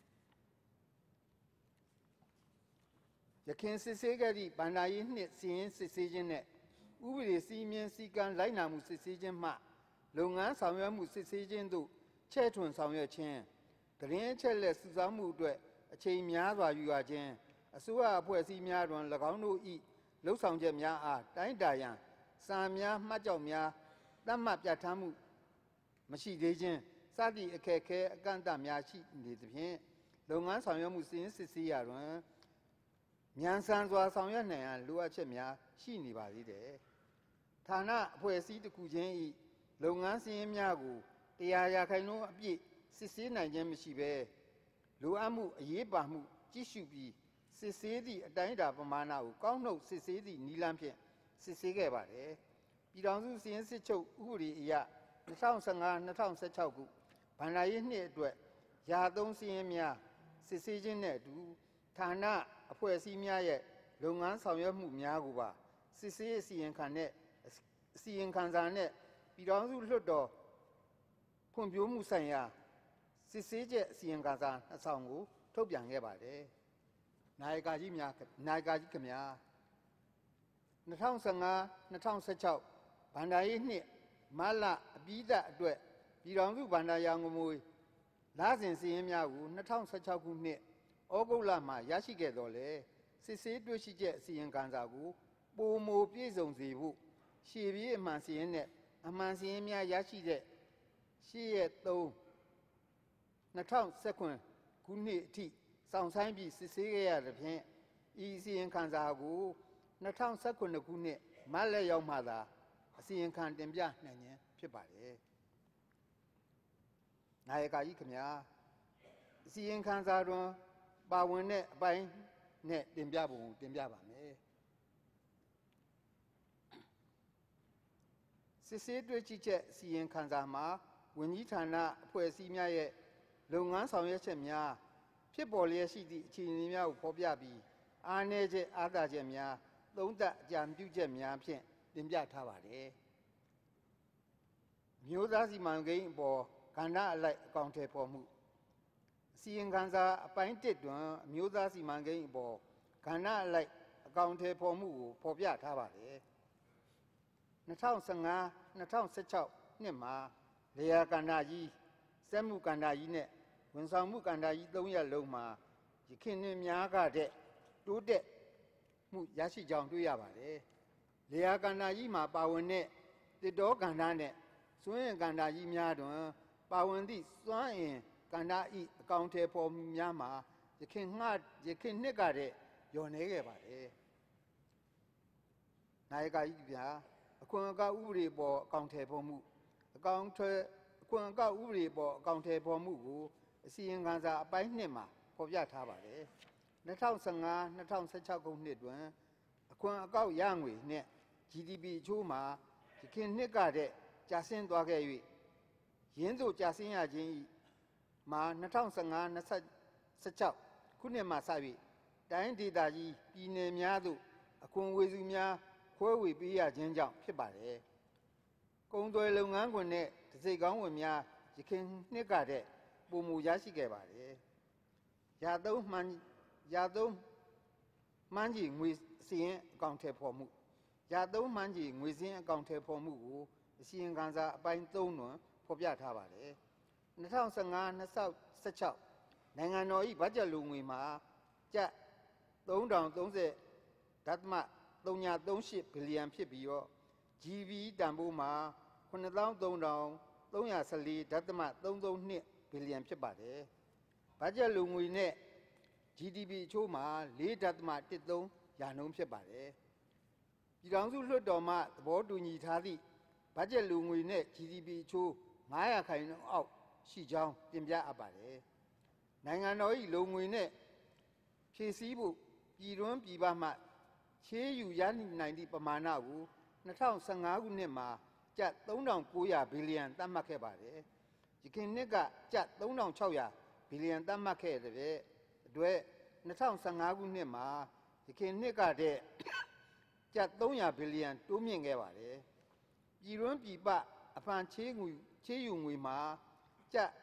ရခင်စစ်ဆေးခဲ့သည့်ဘဏ္ဍာရေးနှစ်စီရင်စစ်ဆေးခြင်းနှင့်ဥပဒေစည်းမျဉ်းစည်းကမ်းလိုက်နာမှုစစ်ဆေးခြင်းမှလုပ်ငန်းဆောင်ရွက်မှုစစ်ဆေးခြင်းသို့ချဲ့ထွင်ဆောင်ရွက်ခြင်းသတင်းအချက်အလက်စုဆောင်းမှုအတွက်အချိန်များစွာယူရခြင်းအစိုးရအဖွဲ့အစည်းများတွင်၎င်းတို့၏လှုပ်ဆောင်ချက်များအားတိုင်းတာရန်စာများမှတ်ကြောက်များသတ်မှတ်ပြဋ္ဌာန်းမှုမရှိသေးခြင်းစသည့်အခက်အခဲအကန့်အသတ်များရှိနေသဖြင့်လုပ်ငန်းဆောင်ရွက်မှုစီရင်စစ်ဆေးရာတွင်မြန်ဆန်စွာဆောင်ရွက်နိုင်ရန်လိုအပ်ချက်များရှိနေပါသေးတယ်။ဌာနအဖွဲ့အစည်းတစ်ခုချင်း၏လုပ်ငန်းစီရင်များကို100%အပြည့်စစ်ဆေးနိုင်ခြင်းမရှိဘဲလိုအပ်မှုအရေးပါမှုကြည့်ရှုပြီးစစ်ဆေးသည့်အတိုင်းအတာပမာဏကိုကောက်နှုတ်စစ်ဆေးသည့်နည်းလမ်းဖြင့်စစ်ဆေးခဲ့ပါတယ်။ပြည်ထောင်စုစီရင်စစ်ချုပ်ဥပဒေအရ2015-2016ခုဘဏ္ဍာရေးနှစ်အတွက်ရာသုံးစီရင်များစစ်ဆေးခြင်းနဲ့အတူဌာနအဖွဲ့အစည်းများရဲ့လုပ်ငန်းဆောင်ရွက်မှုများကိုပါစစ်ဆေးအစီရင်ခံစာနဲ့ပြည်ထောင်စုလွှတ်တော်ဖွံ့ဖြိုးမှုဆိုင်ရာစစ်ဆေးချက်အစီရင်ခံစာ2ဆောင်ကိုထုတ်ပြန်ခဲ့ပါတယ်။နာယကကြီးခင်ဗျာ2015-2016ဘဏ္ဍာရေးနှစ်မလအပြီးသတ်အတွက်ပြည်ထောင်စုဘဏ္ဍာရန်ကုန်ငွေလစဉ်စီရင်များကို2016ခုနှစ်ဩဂုတ်လမှာရရှိခဲ့တော်လဲစစ်ဆေးတွေ့ရှိချက်အစီရင်ခံစာကိုပုံမပြည့်စုံစေဖို့ရှေ့ပြေးအမှန်စီရင်နဲ့အမှန်စီရင်များရရှိတဲ့8/3/2019ခုနှစ်အထိစောင့်ဆိုင်းပြီးစစ်ဆေးခဲ့ရတဲ့ဖြင့်ဤအစီရင်ခံစာကို2019ခုနှစ်မတ်လရောက်မှသာအစီရင်ခံတင်ပြနိုင်ခြင်းဖြစ်ပါတယ်။နာယကကြီးခင်ဗျာအစီရင်ခံစာတွင်ပါဝင်တဲ့အပိုင်းနဲ့တင်ပြပုံတင်ပြပါမယ်။စစ်ဆေးတွေ့ရှိချက်အစီရင်ခံစာမှာဝန်ကြီးဌာနအဖွဲ့အစည်းများရဲ့လုပ်ငန်းဆောင်ရွက်ချက်များဖြစ်ပေါ်လျက်ရှိသည့်အခြေအနေများကိုဖော်ပြပြီးအားနည်းချက်အားသာချက်များသုံးသပ်အကြံပြုချက်များဖြင့်တင်ပြထားပါတယ်။မျိုးသားစီမံကိန်းအပေါ်ကဏ္ဍအလိုက်အကောင့်ထဲပေါ်မှုအစီရင်ခံစာအပိုင်း1တွင်အမျိုးသားစီမံကိန်းအပေါ်ကဏ္ဍအလိုက်အကောင့်ထဲပေါ်မှုကိုဖော်ပြထားပါတယ်။2015-2016နှစ်မှာလေယာကဏ္ဍကြီးစက်မှုကဏ္ဍကြီးနဲ့ဝန်ဆောင်မှုကဏ္ဍကြီး3ရပ်လုံးမှာယခင်နှစ်များကတဲ့တိုးတက်မှုရရှိကြောင်းတွေ့ရပါတယ်။လေယာကဏ္ဍကြီးမှာပါဝင်တဲ့တစ်တောကဏ္ဍနဲ့စွမ်းအင်ကဏ္ဍကြီးများတွင်ပါဝင်သည့်စွမ်းအင်ကဏ္ဍ၏အကောင့်ထဲပေါ်မှုများမှာယခင်နှစ်ကတဲ့လျော်နေခဲ့ပါတယ်။နာယကကြီးဗျာအခွန်အကောက်ဥပဒေပေါ်အကောင့်ထဲပေါ်မှုအခွန်အကောက်ဥပဒေပေါ်အကောင့်ထဲပေါ်မှုကိုအစီရင်ခံစာအပိုင်း2မှာဖော်ပြထားပါတယ်။2015-2016ခုနှစ်တွင်အခွန်အကောက်ရငွေနဲ့ GDP အချိုးမှာယခင်နှစ်ကတဲ့ကျဆင်းသွားခဲ့၍ရင်းသို့ကျဆင်းရခြင်း၏မှာ2015-2016ခုနှစ်မှာစ၍တိုင်းဒေသကြီးပြည်နယ်များသို့အခွန်ဝေစုများခွဲဝေပေးရခြင်းကြောင့်ဖြစ်ပါတယ်။ကုန်သွယ်လုပ်ငန်းခွင်နဲ့တစိတ်ကောင်းဝင်များယခင်နှစ်ကတဲ့ပုံမူရရှိခဲ့ပါတယ်။ရာသုံးမှန်းကြီးငွေစီရင်အကောင့်ထဲပေါ်မှုရာသုံးမှန်းကြီးငွေစီရင်အကောင့်ထဲပေါ်မှုကိုအစီရင်ခံစာအပိုင်း3တွင်ဖော်ပြထားပါတယ်။2015-2016နိုင်ငံတော်၏ဘတ်ဂျက်လိုငွေမှာကျပ်3030.338ဘီလီယံဖြစ်ပြီးတော့ GB တန်ဖိုးမှာ93,314.332ဘီလီယံဖြစ်ပါတယ်။ဘတ်ဂျက်လိုငွေနဲ့ GDP အချိုးမှာ4.13ရာနှုန်းဖြစ်ပါတယ်။ပြည်ထောင်စုလွှတ်တော်မှသဘောတူညီထားသည့်ဘတ်ဂျက်လိုငွေနဲ့ GDP အချိုး900%အောက်ရှိကြောင်းတင်ပြအပ်ပါတယ်။နိုင်ငံတော်၏လိုငွေနဲ့ဖြည့်ဆည်းဖို့ပြည်တွင်းပြည်ပမှချေးယူရနိုင်သည့်ပမာဏကို2015ခုနှစ်မှာကျပ်3900ဘီလီယံသတ်မှတ်ခဲ့ပါတယ်။ယခင်နှစ်ကကျပ်3600ဘီလီယံသတ်မှတ်ခဲ့တဲ့အတွက်2015ခုနှစ်မှာယခင်နှစ်ကတဲ့ကျပ်300ဘီလီယံတိုးမြင့်ခဲ့ပါတယ်။ပြည်တွင်းပြည်ပအဖန်ချေးယူငွေမှာကျပ်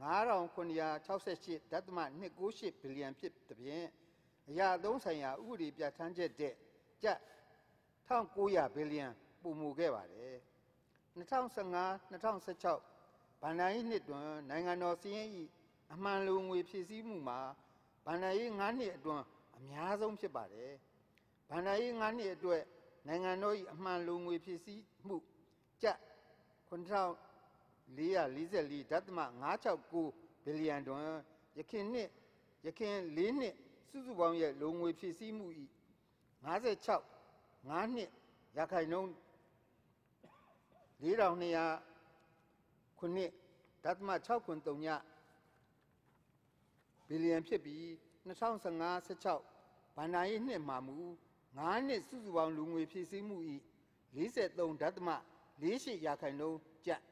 9,968.298ဘီလီယံဖြစ်တဲ့ဖြင့်အရာသုံးဆိုင်ရာဥပဒေပြဋ္ဌာန်းချက်တဲ့ကျပ်1,900ဘီလီယံပိုမိုခဲ့ပါတယ်။2015-2016ဘဏ္ဍာရေးနှစ်တွင်နိုင်ငံတော်စီးရင်၏အမှန်လိုငွေဖြည့်ဆည်းမှုမှာဘဏ္ဍာရေး9နှစ်အတွင်းအများဆုံးဖြစ်ပါတယ်။ဘဏ္ဍာရေး9နှစ်အတွက်နိုင်ငံတော်၏အမှန်လိုငွေဖြည့်ဆည်းမှုကျပ်9,444.569ဘီလီယံတွင်ယခင်4နှစ်စုစုပေါင်းရဲ့လိုငွေဖြည့်ဆည်းမှု၏56.5နှစ်ရာခိုင်နှုန်း4,209.693ဘီလီယံဖြစ်ပြီး2015-16ဘဏ္ဍာရေးနှစ်မှာမူ9နှစ်စုစုပေါင်းလူငွေဖြည့်ဆည်းမှု၏43.48ရာခိုင်နှုန်းကျပ်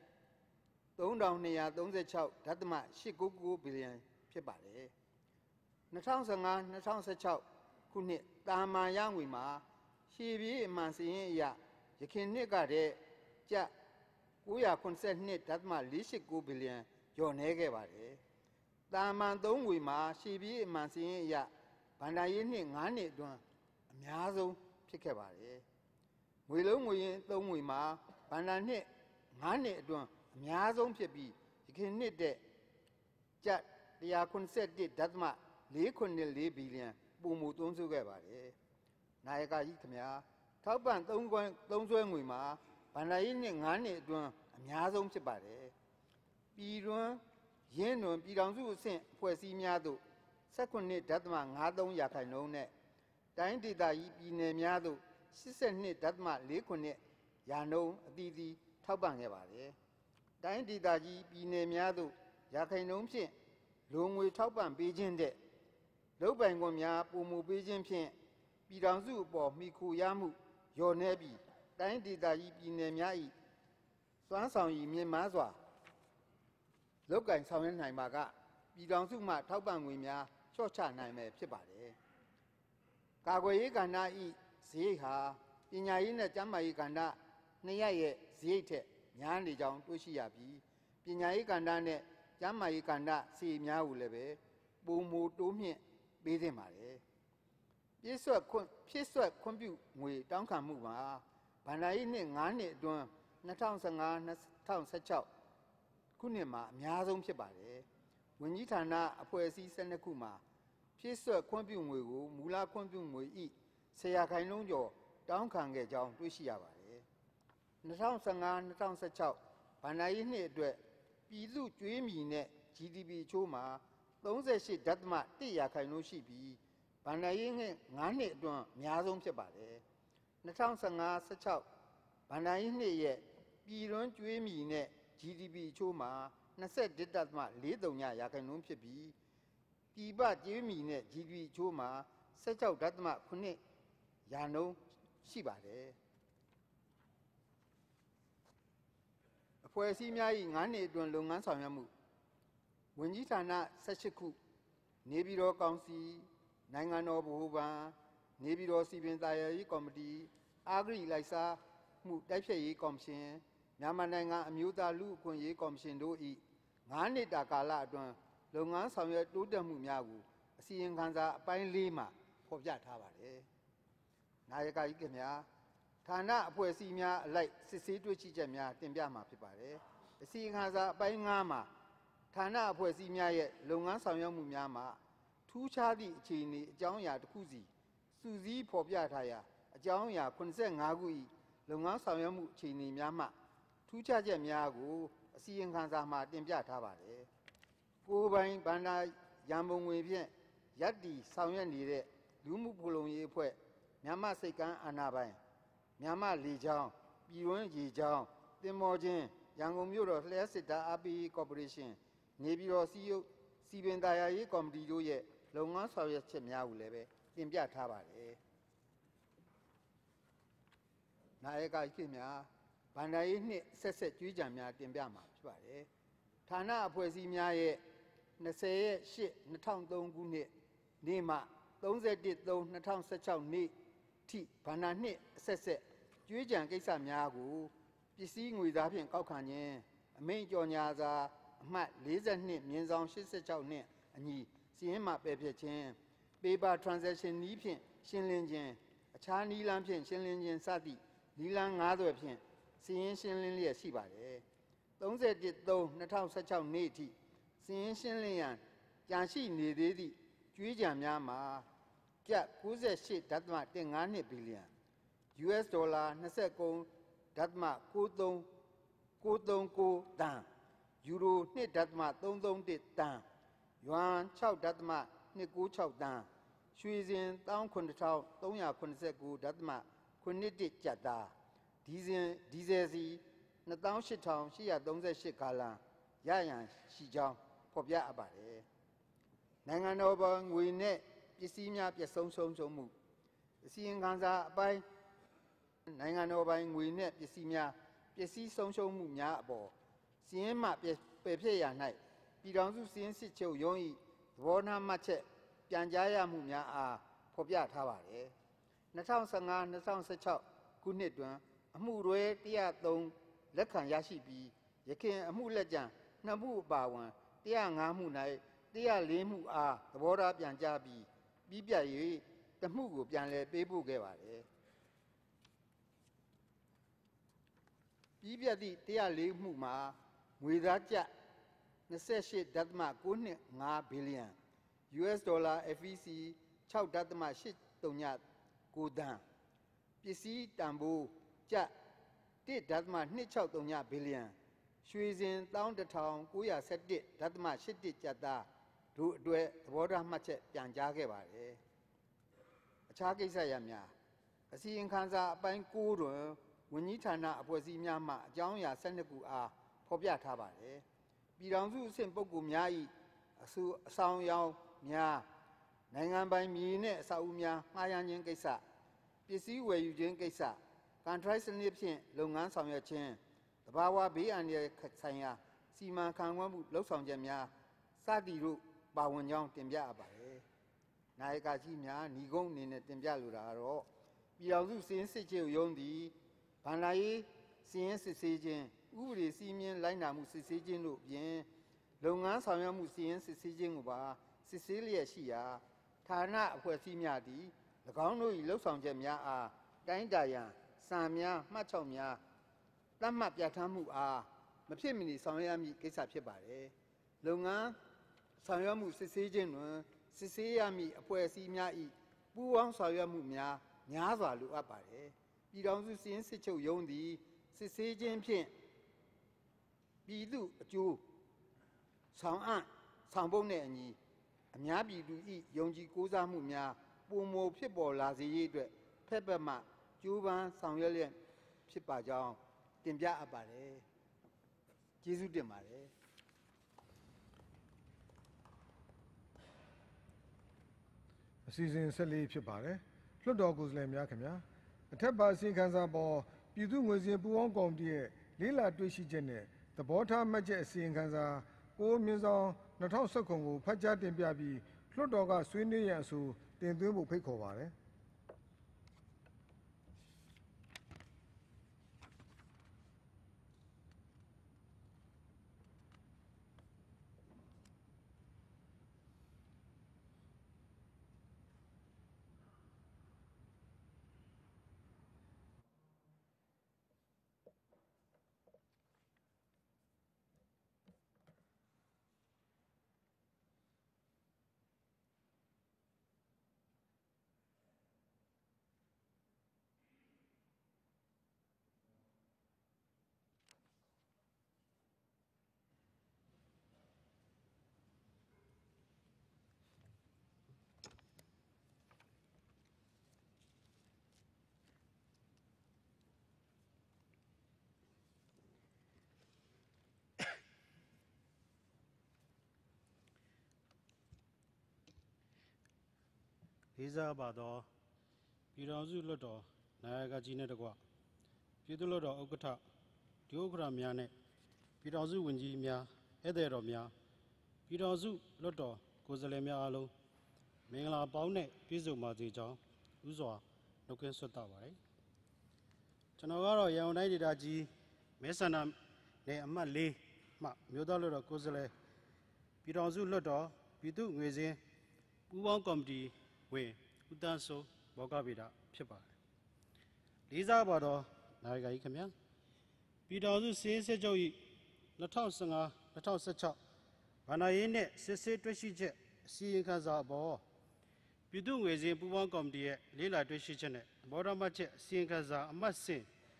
3,236.899ဘီလီယံဖြစ်ပါတယ်။2015-2016ခုနှစ်တာမန်ရငွေမှာရှေ့ပြေးအမှန်စည်ရင်အရယခင်နှစ်ကတဲ့ကျပ်982.489ဘီလီယံလျော့နေခဲ့ပါတယ်။တာမန်3ငွေမှာရှေ့ပြေးအမှန်စည်ရင်အရဘဏ္ဍာရေးနှစ်9နှစ်အတွင်းအများဆုံးဖြစ်ခဲ့ပါတယ်။ငွေလုံးငွေရင်း3ငွေမှာဘဏ္ဍာနှစ်9နှစ်အတွင်းအများဆုံးဖြစ်ပြီးယခင်နှစ်တဲ့ကျပ်191.494ဘီလီယံပုံမူသုံးစွဲခဲ့ပါတယ်။နာယကကြီးခင်ဗျာထောက်ပံ့သုံးစွဲငွေမှာဘဏ္ဍာရေးနှစ်9နှစ်အတွင်းအများဆုံးဖြစ်ပါတယ်။ပြည်တွင်းရင်းတွင်ပြည်ထောင်စုအဆင့်အဖွဲ့အစည်းများသို့19.53%နဲ့တိုင်းဒေသကြီးပြည်နယ်များသို့82.4ခုနှစ်ရာနှုန်းအသီးသီးထောက်ပံ့ခဲ့ပါတယ်။တိုင်းဒေသကြီးပြည်နယ်များသို့ရာခိုင်နှုန်းဖြင့်လိုငွေထောက်ပံ့ပေးခြင်းတဲ့လုပ်ပိုင်ခွင့်များပုံမူပေးခြင်းဖြင့်ပြည်ထောင်စုအပေါ်မိခိုရမှုလျော်နှဲပြီးတိုင်းဒေသကြီးပြည်နယ်များ၏စွမ်းဆောင်ရည်မြင့်မားစွာလုပ်ကိုင်ဆောင်ရွက်နိုင်ပါကပြည်ထောင်စုမှထောက်ပံ့ငွေများလျှော့ချနိုင်မယ်ဖြစ်ပါတယ်။ကာကွယ်ရေးကဏ္ဍ၏စရိတ်ဟာပညာရေးနဲ့ကျန်းမာရေးကဏ္ဍနှစ်ရပ်ရဲ့စရိတ်ထက်များနေကြောင်းတွေ့ရှိရပြီးပညာရေးကဏ္ဍနဲ့ကျန်းမာရေးကဏ္ဍစရိတ်များကိုလည်းပဲပုံမူတိုးမြင့်ပေးသင့်ပါတယ်။ဖြည့်စွက်ခွင့်ပြုငွေတောင်းခံမှုမှာဗန္ဒာရေးနှစ်9နှစ်အတွင်း2015-2016ခုနှစ်မှာအများဆုံးဖြစ်ပါတယ်။ဝန်ကြီးဌာနအဖွဲ့အစည်း12ခုမှာဖြည့်စွက်ခွင့်ပြုငွေကိုမူလခွင့်ပြုငွေ၏10%ကျော်တောင်းခံခဲ့ကြောင်းတွေ့ရှိရပါတယ်။2015-2016ဗန္ဒာရေးနှစ်အတွက်ပြည်သူ့ကြွေးမြီနဲ့ GDP အချိုးမှာ38.1%ရှိပြီးဗန္ဒာရေးနှစ်9နှစ်အတွင်းအများဆုံးဖြစ်ပါတယ်။2015-16ဗန္ဒာရေးနှစ်ရဲ့ပြည်တွင်းကြွေးမြီနဲ့ GDP အချိုးမှာ21.43%ဖြစ်ပြီးပြည်ပကြွေးမြီနဲ့ GDP အချိုးမှာ16.9%ရှိပါတယ်။အဖွဲ့အစည်းများ၏9နှစ်အတွင်းလုပ်ငန်းဆောင်ရွက်မှုဝန်ကြီးဌာန18ခုနေပြည်တော်ကောင်စီနိုင်ငံတော်ဗဟိုဘဏ်နေပြည်တော်စီပင်သာယာရေးကော်မတီအာဂရိလိုက်စားမှုတိုက်ဖျက်ရေးကော်မရှင်မြန်မာနိုင်ငံအမျိုးသားလူ့အခွင့်အရေးကော်မရှင်တို့၏9နှစ်တာကာလအတွင်းလုပ်ငန်းဆောင်ရွက်တိုးတက်မှုများကိုအစီရင်ခံစာအပိုင်း4မှာဖော်ပြထားပါတယ်။နာယကကြီးခင်ဗျာဌာနအဖွဲ့အစည်းများအလိုက်စစ်ဆေးတွေ့ရှိချက်များတင်ပြမှာဖြစ်ပါတယ်။အစီရင်ခံစာအပိုင်း5မှာဌာနအဖွဲ့အစည်းများရဲ့လုပ်ငန်းဆောင်ရွက်မှုများမှာထူးခြားသည့်အခြေအနေအကြောင်းအရာတစ်ခုစီစုစည်းဖော်ပြထားရာအကြောင်းအရာ85ခု၏လုပ်ငန်းဆောင်ရွက်မှုအခြေအနေများမှထူးခြားချက်များကိုအစီရင်ခံစာမှာတင်ပြထားပါတယ်။ကိုယ်ပိုင်ဗန္ဒာရန်ပုံငွေဖြင့်ရပ်တည်ဆောင်ရွက်နေတဲ့လူမှုဖူလုံရေးအဖွဲ့မြန်မာစိတ်ကမ်းအာဏာပိုင်မြန်မာလေကြောင်းပြည်တွင်းရေကြောင်းတင်မောချင်းရန်ကုန်မြို့တော်လျှက်စစ်တာအပီကော်ပိုရေးရှင်းနေပြည်တော်စီပင်သာယာရေးကော်မတီတို့ရဲ့လုပ်ငန်းဆောင်ရွက်ချက်များကိုလည်းပဲတင်ပြထားပါတယ်။နာယကကြီးများဗန္ဒာရေးနှစ်ဆက်ကြွေးကြံများတင်ပြမှာဖြစ်ပါတယ်။ဌာနအဖွဲ့အစည်းများရဲ့20/8/2003ခုနှစ်နေ့မှ31/3/2016နေ့ထိဗန္ဒာနှစ်ဆက်ကြွေးကြံကိစ္စများကိုပစ္စည်းငွေသားဖြင့်ကောက်ခံခြင်းအမိန့်ကြော်ညာစာအမှတ်42/86နှင့်အညီစီရင်မှပယ်ဖျက်ခြင်း paper transaction နည်းဖြင့်ရှင်းလင်းခြင်းအခြားနည်းလမ်းဖြင့်ရှင်းလင်းခြင်းစသည့်နည်းလမ်း9သွယ်ဖြင့်စီရင်ရှင်းလင်းလျက်ရှိပါတယ်။31/3/2016နေ့ထိစီရင်ရှင်းလင်းရန်ကြံရှိနေသေးသည့်ကြွေးကြံများမှာကျပ်98.15ဘီလီယံ US ဒေါ်လာ29.939တန်ယူရို2.331တန်ယွမ်6.296တန်ရွှေစင်19389.81ကျပ်သားဒီဇယ်စီ28838ဂါလံရရန်ရှိကြောင်းဖော်ပြအပ်ပါတယ်။နိုင်ငံတော်ဘဏ်ငွေနဲ့ပစ္စည်းများပြည့်စုံဆုံးမှုအစီရင်ခံစာအပိုင်းနိုင်ငံတော်ဘဏ်ငွေနဲ့ပစ္စည်းများပစ္စည်းဆုံးရှုံးမှုများအပေါ်စီရင်မှပယ်ဖျက်ရ၌ပြည်ထောင်စုစီရင်စစ်ချုပ်ရုံး၏သဘောထားမှတ်ချက်ပြန်ကြားရမှုများအားဖော်ပြထားပါတယ်။2015-2016ခုနှစ်တွင်အမှုတွဲ103လက်ခံရရှိပြီးယခင်အမှုလက်ကျန်2မှုအပါအဝင်105မှု၌104မှုအားသဘောထားပြန်ကြားပြီးပြည့်တမှုကိုပြန်လည်ပေးပို့ခဲ့ပါတယ်။ပြီးပြသည့်104မှုမှာငွေသားကျပ်28.925ဘီလီယံ US ဒေါ်လာ FEC 6.839တန်ပစ္စည်းတန်ဖိုးကျပ်1.263ဘီလီယံရွှေစင်11911.81ကျပ်သားတို့အတွက်သဘောထားမှတ်ချက်ပြန်ကြားခဲ့ပါတယ်။အခြားကိစ္စရပ်များအစီရင်ခံစာအပိုင်း9တွင်ဝန်ကြီးဌာနအဖွဲ့အစည်းများမှအကြောင်းအရာ12ခုအားဖော်ပြထားပါသည်ပြည်ထောင်စုအဆင့်ပုဂ္ဂိုလ်များ၏အဆောင်အယောင်များနိုင်ငံပိုင်မြေနှင့်အဆောက်အဦများမှားယွင်းခြင်းကိစ္စပစ္စည်းဝယ်ယူခြင်းကိစ္စကန်ထရိုက်စနစ်ဖြင့်လုပ်ငန်းဆောင်ရွက်ခြင်းသဘာဝဘေးအန္တရာယ်ဆိုင်ရာစီမံခန့်ခွဲမှုလှုပ်ဆောင်ချက်များစသည်တို့ပါဝင်ကြောင်းတင်ပြအပ်ပါတယ်။နာယကကြီးများညီကုန်းအနေနဲ့တင်ပြလိုတာကတော့ပြည်ထောင်စုစီရင်စစ်ချုပ်ရုံးသည်ဗန္ဒာရေးစီရင်စစ်ဆေးခြင်းဥပဒေစည်းမျဉ်းလိုက်နာမှုစစ်ဆေးခြင်းတို့ပြင်လုပ်ငန်းဆောင်ရွက်မှုစီရင်စစ်ဆေးခြင်းကိုပါစစ်ဆေးလျက်ရှိရာဌာနအဖွဲ့အစည်းများသည်၎င်းတို့၏လှုပ်ဆောင်ချက်များအားတိုင်းတာရန်စာများမှတ်ချက်များသတ်မှတ်ပြဋ္ဌာန်းမှုအားမဖြစ်မနေဆောင်ရွက်မည့်ကိစ္စဖြစ်ပါတယ်။လုပ်ငန်းဆောင်ရွက်မှုစစ်ဆေးခြင်းတွင်စစ်ဆေးရမည့်အဖွဲ့အစည်းများ၏ပူးပေါင်းဆောင်ရွက်မှုများစွာလိုအပ်ပါတယ်။ပြည်ထောင်စုစီရင်စစ်ချုပ်ရုံးသည်စစ်ဆေးခြင်းဖြင့်ပြည်သူအကျိုးဆောင်ပုဒ်နှင့်အညီအများပြည်သူ၏ယုံကြည်ကိုးစားမှုများပုံမဖြစ်ပေါ်လာစေရေးအတွက်ဖက်မှကြိုးပမ်းဆောင်ရွက်လျက်ဖြစ်ပါကြောင်းတင်ပြအပ်ပါတယ်။ကျေးဇူးတင်ပါတယ်။အစီအစဉ်14ဖြစ်ပါတယ်။လွှတ်တော်ကိုယ်စားလှယ်များခင်ဗျာအထက်ပါအစီရင်ခံစာပေါ်ပြည်သူ့ငွေစင်ပူးပေါင်းကော်မတီရဲ့လေးလာတွေ့ရှိချက်နဲ့သဘောထားမှတ်ချက်အစီရင်ခံစာ6/2019ကိုဖတ်ကြားတင်ပြပြီးလွှတ်တော်ကဆွေးနွေးရန်အဆိုတင်သွင်းဖို့ဖိတ်ခေါ်ပါတယ်။လေးစားပါသောပြည်ထောင်စုလွှတ်တော်နာယကကြီးနှင့်တကွပြည်သူ့လွှတ်တော်ဥက္ကဋ္ဌဒုဥက္ကဋ္ဌများနှင့်ပြည်ထောင်စုဝန်ကြီးများဧည့်သည်တော်များပြည်ထောင်စုလွှတ်တော်ကိုယ်စားလှယ်များအားလုံးမင်္ဂလာပေါင်းနဲ့ပြည့်စုံပါစေကြောင်းဥစွာနှုတ်ခွန်းဆက်သပါတယ်ကျွန်တော်ကတော့ရန်ကုန်တိုင်းဒေသကြီးမဲဆန္ဒနယ်အမှတ်၄မှမြို့သားလွှတ်တော်ကိုယ်စားလှယ်ပြည်ထောင်စုလွှတ်တော်ပြည်သူ့ငွေစင်းပူးပေါင်းကော်မတီဝင်ဦးတန်းစိုးဘောကဗေဒဖြစ်ပါတယ်လေးစားပါတော့နာယကကြီးခင်ဗျာပြည်ထောင်စုစီရင်စစ်ချုပ်၏2015-2016ဗန္ဒာရေးနှင့်စစ်ဆေးတွေ့ရှိချက်အစီရင်ခံစာအပေါ်ပြည်သူ့ငွေစင်းပူးပေါင်းကော်မတီရဲ့လေးလာတွေ့ရှိချက်နဲ့ဘောဓမှတ်ချက်အစီရင်ခံစာအမှတ်စဉ်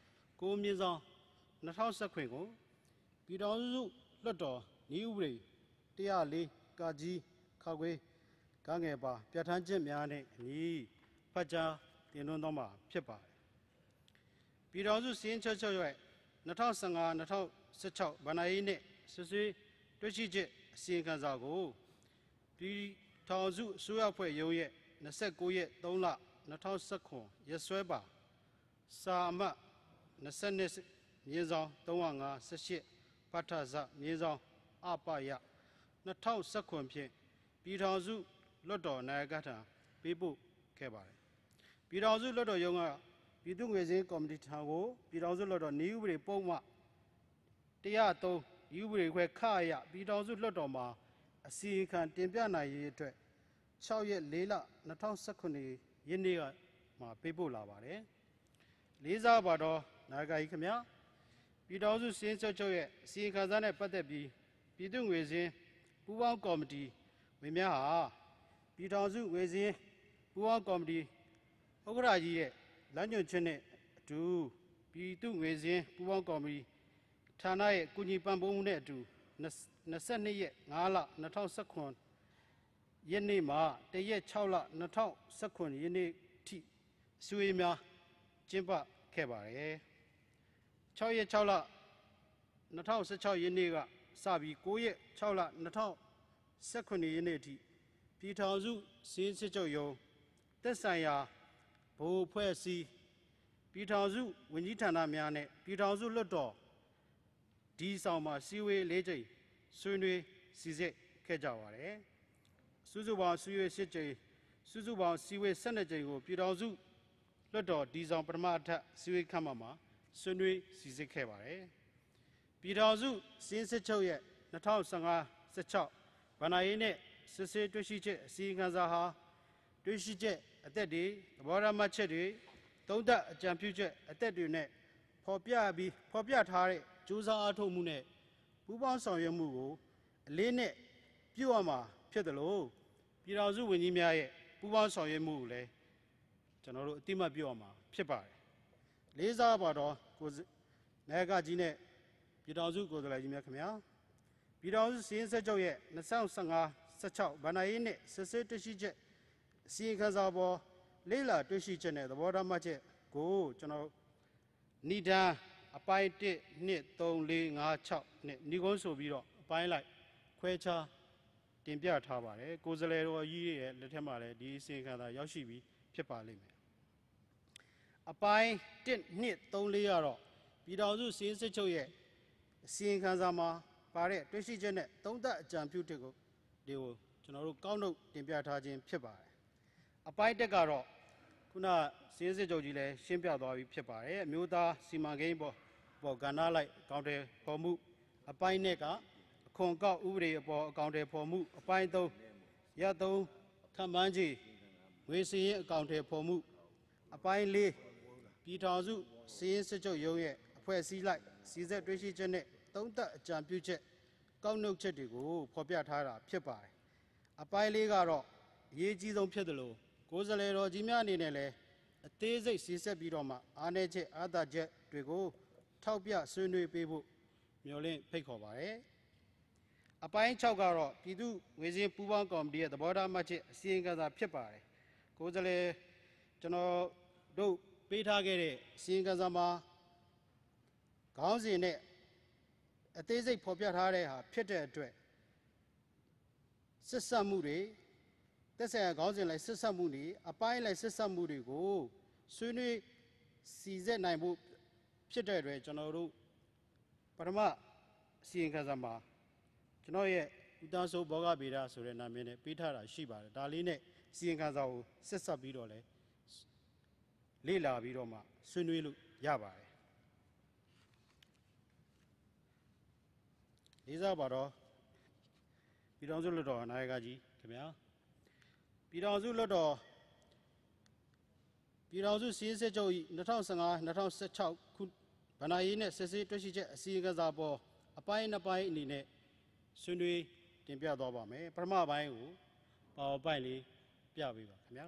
9/2019ကိုပြည်ထောင်စုလွှတ်တော်နည်းဥပဒေ104ကကြီးခခွေးကငယ်ပါပြဋ္ဌာန်းချက်များနဲ့အညီဖတ်ကြားတင်သွင်းသွားမှာဖြစ်ပါတယ်ပြည်ထောင်စုစီရင်ချက်ချုပ်ရဲ့2015-2016ဗန္ဒာရေးနှင့်စစ်ဆေးတွေ့ရှိချက်အစီရင်ခံစာကိုပြည်ထောင်စုအစိုးရအဖွဲ့ရုံးရဲ့29ရက်3လ2019ရက်စွဲပါစာအမှတ်20/305/18ပဋ္ဌာစ/အပယ2019ဖြင့်ပြည်ထောင်စုလွှတ်တော်နာယကထံပေးပို့ခဲ့ပါတယ်ပြည်ထောင်စုလွှတ်တော်ရုံးကပြည်သူ့ငွေစင်းကော်မတီထံကိုပြည်ထောင်စုလွှတ်တော်နည်းဥပဒေပုံမှန်103နည်းဥပဒေခွဲခအရပြည်ထောင်စုလွှတ်တော်မှာအစီရင်ခံတင်ပြနိုင်ရေးအတွက်6ရက်4လ2019ရက်နေ့ကမှာပေးပို့လာပါတယ်လေးစားပါတော့နာယကကြီးခင်ဗျာပြည်ထောင်စုစီရင်ချုပ်ရဲ့အစီရင်ခံစာနဲ့ပတ်သက်ပြီးပြည်သူ့ငွေစင်းပူးပေါင်းကော်မတီဝင်များဟာပြည်ထောင်စုငွေစင်းပူးပေါင်းကော်မတီဥက္ကဋ္ဌကြီးရဲ့လမ်းညွှန်ချက်နဲ့အတူပြည်သူ့ငွေစင်းပူးပေါင်းကော်မတီဌာနရဲ့ကုညီပံ့ပိုးမှုနဲ့အတူ22ရက်5လ2019ရက်နေ့မှာ1ရက်6လ2019ရက်နေ့ကထိအစည်းအဝေးများကျင်းပခဲ့ပါတယ်6ရက်6လ2016ရက်နေ့ကစပြီး9ရက်6လ2019ရက်နေ့အထိပြည်ထောင်စုစီးစစ်ချုပ်ရုံးသက်ဆိုင်ရာဗဟိုအဖွဲ့အစည်းပြည်ထောင်စုဝန်ကြီးဌာနများနဲ့ပြည်ထောင်စုလွှတ်တော်ဒီဆောင်မှာစည်းဝေး၄ကြိမ်ဆွေးနွေးစီစစ်ခဲ့ကြပါတယ်စုစုပေါင်းစည်းဝေး၈ကြိမ်စုစုပေါင်းစည်းဝေး12ကြိမ်ကိုပြည်ထောင်စုလွှတ်တော်ဒီဆောင်ပထမအထက်စည်းဝေးခန်းမှာဆွေးနွေးစီစစ်ခဲ့ပါတယ်ပြည်ထောင်စုစီးစစ်ချုပ်ရဲ့2015-16ဗဏ္ဍာရေးနဲ့စစ်ဆေးတွေ့ရှိချက်အစည်းအဝေးစာဟာတွေ့ရှိချက်အသက်တွေသဘောထားမှတ်ချက်တွေသုံးသပ်အကြံပြုချက်အသက်တွေနဲ့ဖော်ပြထားတဲ့ကြိုးစားအားထုတ်မှုနဲ့ပူးပေါင်းဆောင်ရွက်မှုကိုအလေးနဲ့ပြုအပ်မှာဖြစ်တယ်လို့ပြည်ထောင်စုဝန်ကြီးများရဲ့ပူးပေါင်းဆောင်ရွက်မှုကိုလည်းကျွန်တော်တို့အတိအမှတ်ပြုအပ်မှာဖြစ်ပါတယ်လေးစားပါတော့နိုင်ငံကြီးနဲ့ပြည်ထောင်စုကိုယ်စားလှယ်ကြီးများခင်ဗျာပြည်ထောင်စုစီးရင်ဆက်ချုပ်ရဲ့2015-16ဗဏ္ဍာရေးနဲ့စစ်ဆေးတွေ့ရှိချက်အစီရင်ခံစာပေါ်လေ့လာတွေ့ရှိချက်နဲ့သဘောထားမှတ်ချက်ကိုကျွန်တော်ဏိဒန်းအပိုင်း1 2 3 4 5 6နဲ့ဏိကုံးဆိုပြီးတော့အပိုင်းလိုက်ခွဲခြားတင်ပြထားပါတယ်ကိုယ်စားလှယ်တော်ကြီးရဲ့လက်ထက်မှာလည်းဒီအစီရင်ခံစာရောက်ရှိပြီးဖြစ်ပါလိမ့်မယ်အပိုင်း1 2 3 4ကတော့ပြည်ထောင်စုစီးရင်စစ်ချုပ်ရဲ့အစီရင်ခံစာမှာပါတဲ့တွေ့ရှိချက်နဲ့သုံးသပ်အကြံပြုချက်ကိုကျွန်တော်တို့ကောက်နှုတ်တင်ပြထားခြင်းဖြစ်ပါတယ်အပိုင်းတက်ကတော့ခုနစီးရင်စစ်ချုပ်ကြီးလည်းရှင်းပြသွားပြီးဖြစ်ပါတယ်အမျိုးသားစီမံကိန်းပေါ်ကဏ္ဍလိုက်အကောင့်တွေဖော်မှုအပိုင်းနဲ့ကအခွန်ကောက်ဥပဒေအပေါ်အကောင့်တွေဖော်မှုအပိုင်း3ရပ်3ခန့်မှန်းကြီးငွေစီရင်အကောင့်တွေဖော်မှုအပိုင်း4ပြည်ထောင်စုစီးရင်စစ်ချုပ်ရုံးရဲ့အဖွဲ့အစည်းလိုက်စီစစ်တွေ့ရှိချက်နဲ့သုံးသပ်အကြံပြုချက်ကောက်နှုတ်ချက်တွေကိုဖော်ပြထားတာဖြစ်ပါတယ်အပိုင်း4ကတော့အရေးကြီးဆုံးဖြစ်တယ်လို့ကိုယ်စားလှယ်တော်ကြီးများအနေနဲ့လည်းအသေးစိတ်စီစစ်ပြီးတော့မှအားနည်းချက်အားသာချက်တွေကိုထောက်ပြဆွေးနွေးပေးဖို့မျှော်လင့်ဖိတ်ခေါ်ပါတယ်အပိုင်း6ကတော့ပြည်သူ့ငွေစည်းပူးပေါင်းကော်မတီရဲ့သဘောထားမှတ်ချက်အစီရင်ခံစာဖြစ်ပါတယ်ကိုယ်စားလှယ်ကျွန်တော်တို့ပေးထားခဲ့တဲ့အစီရင်ခံစာမှာခေါင်းစဉ်နဲ့အသေးစိတ်ဖော်ပြထားတဲ့ဟာဖြစ်တဲ့အတွက်စစ်ဆက်မှုတွေသက်ဆိုင်ရာခေါင်းစဉ်လိုက်စစ်ဆက်မှုတွေအပိုင်းလိုက်စစ်ဆက်မှုတွေကိုဆွေးနွေးစီစစ်နိုင်ဖို့ဖြစ်တဲ့အတွက်ကျွန်တော်တို့ပထမအစီရင်ခံစာမှာကျွန်တော်ရဲ့ဦးသားစိုးဘောဂဗေဒဆိုတဲ့နာမည်နဲ့ပေးထားတာရှိပါတယ်ဒါလေးနဲ့အစီရင်ခံစာကိုဆက်ဆက်ပြီးတော့လဲလေ့လာပြီးတော့မှဆွေးနွေးလို့ရပါတယ်လေးစားပါတော့ပြည်ထောင်စုလွှတ်တော်နာယကကြီးခင်ဗျာပြည်ထောင်စုလွှတ်တော်ပြည်ထောင်စုစီးရင်စစ်ချုပ်2015-2016ခုဗဏ္ဍာရေးနဲ့စစ်ဆေးတွေ့ရှိချက်အစီရင်ခံစာပေါ်အပိုင်း2ပိုင်းအနေနဲ့ဆွေးနွေးတင်ပြသွားပါမယ်ပထမပိုင်းကိုPowerPointလေးပြပေးပါခင်ဗျာ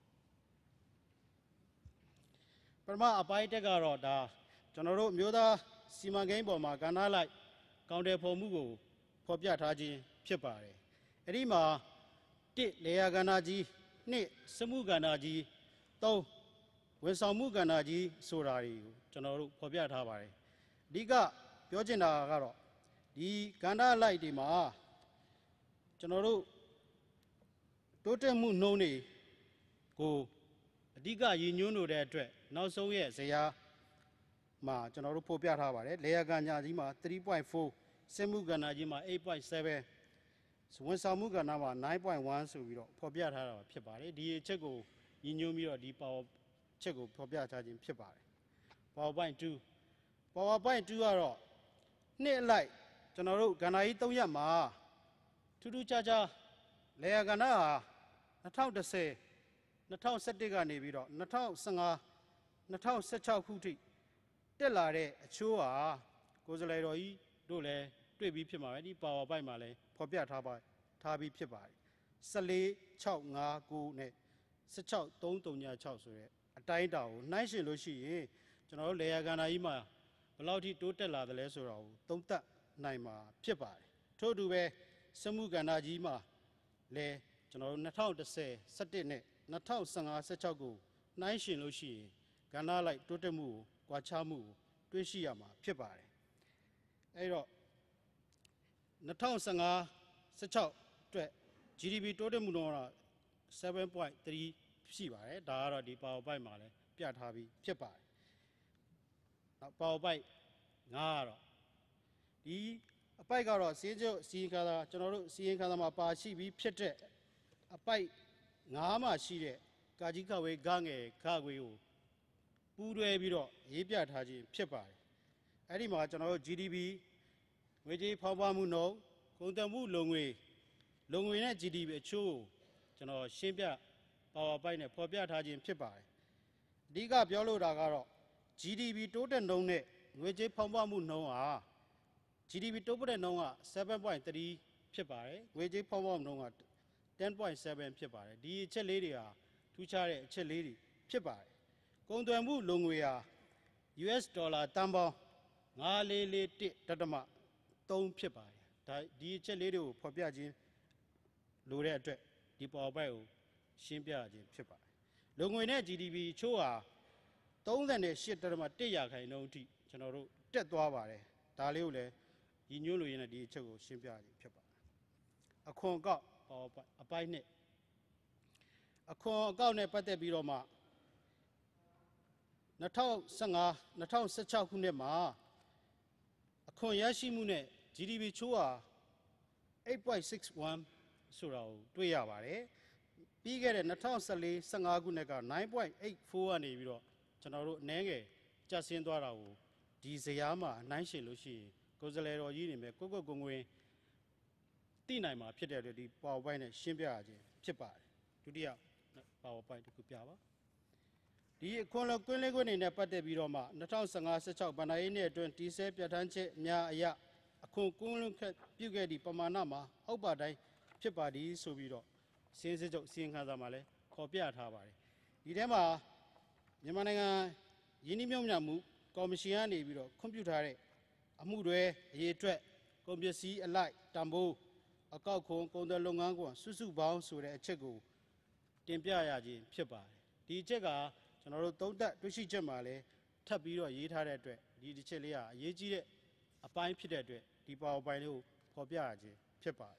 ပထမအပိုင်းတက်ကတော့ဒါကျွန်တော်တို့မျိုးသားစီမံကိန်းပေါ်မှာကဏ္ဍလိုက်ကောင်တယ်ဖော်မှုကိုဖော်ပြထားခြင်းဖြစ်ပါတယ်အဲ့ဒီမှာ1လေယာကဏ္ဍကြီး2စမှုကဏ္ဍကြီး3ဝန်ဆောင်မှုကဏ္ဍကြီးဆိုတာတွေကိုကျွန်တော်တို့ဖော်ပြထားပါတယ်အဓိကပြောချင်တာကတော့ဒီကဏ္ဍလိုက်တွေမှာကျွန်တော်တို့တိုးတက်မှုနှုန်းတွေကိုအဓိကရည်ညွှန်းလို့တဲ့အတွက်နောက်ဆုံးရဲ့ဇယားမှာကျွန်တော်တို့ဖော်ပြထားပါတယ်လေယာကဏ္ဍကြီးမှာ 3.4 စက်မှုကဏ္ဍကြီးမှာ 8.7 ဝန်ဆောင်မှုကဏ္ဍမှာ 9.1 ဆိုပြီးတော့ဖော်ပြထားတာဖြစ်ပါတယ်ဒီအချက်ကိုရည်ညွှန်းပြီးတော့ဒီ power ချက်ကိုဖော်ပြထားခြင်းဖြစ်ပါတယ် PowerPoint 2ကတော့နှစ်အလိုက်ကျွန်တော်တို့ကဏ္ဍကြီး3ရက်မှာထူးထူးခြားခြားလေယာကဏ္ဍဟာ2010 2011ကနေပြီးတော့2015 2016ခုထိတက်လာတဲ့အချိုးဟာကိုယ်စားလှယ်တော်ကြီးတို့လည်းတွေ့ပြီးဖြစ်မှာပဲဒီ PowerPoint မှာလည်းဖော်ပြထားပြီးဖြစ်ပါတယ်14.659နဲ့16.306ဆိုတဲ့အတိုင်းအတာကိုနှိုင်းယှဉ်လို့ရှိရင်ကျွန်တော်တို့လေယာကဏ္ဍကြီးမှာဘယ်လောက်ထိတိုးတက်လာသလဲဆိုတာကိုသုံးသပ်နိုင်မှာဖြစ်ပါတယ်ထို့အတူပဲစက်မှုကဏ္ဍကြီးမှာလည်းကျွန်တော်တို့2010 17နဲ့2015 16ကိုနှိုင်းယှဉ်လို့ရှိရင်ကဏ္ဍလိုက်တိုးတက်မှုကိုကွာခြားမှုကိုတွေ့ရှိရမှာဖြစ်ပါတယ်အဲ့တော့2015-16အတွက် GDP တိုးတက်မှုတော့ 7.3 ရှိပါတယ်ဒါကတော့ဒီ PowerPoint မှာလည်းပြထားပြီးဖြစ်ပါတယ်နောက် PowerPoint 9ကတော့ဒီအပိုက်ကတော့စီးကျုပ်စီရင်ခါသာကျွန်တော်တို့စီရင်ခါသာမှာပါရှိပြီးဖြစ်တဲ့အပိုက်9မှာရှိတဲ့ကာကြီးကဝေးဂငယ်ခခွေးကိုပူးတွဲပြီးတော့ရေးပြထားခြင်းဖြစ်ပါတယ်အဲ့ဒီမှာကျွန်တော်တို့ GDP ငွေကြေးဖောင်းပွားမှုနှုန်းကုန်သွယ်မှုလုံငွေနဲ့ GDP အချို့ကျွန်တော်ရှင်းပြ PowerPoint နဲ့ဖော်ပြထားခြင်းဖြစ်ပါတယ်အဓိကပြောလို့တာကတော့ GDP တိုးတက်နှုန်းနဲ့ငွေကြေးဖောင်းပွားမှုနှုန်းဟာ GDP တိုးတက်နှုန်းက 7.3 ဖြစ်ပါတယ်ငွေကြေးဖောင်းပွားမှုနှုန်းက 10.7 ဖြစ်ပါတယ်ဒီအချက်လေးတွေဟာထူးခြားတဲ့အချက်လေးတွေဖြစ်ပါတယ်ကုန်သွယ်မှုလုံငွေဟာ US ဒေါ်လာတန်ပေါင်း9441.3ဖြစ်ပါတယ်ဒါဒီအချက်လေးတွေကိုဖော်ပြခြင်းလိုတဲ့အတွက်ဒီ PowerPoint ကိုရှင်းပြခြင်းဖြစ်ပါတယ်လုံငွေနဲ့ GDP ချို့ဟာ38.1ရာခိုင်နှုန်းအထိကျွန်တော်တို့တက်သွားပါတယ်ဒါလေးကိုလည်းညီညွတ်လို့ရင်းနဲ့ဒီအချက်ကိုရှင်းပြခြင်းဖြစ်ပါတယ်အခွန်အကောက် PowerPoint အပိုင်းနဲ့အခွန်အကောက်နဲ့ပတ်သက်ပြီးတော့မှ2015-2016ခုနှစ်မှာအခွန်ရရှိမှုနဲ့ GDP ချိုးဟာ 8.61 ဆိုတာကိုတွေ့ရပါတယ်ပြီးခဲ့တဲ့2014-15ခုနှစ်က 9.84 ကနေပြီးတော့ကျွန်တော်တို့အနည်းငယ်ကျဆင်းသွားတာကိုဒီဇယားမှာနှိုင်းယှဉ်လို့ရှိရင်ကိုယ်စားလှယ်တော်ကြီးတွေနဲ့ကိုယ့်ကိုယ်ကိုယ်သိနိုင်မှာဖြစ်တဲ့အတွက်ဒီ PowerPoint နဲ့ရှင်းပြရခြင်းဖြစ်ပါတယ်ဒုတိယ PowerPoint တစ်ခုပြပါဒီအခွန်လွှတ်ကွင်းလေးကွင်းတွေနဲ့ပတ်သက်ပြီးတော့မှ2015-16ဘဏ္ဍာရေးနှစ်အတွင်းတီးဆဲပြဋ္ဌာန်းချက်များအရအခွန်ကွင်းလွှတ်ပြုခဲ့သည့်ပမာဏမှာအောက်ပါတိုင်းဖြစ်ပါသည်ဆိုပြီးတော့စီရင်ချုပ်စီရင်ခံစာမှာလည်းခေါ်ပြထားပါတယ်ဒီထဲမှာမြန်မာနိုင်ငံယင်းနှိမ့်မြုံညမှုကော်မရှင်ကနေပြီးတော့ခွင့်ပြုထားတဲ့အမှုတွေအရေးအတွက်ကုန်ပစ္စည်းအလိုက်တန်ဖိုးအကောက်ခွန်ကုန်သွယ်လုပ်ငန်းခွန်စုစုပေါင်းဆိုတဲ့အချက်ကိုတင်ပြရခြင်းဖြစ်ပါတယ်ဒီအချက်ကကျွန်တော်တို့သုံးသပ်တွေ့ရှိချက်မှာလည်းထပ်ပြီးတော့ရေးထားတဲ့အတွက်ဒီတစ်ချက်လေးကအရေးကြီးတဲ့အပိုင်းဖြစ်တဲ့အတွက်ဒီ PowerPoint လေးကိုဖော်ပြရခြင်းဖြစ်ပါတယ်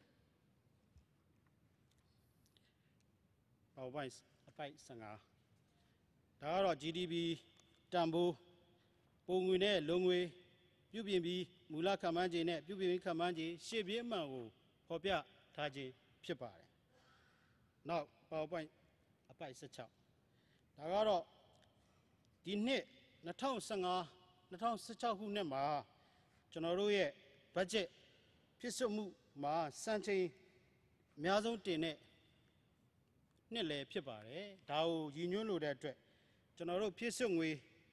PowerPoint အပိုက်15ဒါကတော့ GDP တန်ဖိုးပုံငွေနဲ့လုံငွေပြုပြင်ပြီးမူလခံမှန်းခြေနဲ့ပြုပြင်ပြီးခံမှန်းခြေရှေ့ပြေးအမှန်ကိုဖော်ပြထားခြင်းဖြစ်ပါတယ်နောက် PowerPoint အပိုက်16ဒါကတော့ဒီနှစ်2015-2016ခုနှစ်မှာကျွန်တော်တို့ရဲ့ budget ဖြစ်စွမှုမှာစံချိန်အများဆုံးတင်တဲ့နှစ်လည်းဖြစ်ပါတယ်ဒါကိုရည်ညွှန်းလို့တဲ့အတွက်ကျွန်တော်တို့ဖြစ်စွငွေ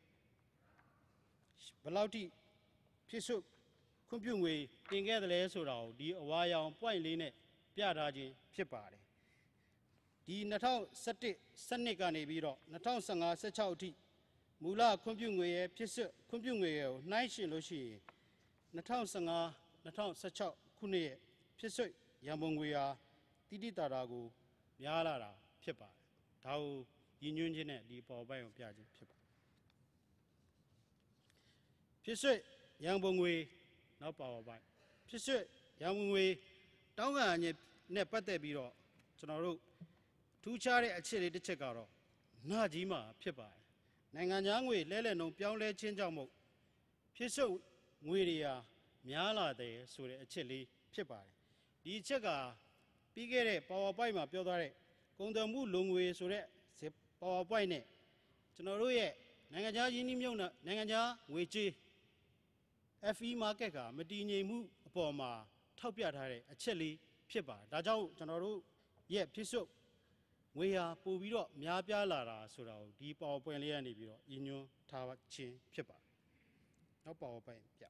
ဘယ်လောက်ထိဖြစ်စွခွင့်ပြုငွေတင်ခဲ့တယ်လဲဆိုတာကိုဒီအဝါရောင် point လေးနဲ့ပြထားခြင်းဖြစ်ပါတယ်ဒီ2017-12ကနေပြီးတော့2015-16အထိမူလခွင့်ပြုငွေရဲ့ဖြစ်စွခွင့်ပြုငွေကိုနှိုင်းယှဉ်လို့ရှိရင်2015-2016ခုနှစ်ရဲ့ဖြစ်စွရန်ပုံငွေဟာတိတိတသာကိုများလာတာဖြစ်ပါတယ်ဒါကိုရည်ညွှန်းခြင်းနဲ့ဒီ PowerPoint ကိုပြခြင်းဖြစ်ပါတယ်ဖြစ်စွရန်ပုံငွေနောက် PowerPoint ဖြစ်စွရန်ပုံငွေတောင်းခံရခြင်းနဲ့ပတ်သက်ပြီးတော့ကျွန်တော်တို့ထူးခြားတဲ့အချက်လေးတစ်ချက်ကတော့နှာကြီးမှာဖြစ်ပါတယ်နိုင်ငံခြားငွေလဲလှယ်နှုန်းပြောင်းလဲခြင်းကြောင့်မို့ဖြစ်စွငွေတွေဟာများလာတယ်ဆိုတဲ့အချက်လေးဖြစ်ပါတယ်ဒီအချက်ကပြီးခဲ့တဲ့ PowerPoint မှာပြောထားတဲ့ကုန်သွယ်မှုလုံငွေဆိုတဲ့ PowerPoint နဲ့ကျွန်တော်တို့ရဲ့နိုင်ငံခြားရင်းနှီးမြှုပ်နှံနိုင်ငံခြားငွေကြေး FE market ကမတည်ငြိမ်မှုအပေါ်မှာထောက်ပြထားတဲ့အချက်လေးဖြစ်ပါတယ်ဒါကြောင့်ကျွန်တော်တို့ရဲ့ဖြစ်စွငွေဟာပို့ပြီးတော့များပြားလာတာဆိုတာကိုဒီ PowerPoint လေးကနေပြီးတော့ညွှန်းထားခြင်းဖြစ်ပါတယ်နောက် PowerPoint ပြ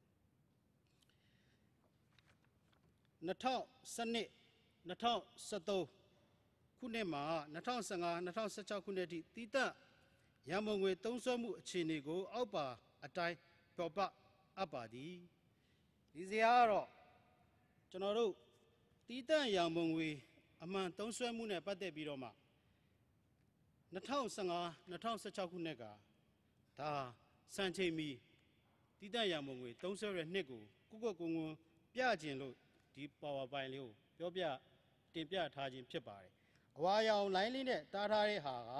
2012-2013ခုနှစ်မှာ2015-2016ခုနှစ်အထိတည်တံ့ရန်ပုံငွေသုံးစွဲမှုအခြေအနေကိုအောက်ပါအတိုင်းပေါ်ပအပ်ပါသည်ဒီစရာကတော့ကျွန်တော်တို့တည်တံ့ရန်ပုံငွေအမှန်သုံးစွဲမှုနဲ့ပတ်သက်ပြီးတော့မှ 2015-2016 ခုနှစ်ကဒါစံချိန်မီတည်တံ့ရမုံငွေသုံးစွဲတဲ့နှစ်ကိုကုန်းပြခြင်းလို့ဒီ PowerPoint လေးကိုပြောပြတင်ပြထားခြင်းဖြစ်ပါတယ်အဝါရောင်လိုင်းလေးနဲ့တားထားတဲ့ဟာက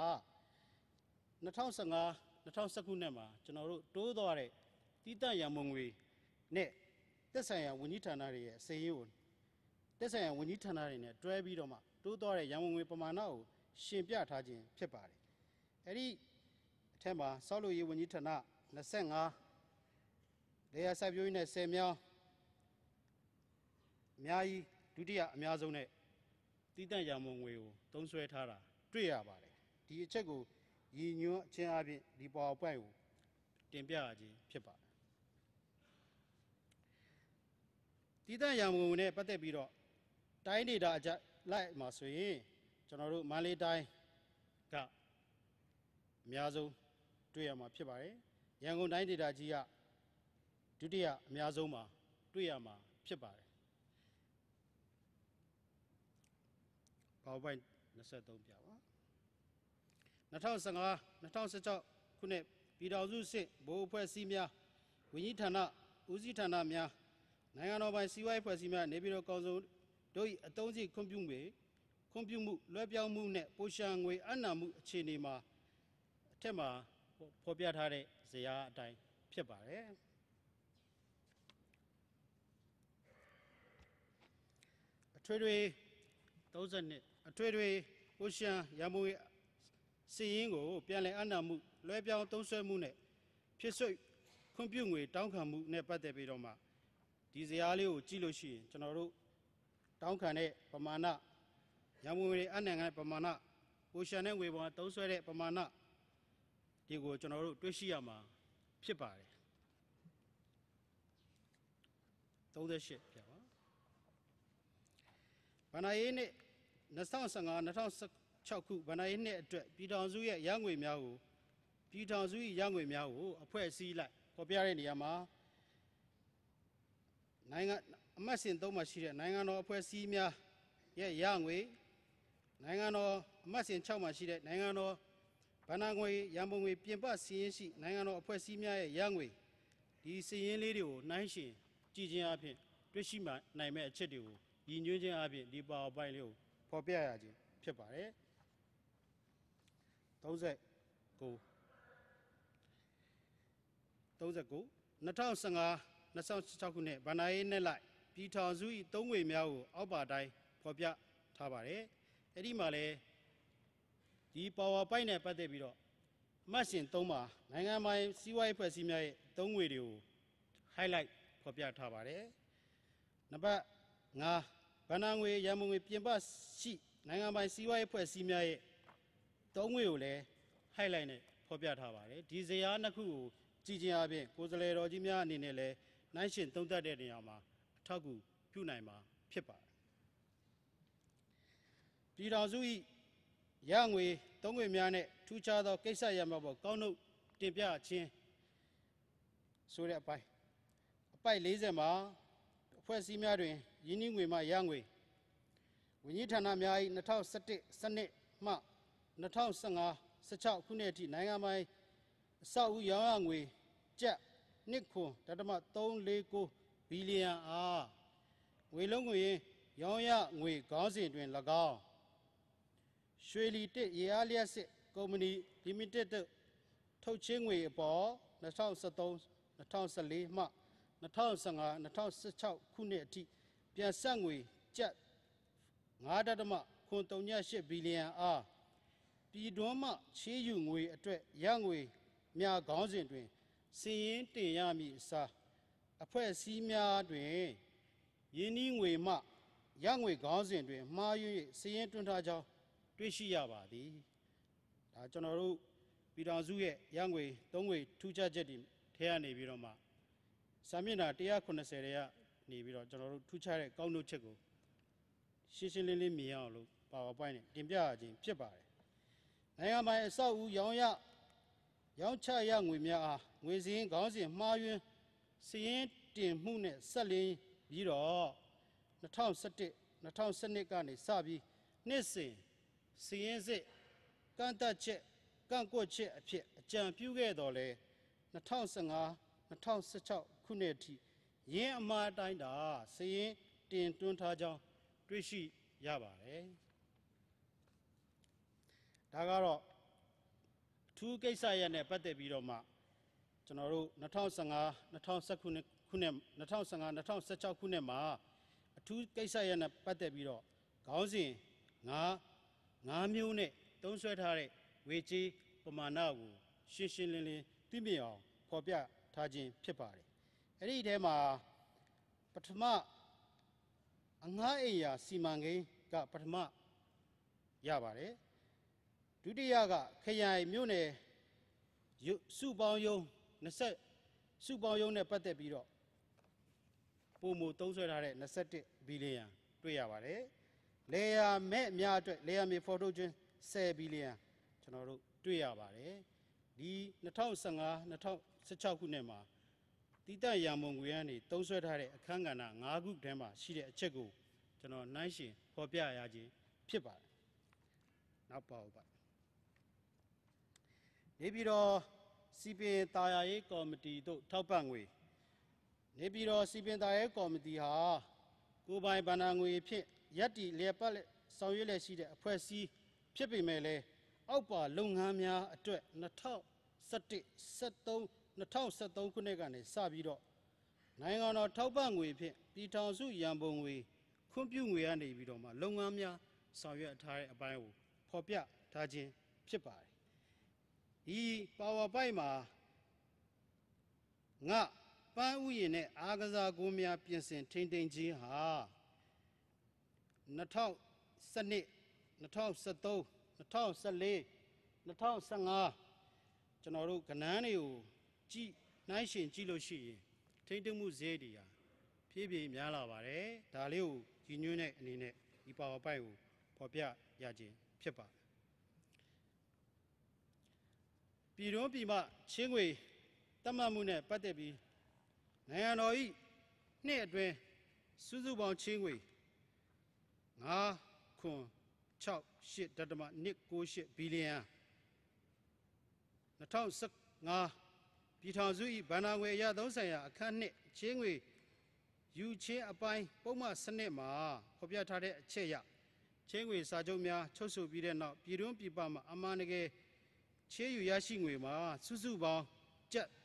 2015-2019ခုနှစ်မှာကျွန်တော်တို့တိုးသွားတဲ့တည်တံ့ရမုံငွေနဲ့သက်ဆိုင်ရာဝန်ကြီးဌာနတွေရဲ့အစည်းအဝေးကိုသက်ဆိုင်ရာဝန်ကြီးဌာနတွေနဲ့တွဲပြီးတော့မှတိုးသွားတဲ့ရန်ပုံငွေပမာဏကိုရှင်းပြထားခြင်းဖြစ်ပါတယ်အဲ့ဒီအထက်မှာစောက်လို့ရေးဝန်ကြီးဌာန25လေယာစိုက်ပျိုးရေးနဲ့10မြောင်းအများကြီးဒုတိယအများဆုံးနဲ့တည်တံ့ရန်ပုံငွေကိုသုံးစွဲထားတာတွေ့ရပါတယ်ဒီအချက်ကိုရည်ညွှန်းခြင်းအပြင်ဒီ PowerPoint ကိုတင်ပြရခြင်းဖြစ်ပါတယ်တည်တံ့ရန်ပုံငွေနဲ့ပတ်သက်ပြီးတော့တိုင်းဒေသအကြလိုက်မှာဆိုရင်ကျွန်တော်တို့မန္တလေးတိုင်းကအများဆုံးတွေ့ရမှာဖြစ်ပါတယ်ရန်ကုန်တိုင်းဒေသကြီးကဒုတိယအများဆုံးမှာတွေ့ရမှာဖြစ်ပါတယ်PowerPoint 23ပြပါ2015-2016ခုနှစ်ပြည်ထောင်စုစစ်ဗဟိုအဖွဲ့အစည်းများဝန်ကြီးဌာနဦးစီးဌာနများနိုင်ငံတော်ပိုင်စီးပွားရေးဖွဲ့စည်းများနေပြည်တော်ကောင်စုတို့၏အသုံးစရိတ်ခွင့်ပြုမှုလွှဲပြောင်းမှုနဲ့ပိုရှာငွေအနှံမှုအခြေအနေမှာအထက်မှာဖော်ပြထားတဲ့ဇယားအတိုင်းဖြစ်ပါတယ်အထွေထွေ32အထွေထွေပိုရှာရန်ပုံငွေစီရင်ကိုပြန်လည်အနှံမှုလွှဲပြောင်းသုံးစွဲမှုနဲ့ဖြစ်ဆွခွင့်ပြုငွေတောင်းခံမှုနဲ့ပတ်သက်ပြီးတော့မှဒီဇယားလေးကိုကြည့်လို့ရှိရင်ကျွန်တော်တို့တောင်းခံတဲ့ပမာဏရန်ပုံငွေအနှံတဲ့ပမာဏပိုရှာတဲ့ငွေပေါ်သုံးစွဲတဲ့ပမာဏဒီကိုကျွန်တော်တို့တွေ့ရှိရမှာဖြစ်ပါတယ်38ပြပါဗဏ္ဍာရေးနှစ်2015-2016ခုဗဏ္ဍာရေးနှစ်အတွက်ပြည်ထောင်စုရဲ့ရငွေများကိုအဖွဲ့အစည်းလိုက်ဖော်ပြတဲ့နေရာမှာနိုင်ငံအမှတ်စဉ်3မှာရှိတဲ့နိုင်ငံတော်အဖွဲ့အစည်းများရဲ့ရငွေနိုင်ငံတော်အမှတ်စဉ်6မှာရှိတဲ့နိုင်ငံတော်ဘဏ္ဍာငွေရန်ပုံငွေပြင်ပစီးရင်ရှိနိုင်ငံတော်အဖွဲ့အစည်းများရဲ့ရငွေဒီစီးရင်လေးတွေကိုနှိုင်းယှဉ်ကြည့်ခြင်းအပြင်တွေ့ရှိနိုင်မဲ့အချက်တွေကိုရည်ညွှန်းခြင်းအပြင်ဒီ PowerPoint လေးကိုဖော်ပြရခြင်းဖြစ်ပါတယ်39 2015-2016ခုနှစ်ဗဏ္ဍာရေးနှစ်လိုက်ပြည်ထောင်စု၏သုံးငွေများကိုအောက်ပါတိုင်းဖော်ပြထားပါတယ်အဲ့ဒီမှာလည်းဒီ PowerPoint နဲ့ပတ်သက်ပြီးတော့အမှတ်စဉ်3မှာနိုင်ငံပိုင်စီးပွားရေးဖွဲ့စည်းများရဲ့သုံးငွေတွေကို highlight ဖော်ပြထားပါတယ်နံပါတ်5ဘဏ္ဍာငွေရန်ပုံငွေပြင်ပရှိနိုင်ငံပိုင်စီးပွားရေးဖွဲ့စည်းများရဲ့သုံးငွေကိုလည်း highlight နဲ့ဖော်ပြထားပါတယ်ဒီဇယားနှစ်ခုကိုကြည့်ခြင်းအပြင်ကိုယ်စားလှယ်တော်ကြီးများအနေနဲ့လည်းနှိုင်းယှဉ်သုံးသပ်တဲ့နေရာမှာအထောက်အကူပြုနိုင်မှာဖြစ်ပါတယ်ပြည်ထောင်စု၏ရငွေသုံးငွေများနဲ့ထူးခြားသောကိစ္စရပ်များပေါ်ကောင်းနှုတ်တင်ပြခြင်းဆိုတဲ့အပိုက်40မှာအဖွဲ့အစည်းများတွင်ယင်းနှီးငွေမှရငွေဝန်ကြီးဌာနများ၏2011စနစ်မှ2015-16ခုနှစ်အထိနိုင်ငံပိုင်အဆောက်အဦရောင်းရငွေကျပ်2.349ဘီလီယံအားငွေလုံးငွေရောင်းရငွေခေါင်းစဉ်တွင်၎င်းရွှေလီတစ်ရေအားလျက်စစ်ကုမ္ပဏီလီမိတက်ထုတ်ချင်းငွေအပေါ်2013-2014မှ2015-2016ခုနှစ်အထိပြန်ဆက်ငွေကျပ်9.38ဘီလီယံအားပြည်တွင်းမှချေးယူငွေအတွက်ရငွေများခေါင်းစဉ်တွင်စီရင်တင်ရမည်အစားအဖွဲ့အစည်းများတွင်ယင်းနှီးငွေမှရငွေခေါင်းစဉ်တွင်မှားယွင်းစီရင်တွန်းထားကြောင်းတွေ့ရှိရပါသည်ဒါကျွန်တော်တို့ပြည်ထောင်စုရဲ့ရငွေသုံးငွေထူးခြားချက်တွေထဲကနေပြီးတော့မှစာမျက်နှာ190တွေကနေပြီးတော့ကျွန်တော်တို့ထူးခြားတဲ့ကောင်းနှုတ်ချက်ကိုရှင်းရှင်းလင်းလင်းမြင်အောင်လို့ PowerPoint နဲ့တင်ပြရခြင်းဖြစ်ပါတယ်နိုင်ငံပိုင်အဆောက်အဦရောင်းချရငွေများအားငွေစည်းခေါင်းစဉ်မှားယွင်းစီရင်တင်မှုနဲ့ဆက်လင်းပြီးတော့2011-2012ကနေစပြီးနှစ်စဉ်စီရင်စစ်ကန့်သက်ချက်ကန့်ကွက်ချက်အဖြစ်အကြံပြုခဲ့တော်လဲ2015-2016ခုနှစ်အထိရင်းအမှားအတိုင်းသာစည်ရင်တင်တွန်းထားကြောင်းတွေ့ရှိရပါတယ်ဒါကတော့ထူးကိစ္စရပ်နဲ့ပတ်သက်ပြီးတော့မှကျွန်တော်တို့2015-2016ခုနှစ်မှာအထူးကိစ္စရပ်နဲ့ပတ်သက်ပြီးတော့ခေါင်းစဉ်9မျိုးနဲ့သုံးစွဲထားတဲ့ဝေကြေးပမာဏကိုရှင်းရှင်းလင်းလင်းသိမြင်အောင်ဖော်ပြထားခြင်းဖြစ်ပါတယ်။အဲ့ဒီထဲမှာပထမအငှားအိမ်ယာစီမံကိန်းကပထမရပါတယ်။ဒုတိယကခရိုင်မြို့နယ်စုပေါင်းယုံစုပေါင်းယုံနဲ့ပတ်သက်ပြီးတော့ပုံမသုံးစွဲထားတဲ့21ဘီလီယံတွေ့ရပါတယ်။လေယာမဲ့အများအတွက်လေယာမြေဖော်ထုတ်ခြင်း10ဘီလီယံကျွန်တော်တို့တွေ့ရပါတယ်။ဒီ2015-2016ခုနှစ်မှာတည်တံ့ရန်ပုံငွေကနေသုံးစွဲထားတဲ့အခန်းကဏ္ဍ5ခုထဲမှာရှိတဲ့အချက်ကိုကျွန်တော်နှိုင်းယှဉ်ဖော်ပြရခြင်းဖြစ်ပါတယ်။နောက်ပါဦးပါ။နေပြည်တော်စီပင်တာယာရေးကော်မတီတို့ထောက်ပံ့ငွေနေပြည်တော်စီပင်တာယာရေးကော်မတီဟာကိုယ်ပိုင်ဗဏ္ဍာငွေဖြင့်ရပ်တည်လျက်ပတ်ဆောင်ရွက်လျက်ရှိတဲ့အဖွဲ့အစည်းဖြစ်ပေမဲ့လည်းအောက်ပါလုပ်ငန်းများအတွက်2013ခုနှစ်ကနေစပြီးတော့နိုင်ငံတော်ထောက်ပံ့ငွေဖြင့်ပြည်ထောင်စုရန်ပုံငွေခွင့်ပြုငွေကနေပြီးတော့မှလုပ်ငန်းများဆောင်ရွက်ထားတဲ့အပိုင်းကိုဖော်ပြထားခြင်းဖြစ်ပါတယ်။ဒီ PowerPoint မှာပန်းဥယျာဉ်နဲ့အားကစားကွင်းများပြင်ဆင်ထိန်းသိမ်းခြင်းဟာ2012 2013 2014 2015ကျွန်တော်တို့ကဏ္ဍတွေကိုနှိုင်းယှဉ်ကြည့်လို့ရှိရင်ထိန်းသိမ်းမှုဈေးတွေဟာဖြည်းဖြည်းများလာပါတယ်ဒါလေးကိုရည်ညွှန်းတဲ့အနေနဲ့ဒီ PowerPoint ကိုဖော်ပြရခြင်းဖြစ်ပါတယ်ပြည်တွင်းပြည်ပချင်းငွေတတ်မှတ်မှုနဲ့ပတ်သက်ပြီးနိုင်ငံတော်၏နှစ်အတွင်းစုစုပေါင်းချင်းငွေ9.68.298ဘီလီယံ2015ပြည်ထောင်စု၏ဘဏ္ဍာငွေအရသုံးဆိုင်ရာအခန်းနှစ်ချင်းငွေယူချင်းအပိုင်းပုံမှန်စနစ်မှာဖော်ပြထားတဲ့အချက်အရချင်းငွေစာချုပ်များချုပ်ဆိုပြီးတဲ့နောက်ပြည်တွင်းပြည်ပမှာအမှန်တကယ်ချေးယူရရှိငွေမှာစုစုပေါင်းကျပ်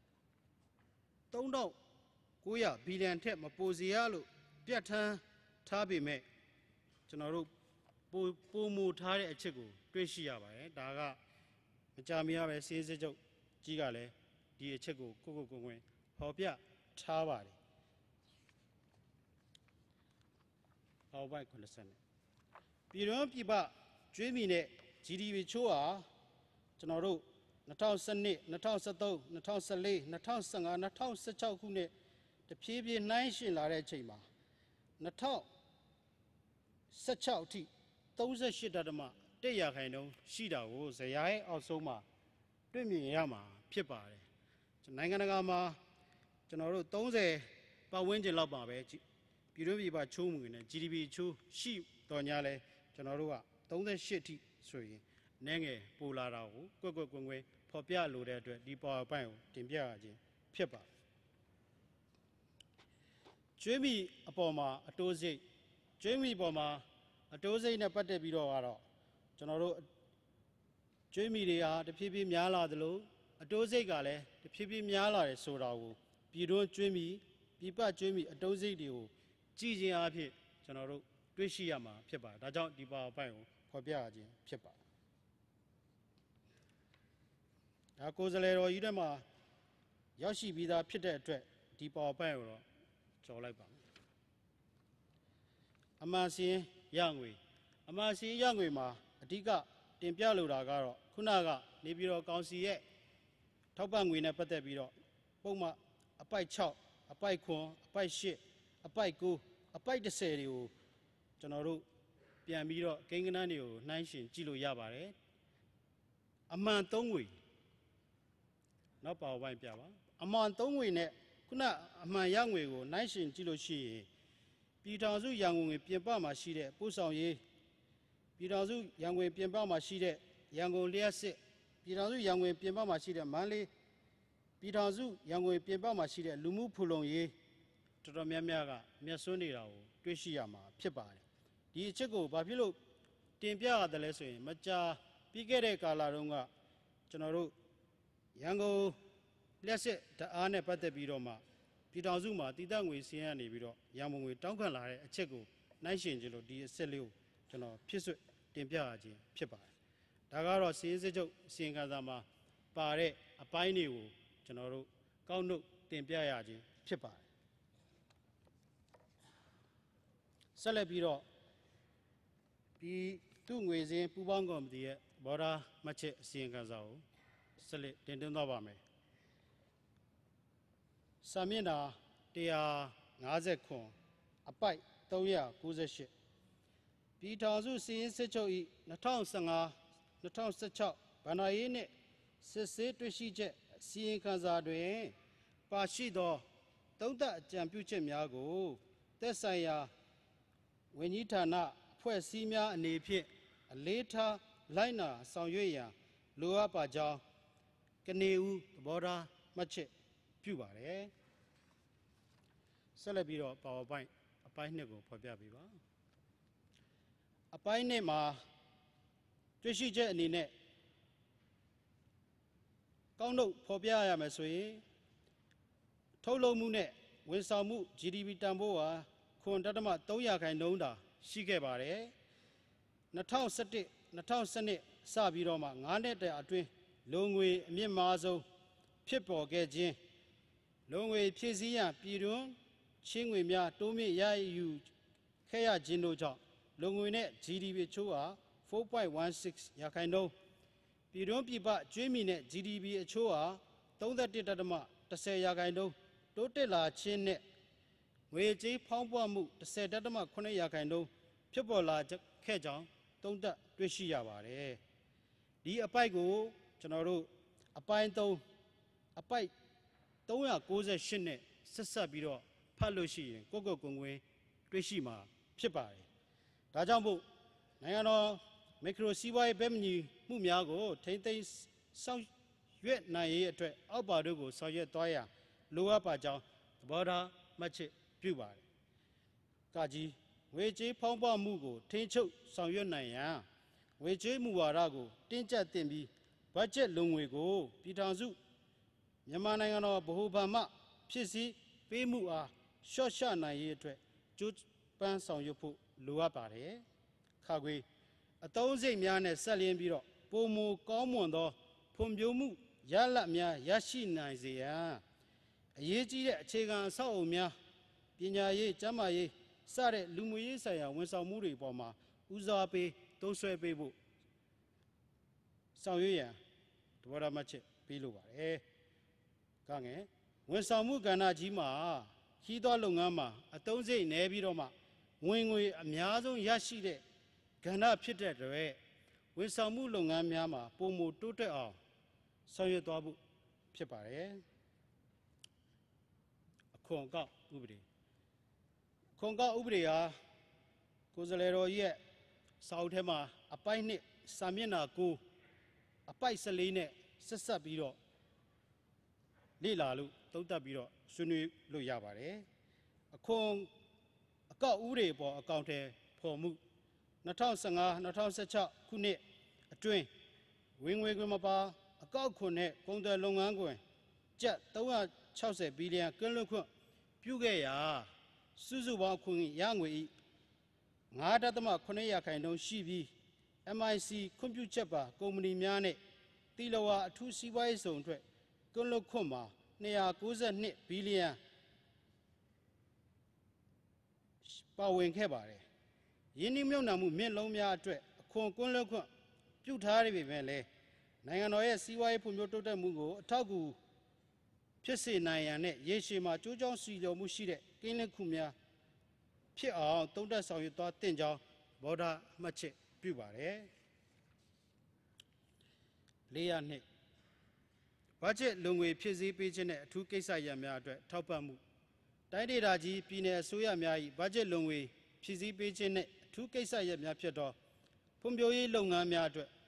3,900ဘီလီယံထက်မပိုစေရလို့ပြဋ္ဌာန်းထားပေမဲ့ကျွန်တော်တို့ပိုမိုထားတဲ့အချက်ကိုတွေ့ရှိရပါတယ်ဒါကမကြာမီပဲစီးစစ်ချုပ်ကြီးကလည်းဒီအချက်ကိုကိုယ်ဖော်ပြထားပါတယ်ဟောက်ဘိုက်90နဲ့ပြည်တွင်းပြည်ပကျွေးမီနဲ့ GDP ချိုးဟာကျွန်တော်တို့2012 2013 2014 2015 2016ခုနှစ်တဖြည်းဖြည်းနှိုင်းယှဉ်လာတဲ့အချိန်မှာ2016အထိ38.1%ရှိတာကိုဇယားရဲ့အောက်ဆုံးမှာတွေ့မြင်ရမှာဖြစ်ပါတယ်နိုင်ငံတကာမှာကျွန်တော်တို့30ပတ်ဝန်းကျင်လောက်ပါပဲပြည်တွင်းပြည်ပချိုးမှုနဲ့ GDP ချိုးရှိတော်ညာလဲကျွန်တော်တို့က38အထိဆိုရင်နည်းငယ်ပိုလာတာကိုကွက်ဖော်ပြလိုတဲ့အတွက်ဒီ PowerPoint ကိုတင်ပြရခြင်းဖြစ်ပါတယ်ကျွေးမီအပေါ်မှာအတိုးစိတ်ကျွေးမီပေါ်မှာအတိုးစိတ်နဲ့ပတ်သက်ပြီးတော့ကတော့ကျွန်တော်တို့ကျွေးမီတွေဟာတဖြည်းဖြည်းများလာသလိုအတိုးစိတ်ကလည်းတဖြည်းဖြည်းများလာတယ်ဆိုတာကိုပြည်တွင်းကျွေးမီပြည်ပကျွေးမီအတိုးစိတ်တွေကိုကြည်ခြင်းအဖြစ်ကျွန်တော်တို့တွေ့ရှိရမှာဖြစ်ပါတယ်ဒါကြောင့်ဒီ PowerPoint ကိုဖော်ပြရခြင်းဖြစ်ပါတယ်ဒါကိုယ်စားလှယ်တော်ကြီးတွေမှာရောက်ရှိပြီးသားဖြစ်တဲ့အတွက်ဒီ PowerPoint ကိုတော့ကြော်လိုက်ပါမယ်အမှန်စင်းရငွေမှာအဓိကတင်ပြလိုတာကတော့ခုနကနေပြည်တော်ကောင်စီရဲ့ထောက်ပံ့ငွေနဲ့ပတ်သက်ပြီးတော့ပုံမှန်အပိုက်6အပိုက်9အပိုက်8အပိုက်9အပိုက်10တွေကိုကျွန်တော်တို့ပြန်ပြီးတော့ကိန်းဂဏန်းတွေကိုနှိုင်းယှဉ်ကြည့်လို့ရပါတယ်အမှန်3ငွေနောက်ပါဝိုင်းပြပါအမှန်3ငွေနဲ့ခုနအမှန်ရငွေကိုနှိုင်းယှဉ်ကြည့်လို့ရှိရင်ပြည်ထောင်စုရန်ကုန်ငွေပြင်ပမှာရှိတဲ့ပို့ဆောင်ရေးပြည်ထောင်စုရန်ကုန်ပြင်ပမှာရှိတဲ့ရန်ကုန်လျှက်စစ်ပြည်ထောင်စုရန်ကုန်ပြင်ပမှာရှိတဲ့မန္တလေးပြည်ထောင်စုရန်ကုန်ပြင်ပမှာရှိတဲ့လူမှုဖူလုံရေးတော်တော်များများကမျက်စွန်းနေတာကိုတွေ့ရှိရမှာဖြစ်ပါတယ်ဒီအချက်ကိုဘာဖြစ်လို့တင်ပြရတယ်လဲဆိုရင်မကြာပြီးခဲ့တဲ့ကာလတုန်းကကျွန်တော်တို့ရန်ကုန်လျှက်စစ်ဓာတ်အားနဲ့ပတ်သက်ပြီးတော့မှပြည်ထောင်စုမှာတည်တံ့ငွေစီးရနေပြီးတော့ရန်ကုန်ငွေတောင်းခံလာတဲ့အချက်ကိုနှိုင်းယှဉ်ကြည့်လို့ဒီအချက်လေးကိုကျွန်တော်ဖြစ်စွတင်ပြရခြင်းဖြစ်ပါတယ်ဒါကတော့စီးစစ်ချုပ်စီရင်ခံစာမှာပါတဲ့အပိုင်းတွေကိုကျွန်တော်တို့ကောက်နှုတ်တင်ပြရခြင်းဖြစ်ပါတယ်ဆက်လက်ပြီးတော့ဒီသူ့ငွေစင်းပူပေါင်းကော်မတီရဲ့ဘော်ဒါမှတ်ချက်အစီရင်ခံစာကိုဆက်လက်တင်သွင်းသွားပါမယ်စာမျက်နှာ159အပိုက်398ပြည်ထောင်စုစီရင်စစ်ချုပ်၏2015-2016ဘဏ္ဍာရေးနှင့်စစ်ဆေးတွေ့ရှိချက်အစီရင်ခံစာတွင်ပါရှိသောသုံးသပ်အကြံပြုချက်များကိုသက်ဆိုင်ရာဝန်ကြီးဌာနအဖွဲ့အစည်းများအနေဖြင့်အလေးထားလိုက်နာဆောင်ရွက်ရန်လိုအပ်ပါကြောင်းကနေဦးသဘောထားမှတ်ချက်ပြုပါတယ်ဆက်လက်ပြီးတော့ PowerPoint အပိုင်း2ကိုဖော်ပြပေးပါအပိုင်း2မှာတွေ့ရှိချက်အနေနဲ့ကောင်းတို့ဖော်ပြရမယ်ဆိုရင်ထုတ်လုပ်မှုနဲ့ဝန်ဆောင်မှု GDP တန်ဖိုးဟာ9.3%သာရှိခဲ့ပါတယ်2011-2012စပြီးတော့မှ9နှစ်တည်းအတွင်းလုံငွေအမြင့်မားဆုံးဖြစ်ပေါ်ခဲ့ခြင်းလုံငွေဖြည့်ဆည်းရန်ပြည်တွင်းချင်းငွေများတိုးမြင့်ရယူခဲ့ရခြင်းတို့ကြောင့်လုံငွေနဲ့ GDP အချို့ဟာ 4.16% ပြည်တွင်းပြည်ပကျွေးမီနဲ့ GDP အချို့ဟာ 31.10% တိုးတက်လာခြင်းနဲ့ငွေကြေးဖောင်းပွမှု 10.8% ဖြစ်ပေါ်လာခဲ့ကြောင်းသုံးသပ်တွေ့ရှိရပါတယ်ဒီအပိုက်ကိုကျွန်တော်တို့အပိုင်း3အပိုက်398နဲ့ဆက်ဆက်ပြီးတော့ဖတ်လို့ရှိရင်ကိုယ့်ကိုယ်ကိုယ်ဝင်တွေ့ရှိမှာဖြစ်ပါတယ်ဒါကြောင့်မို့နိုင်ငံတော်မက်ခရိုစီးပွားရေးဘက်မညီမှုများကိုထိမ့်သိမ်းဆောင်ရွက်နိုင်ရေးအတွက်အောက်ပါတို့ကိုဆောင်ရွက်သွားရန်လိုအပ်ပါကြောင်းသဘောထားမှတ်ချက်ပြုပါတယ်ကကြီးငွေကြေးဖောင်းပွမှုကိုထိန်းချုပ်ဆောင်ရွက်နိုင်ရန်ငွေကြေးမူဝါဒကိုတင်းကျပ်သင့်ပြီးဘတ်ဂျက်လုံငွေကိုပြည်ထောင်စုမြန်မာနိုင်ငံတော်ဗဟိုဘဏ်မှဖြစ်စည်းပေးမှုအားလျှော့ချနိုင်ရေးအတွက်ကြိုးပမ်းဆောင်ရွက်ဖို့လိုအပ်ပါတယ်ခါခွေအသုံးစိတ်များနဲ့ဆက်လျင်းပြီးတော့ပုံမူကောင်းမွန်သောဖွံ့ဖြိုးမှုရလဒ်များရရှိနိုင်စေရန်အရေးကြီးတဲ့အခြေခံအဆောက်အအုံများပညာရေးကျန်းမာရေးစတဲ့လူမှုရေးဆိုင်ရာဝန်ဆောင်မှုတွေပေါ်မှာဦးစားပေးသုံးစွဲပေးဖို့ဆောင်ရွက်ရန်သဘောထားမှတ်ချက်ပေးလိုပါတယ်။ကငယ်ဝန်ဆောင်မှုကဏ္ဍကြီးမှာခီးသွွားလုပ်ငန်းမှာအသုံးစရိတ်နည်းပြီးတော့မှဝင်ငွေအများဆုံးရရှိတဲ့ကဏ္ဍဖြစ်တဲ့အတွက်ဝန်ဆောင်မှုလုပ်ငန်းများမှာပုံမတိုးတက်အောင်ဆောင်ရွက်သွားဖို့ဖြစ်ပါတယ်။အခွန်အကောက်ဥပဒေခွန်ကောက်ဥပဒေဟာကိုယ်စားလှယ်တော်ကြီးရဲ့စာအုပ်ထဲမှာအပိုက်2စာမျက်နှာ9အပိုက်14နဲ့ဆက်ဆက်ပြီးတော့လေ့လာလို့သုံးသပ်ပြီးတော့ဆွေးနွေးလို့ရပါတယ်အခွန်အကောက်ဥပဒေပေါ်အကောင့်ထဲပေါ်မှု2015-2016ခုနှစ်အတွင်းဝင်ငွေခွင်မပါအကောက်ခွန်နဲ့ကုန်သွယ်လုပ်ငန်းခွင်ကျပ်360ဘီလီယံကင်းလွတ်ခွင့်ပြုခဲ့ရာစုစုပေါင်းခွင့်ရငွေ၏9.8% ရှိပြီး MIC ခွင့်ပြုချက်ပါကုမ္ပဏီများနဲ့တီလဝါအထူးစီးပွားရေးဆောင်အတွက်ကင်းလွတ်ခွင့်မှာ292ဘီလီယံပါဝင်ခဲ့ပါတယ်။ယင်းနှိမ့်မြုပ်နှံမှုမြင့်လုံးများအတွက်အခွန်ကင်းလွတ်ခွင့်ပြုထားရပေမဲ့လည်းနိုင်ငံတော်ရဲ့စီးပွားရေးဖွံ့ဖြိုးတိုးတက်မှုကိုအထောက်အကူဖြစ်စေနိုင်ရန်နဲ့ရေရှည်မှာကြိုးကြောင်းစီလျော်မှုရှိတဲ့ကင်းလွတ်ခွင့်များဖြစ်အောင်သုံးသပ်ဆောင်ရွက်သွားတင်ကြောင်းဘောဓမှတ်ချက်ပြုပါတယ်။402ဘတ်ဂျက်လုံငွေဖြည့်ဆည်းပေးခြင်းနဲ့အထူးကိစ္စရပ်များအတွက်ထောက်ပံ့မှုတိုင်းဒေသကြီးပြည်내အစိုးရများ၏ဘတ်ဂျက်လုံငွေဖြည့်ဆည်းပေးခြင်းနဲ့အထူးကိစ္စရပ်များဖြစ်သောဖွံ့ဖြိုးရေးလုပ်ငန်းများအတွက်ပြ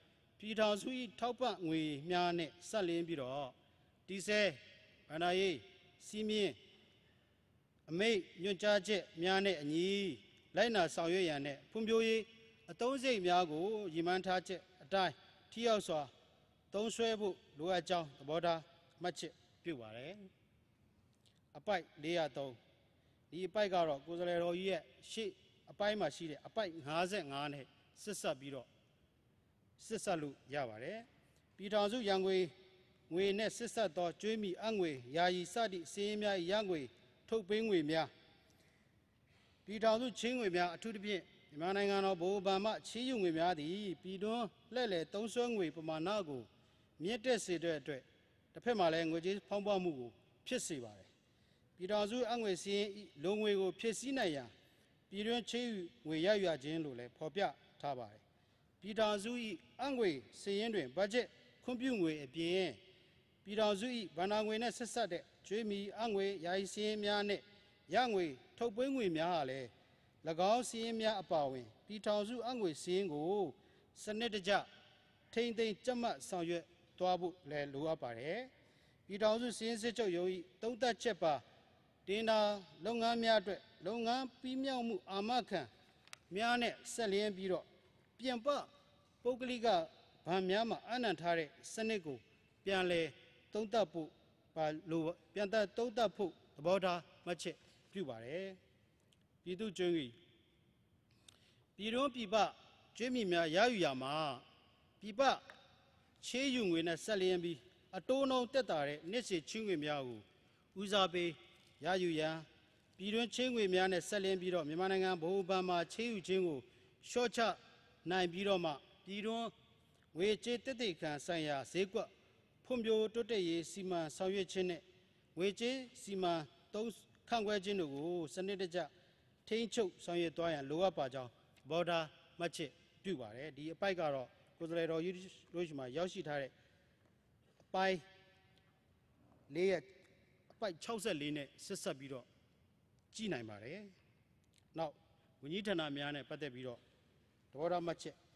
ပြည်ထောင်စု၏ထောက်ပံ့ငွေများနှင့်ဆက်လင်းပြီးတော့ဒီဆဲဗန္ဒာရေးစီးမြင့်အမိန့်ညွှန်ကြားချက်များနဲ့အညီလိုက်နာဆောင်ရွက်ရန်နဲ့ဖွံ့ဖြိုးရေးအသုံးစရိတ်များကိုရည်မှန်းထားချက်အတိုင်းထိရောက်စွာသုံးစွဲဖို့လိုအပ်ကြောင်းသဘောထားမှတ်ချက်ပြုပါတယ်အပိုက်403ဒီအပိုက်ကတော့ကိုယ်စားလှယ်တော်ကြီးရဲ့ရှေ့အပိုင်းမှာရှိတဲ့အပိုက်55နဲ့ဆက်ဆက်ပြီးတော့ဆက်ဆက်လို့ရပါတယ်ပြည်ထောင်စုရန်ငွေငွေနဲ့ဆက်ဆက်သောကျွေးမိအငွေယာယီစသည့်စီးရင်များရငွေထုတ်ပေးငွေများပြည်ထောင်စုချင်းငွေများအထူးသဖြင့်မြန်မာနိုင်ငံတော်ဗဟိုဘဏ်မှချေးယူငွေများသည်ပြည်တွင်းလှည့်လည်သုံးစွဲငွေပမာဏကိုမြင့်တက်စေတဲ့အတွက်တစ်ဖက်မှာလည်းငွေကြေးဖောင်းပွားမှုကိုဖြစ်စေပါတယ်ပြည်ထောင်စုအငွေစည်းလုံငွေကိုဖြစ်စည်းနိုင်ရန်ပြည်တွင်းချေးယူငွေရယူခြင်းလို့လည်းဖော်ပြထားပါတယ်ပြည်ထောင်စု၏အငွေစည်းရင်တွင်ဘတ်ဂျက်ခွင့်ပြုငွေအပြင်ပြည်ထောင်စု၏ဗဏ္ဍာငွေနဲ့ဆက်ဆက်တဲ့ကျွေးမီအငွေယာယီစည်းရင်များနဲ့ရငွေထုတ်ပေးငွေများဟာလည်း၎င်းစည်းရင်များအပါအဝင်ပြည်ထောင်စုအငွေစည်းရင်ကိုစနစ်တကျထိမ့်သိမ်းကြက်မှတ်ဆောင်ရွက်သွားဖို့လည်းလိုအပ်ပါတယ်ပြည်ထောင်စုစည်းရင်စစ်ချုပ်ရုံး၏သုံးသပ်ချက်ပါတင်ဒါလုပ်ငန်းများအတွက်လုပ်ငန်းပြီးမြောက်မှုအာမခံများနဲ့ဆက်လျင်းပြီးတော့ပြင်ပပုဂ္ဂလိကဗန်များမှာအနံ့ထားတဲ့စနစ်ကိုပြန်လည်သုံးသပ်ဖို့ပြန်သုံးသပ်ဖို့သဘောထားမှတ်ချက်ပြုပါတယ်ပြည်သူ့ကျွေးပြည်တွင်းပြည်ပကျွေးမြီများရယူရမှာပြည်ပချေးယူငွေနဲ့ဆက်လျင်းပြီးအတိုးနှုန်းတက်တာတဲ့နှစ်စီချင်းငွေများကိုဦးစားပေးရယူရန်ပြည်တွင်းချင်းငွေများနဲ့ဆက်လင်းပြီးတော့မြန်မာနိုင်ငံဗဟိုဘဏ်မှာချေးယူခြင်းကိုရှော့ချနိုင်ပြီးတော့မှပြည်တွင်းငွေကြေးတည်တည်ခံဆိုင်ရာဈေးကွက်ဖွံ့ဖြိုးတိုးတက်ရေးစီမံဆောင်ရွက်ခြင်းနဲ့ငွေကြေးစီမံသုံးခန့်ခွဲခြင်းတို့ကိုစနစ်တကျထိန်းချုပ်ဆောင်ရွက်သွားရန်လိုအပ်ပါကြောင်းဘော်ဒါမှတ်ချက်ပြုပါတယ်ဒီအပိုက်ကတော့ကိုယ်စားလှယ်တော်ကြီးတို့ရှိမှရောက်ရှိထားတဲ့အပိုင်း၄ရက်အပိုက်64နဲ့ဆက်ဆက်ပြီးတော့ကြည့်နိုင်ပါတယ်နောက်ဝန်ကြီးဌာနများနဲ့ပတ်သက်ပြီးတော့သဘောထားမှတ်ချက်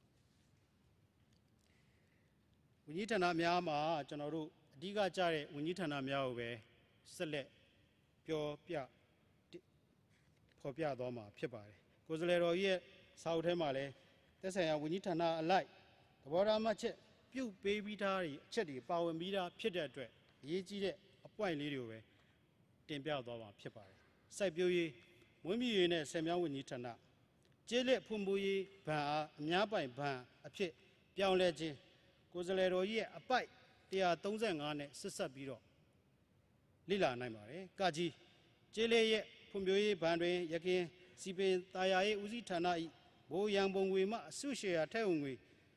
ဝန်ကြီးဌာနများမှာကျွန်တော်တို့အဓိကကြတဲ့ဝန်ကြီးဌာနများကိုပဲဆက်လက်ပြောပြဖော်ပြသွားမှာဖြစ်ပါတယ်ကိုယ်စားလှယ်တော်ရဲ့စာအုပ်ထဲမှာလည်းသက်ဆိုင်ရာဝန်ကြီးဌာနအလိုက်သဘောထားမှတ်ချက်ပြုပေးပြီးသားအချက်တွေပါဝင်ပြီးသားဖြစ်တဲ့အတွက်အရေးကြီးတဲ့အပွင့်လေးတွေကိုပဲတင်ပြသွားမှာဖြစ်ပါတယ်စိုက်ပျိုးရေးမွေးမြူရေးနဲ့ဆည်မြောင်းဝန်ကြီးဌာနကျေးလက်ဖွံ့ဖြိုးရေးဘဏ်အားအများပိုင်ဘဏ်အဖြစ်ပြောင်းလဲခြင်းကိုယ်စားလှယ်တော်ရဲ့အပိုက်135နဲ့ဆက်ဆက်ပြီးတော့လေ့လာနိုင်ပါတယ်။ကကြီးကျေးလက်ရဲ့ဖွံ့ဖြိုးရေးဘဏ်တွင်ရခင်စီပင်တာယာရေးဦးစီးဌာန၏ဘိုးရန်ပုံငွေမှအစုရှယ်ယာထည့်ဝင်ငွေ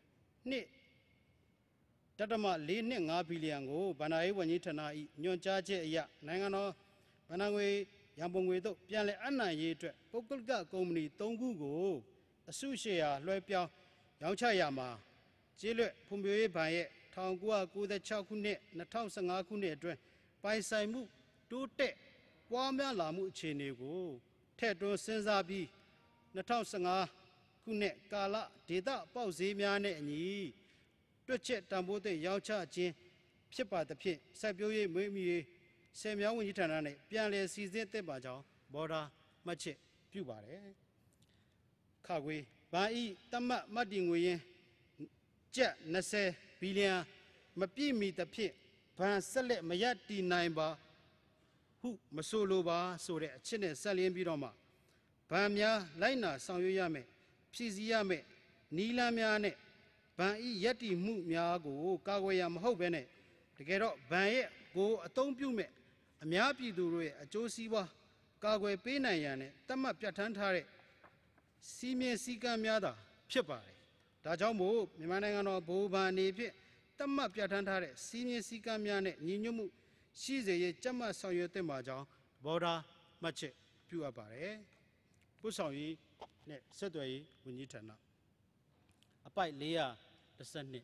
2.425 ဘီလီယံကိုဗဏ္ဍာရေးဝန်ကြီးဌာန၏ညွှန်ကြားချက်အရနိုင်ငံတော်ဗဏ္ဍာငွေရန်ပုံငွေတို့ပြန်လည်အနှံ့ရေးအတွက်ပုဂ္ဂလိကကုမ္ပဏီ3ခုကိုအစုရှယ်ယာလွှဲပြောင်းရောင်းချရမှာကျေးလက်ဖွံ့ဖြိုးရေးဘဏ်ရဲ့1996ခုနှစ်2015ခုနှစ်အတွင်းပိုင်ဆိုင်မှုတိုးတက်ပွားများလာမှုအခြေအနေကိုထည့်သွင်းစဉ်းစားပြီး2015ခုနှစ်ကာလဒေသပေါက်ဈေးများနဲ့အညီတွက်ချက်တန်ဖိုးတဲ့ရောင်းချခြင်းဖြစ်ပါသဖြင့်စိုက်ပျိုးရေးမွေးမြူရေးဆည်မြောင်းဝန်ကြီးဌာနနဲ့ပြန်လည်စီစဉ်သင့်ပါကြောင်းဘော်ဒါမှတ်ချက်ပြုပါတယ်ခခွေဘဏ်ဤတမတ်မှတ်တည်ငွေရင်းကျပ်20ဘီလီယံမပြည့်မီသဖြင့်ဘဏ်ဆက်လက်မရတည်နိုင်ပါဟုမဆိုလိုပါဆိုတဲ့အချက်နဲ့ဆက်လျင်းပြီးတော့မှဘဏ်များလိုက်နာဆောင်ရွက်ရမယ်ဖြည့်ဆည်းရမယ်နီလန်းများနဲ့ဘဏ်ဤရည်တည်မှုများကိုကာကွယ်ရန်မဟုတ်ဘဲနဲ့တကယ်တော့ဘဏ်ရဲ့ကိုအသုံးပြုမဲ့အများပြည်သူတို့ရဲ့အကျိုးစီးပွားကာကွယ်ပေးနိုင်ရန်နဲ့တတ်မှတ်ပြဋ္ဌာန်းထားတဲ့စီမင်းစည်းကမ်းများသာဖြစ်ပါတယ်။ဒါကြောင့်မို့မြန်မာနိုင်ငံတော်ဗဟိုဘဏ်အနေဖြင့်တတ်မှတ်ပြဋ္ဌာန်းထားတဲ့စီမင်းစည်းကမ်းများနဲ့ညီညွတ်မှုရှိစေရေးကြက်မှတ်ဆောင်ရွက်သင့်ပါကြောင်းဘော်ဒါမှတ်ချက်ပြုအပ်ပါတယ်။ပို့ဆောင်ရေးနဲ့ဆက်သွယ်ရေးဝန်ကြီးဌာနအပိုက်412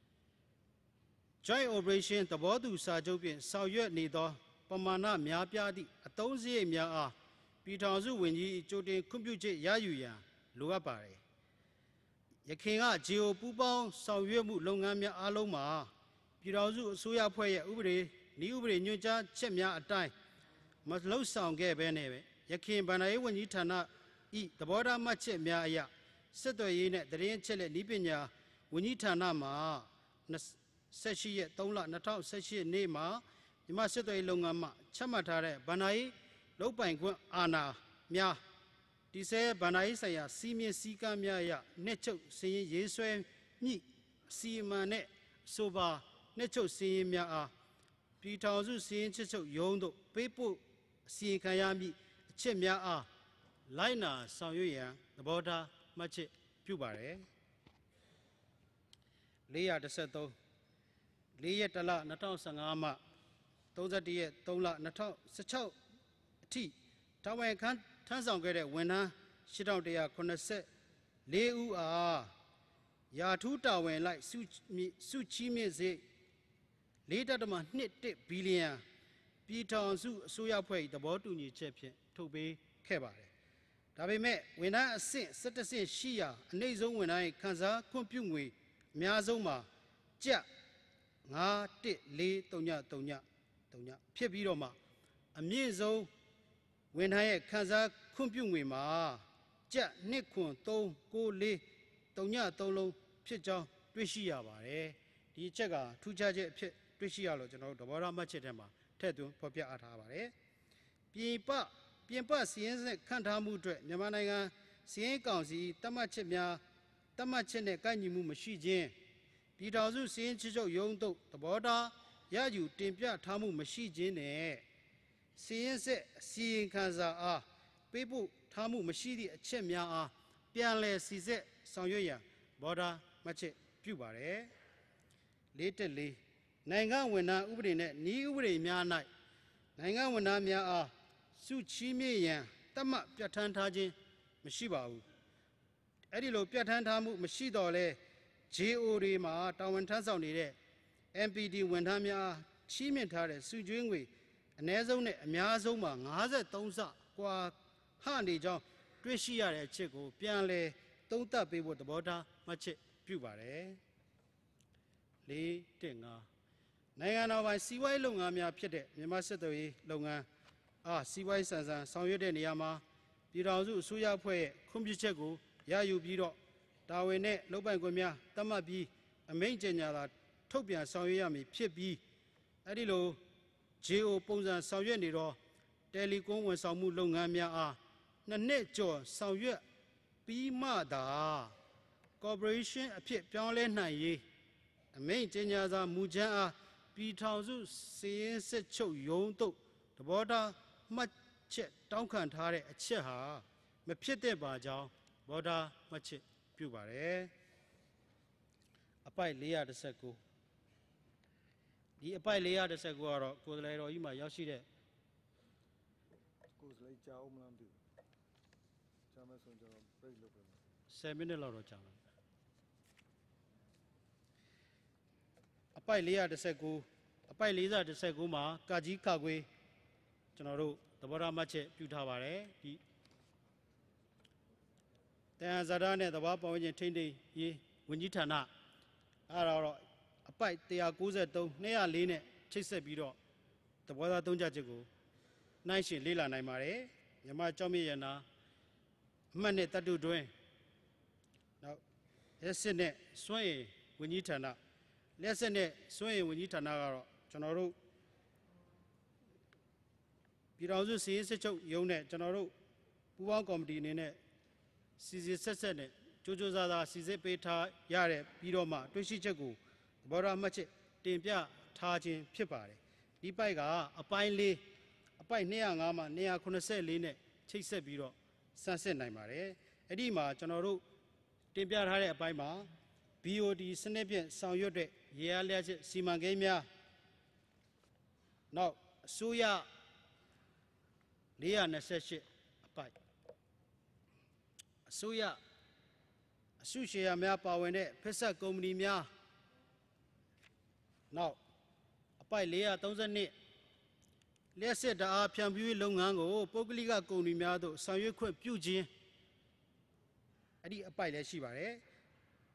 Joint Operation သဘောတူစာချုပ်ဖြင့်ဆောင်ရွက်နေသောပမာဏများပြားသည့်အသုံးစရိတ်များအားပြည်ထောင်စုဝန်ကြီးကြိုတင်ခွင့်ပြုချက်ရယူရန်လိုအပ်ပါတယ်ယခင်ကဂျီအိုပူပေါင်းဆောင်ရွက်မှုလုပ်ငန်းများအားလုံးမှာပြည်ထောင်စုအစိုးရအဖွဲ့ရဲ့ဥပဒေနည်းဥပဒေညွှန်ကြားချက်များအတိုင်းမလှုပ်ဆောင်ခဲ့ဘဲနဲ့ပဲယခင်ဗဏ္ဍာရေးဝန်ကြီးဌာနဤသဘောထားမှတ်ချက်များအရစစ်တော်ရေးနဲ့တရင်ချက်လက်ဤပညာဝန်ကြီးဌာနမှာ18ရက်3လ2018နေ့မှာမြန်မာစစ်တော်ရေးလုပ်ငန်းမှချမှတ်ထားတဲ့ဗဏ္ဍာရေးလုပ်ပိုင်ခွင့်အာဏာများဒီဆဲဗဏ္ဍာရေးဆိုင်ရာစီမင်းစည်းကမ်းများအရနှစ်ချုပ်စီရင်ရေးဆွဲမြင့်စီမံနဲ့ဆိုပါနှစ်ချုပ်စီရင်များအားပြည်ထောင်စုစီရင်ချက်ချုပ်ရုံးသို့ပေးပို့အစီရင်ခံရမည့်အချက်များအားလိုက်နာဆောင်ရွက်ရန်သဘောထားမှတ်ချက်ပြုပါတယ်413 4ရက်1လ2015မှ31ရက်3လ2016အထိတာဝန်ထမ်းဆောင်ခဲ့တဲ့ဝန်ထမ်း8184ဦးအားရာထူးတာဝန်လိုက်စုချီးမြှင့်စေ4.21ဘီလီယံပြည်ထောင်စုအစိုးရဖွဲ့သဘောတူညီချက်ဖြင့်ထုတ်ပေးခဲ့ပါတယ်။ဒါပေမဲ့ဝန်ထမ်းအဆင့်17ဆင့်ရှိရာအနည်းဆုံးဝန်ထမ်းခံစားခွင့်ပြုငွေအများဆုံးမှာကျပ်9143030ဖြစ်ပြီးတော့မှအမြင့်ဆုံးဝန်ထမ်းရဲ့ခံစားခွင့်ပြုငွေမှာကျပ်2.39430လုံးဖြစ်ကြောင်းတွေ့ရှိရပါတယ်။ဒီအချက်ကထူးခြားချက်အဖြစ်တွေ့ရှိရလို့ကျွန်တော်တို့သဘောထားမှတ်ချက်ထဲမှာထည့်သွင်းဖော်ပြအပ်ထားပါတယ်။ပြင်ပစီရင်စခန့်ထားမှုအတွက်မြန်မာနိုင်ငံစီရင်ကောင်စီတတ်မှတ်ချက်နဲ့ကိုက်ညီမှုမရှိခြင်းပြည်ထောင်စုစီရင်ချက်ချုပ်ရုံးသို့သဘောထားရယူတင်ပြထားမှုမရှိခြင်းနဲ့စီရင်ဆက်စီရင်ခံစာအားပေးပို့ထားမှုမရှိသည့်အချက်များအားပြန်လည်စီစစ်ဆောင်ရွက်ရန်ဘော်ဒါမှတ်ချက်ပြုပါတယ်4.4နိုင်ငံဝန်ထမ်းဥပဒေနဲ့နည်းဥပဒေများ၌နိုင်ငံဝန်ထမ်းများအားစုချီးမြှင့်ရန်တတ်မှတ်ပြဋ္ဌာန်းထားခြင်းမရှိပါဘူးအဲ့ဒီလိုပြဋ္ဌာန်းထားမှုမရှိတော့လဲ JO တွေမှာတာဝန်ထမ်းဆောင်နေတဲ့ MPD ဝန်ထမ်းများချီးမြှင့်ထားတဲ့စုကျွေးငွေအနည်းဆုံးနဲ့အများဆုံးမှာ53ဆကွာဟနေကြောင်းတွေ့ရှိရတဲ့အချက်ကိုပြန်လည်သုံးသပ်ပေးဖို့သဘောထားမှတ်ချက်ပြုပါတယ်4.5နိုင်ငံတော်ပိုင်စီးပွားရေးလုပ်ငန်းများဖြစ်တဲ့မြန်မာစစ်တပ်ရေးလုပ်ငန်းအားစီးပွားရေးဆန်ဆန်ဆောင်ရွက်တဲ့နေရာမှာပြည်ထောင်စုအစိုးရအဖွဲ့ရဲ့ခွင့်ပြုချက်ကိုရယူပြီးတော့တာဝန်နဲ့လုပ်ပိုင်ခွင့်များသတ်မှတ်ပြီးအမိန့်ကြေညာတာထုတ်ပြန်ဆောင်ရွက်ရမည်ဖြစ်ပြီးအဲ့ဒီလို JO ပုံစံဆောင်ရွက်နေတော့တယ်လီကွန်ဝန်ဆောင်မှုလုပ်ငန်းများအား2နှစ်ကျော်ဆောင်ရွက်ပြီးမှသာ corporation အဖြစ်ပြောင်းလဲနိုင်ရေးအမိန့်ကြေညာစာမူကြမ်းအားပြည်ထောင်စုစီရင်စစ်ချုပ်ရုံးသို့သဘောထားမှတ်ချက်တောင်းခံထားတဲ့အချက်ဟာမဖြစ်တဲ့ပါကြောင်းဘော်ဒါမှတ်ချက်ပြုပါတယ်အပိုက်419ဒီအပိုက်419ကတော့ကိုယ်စားလှယ်တော်ကြီးမှာရောက်ရှိတဲ့ကိုယ်စားလှယ်ကြားအောင်မလားမသိဘူးကြားမယ်ဆိုကျွန်တော် break လုပ်ပေးမယ် 10မိနစ်လောက်တော့ကြာမယ်အပိုက်419အပိုက်419မှာကာကြီးကာကွေးကျွန်တော်တို့သဘောထားမှတ်ချက်ပြုထားပါတယ်ဒီတန်ဇာတာနဲ့သဘာဝပတ်ဝန်းကျင်ထိန်းသိမ်းရေးဝန်ကြီးဌာနအဲ့တော့အပိုက်193 204နဲ့ချိတ်ဆက်ပြီးတော့သဘောထားသုံးချက်ချက်ကိုနှိုင်းယှဉ်လေ့လာနိုင်ပါတယ်မြန်မာကျောင်းမြေရနာအမှတ်နဲ့တတုတွင်နောက်လက်စစ်နဲ့စွန့်ရင်ဝန်ကြီးဌာနလက်စစ်နဲ့စွန့်ရင်ဝန်ကြီးဌာနကတော့ကျွန်တော်တို့ပြည်ထောင်စုစီရင်စစ်ချုပ်ရုံးနဲ့ကျွန်တော်တို့ပူးပေါင်းကော်မတီအနေနဲ့စီစစ်ဆက်နဲ့ကြိုးစားစားစီစစ်ပေးထားရတဲ့ပြီးတော့မှတွေ့ရှိချက်ကိုသဘောထားမှတ်ချက်တင်ပြထားခြင်းဖြစ်ပါတယ်ဒီပိုက်ကအပိုင်း၄အပိုက်205မှ294နဲ့ချိတ်ဆက်ပြီးတော့စမ်းစစ်နိုင်ပါတယ်အဲ့ဒီမှာကျွန်တော်တို့တင်ပြထားတဲ့အပိုင်းမှာ BOD စနစ်ဖြင့်ဆောင်ရွက်တဲ့ရေအားလျှပ်စစ်စီမံကိန်းများနောက်အစိုးရ428အပိုက်အစိုးရအစုရှယ်ယာများပါဝင်တဲ့ဖက်ဆက်ကုမ္ပဏီများနောက်အပိုက်432လျှပ်စစ်ဓာတ်အားဖြန့်ဖြူးရေးလုပ်ငန်းကိုပုဂ္ဂလိကကုမ္ပဏီများသို့ဆောင်ရွက်ခွင့်ပြုခြင်းအဲ့ဒီအပိုက်လည်းရှိပါတယ်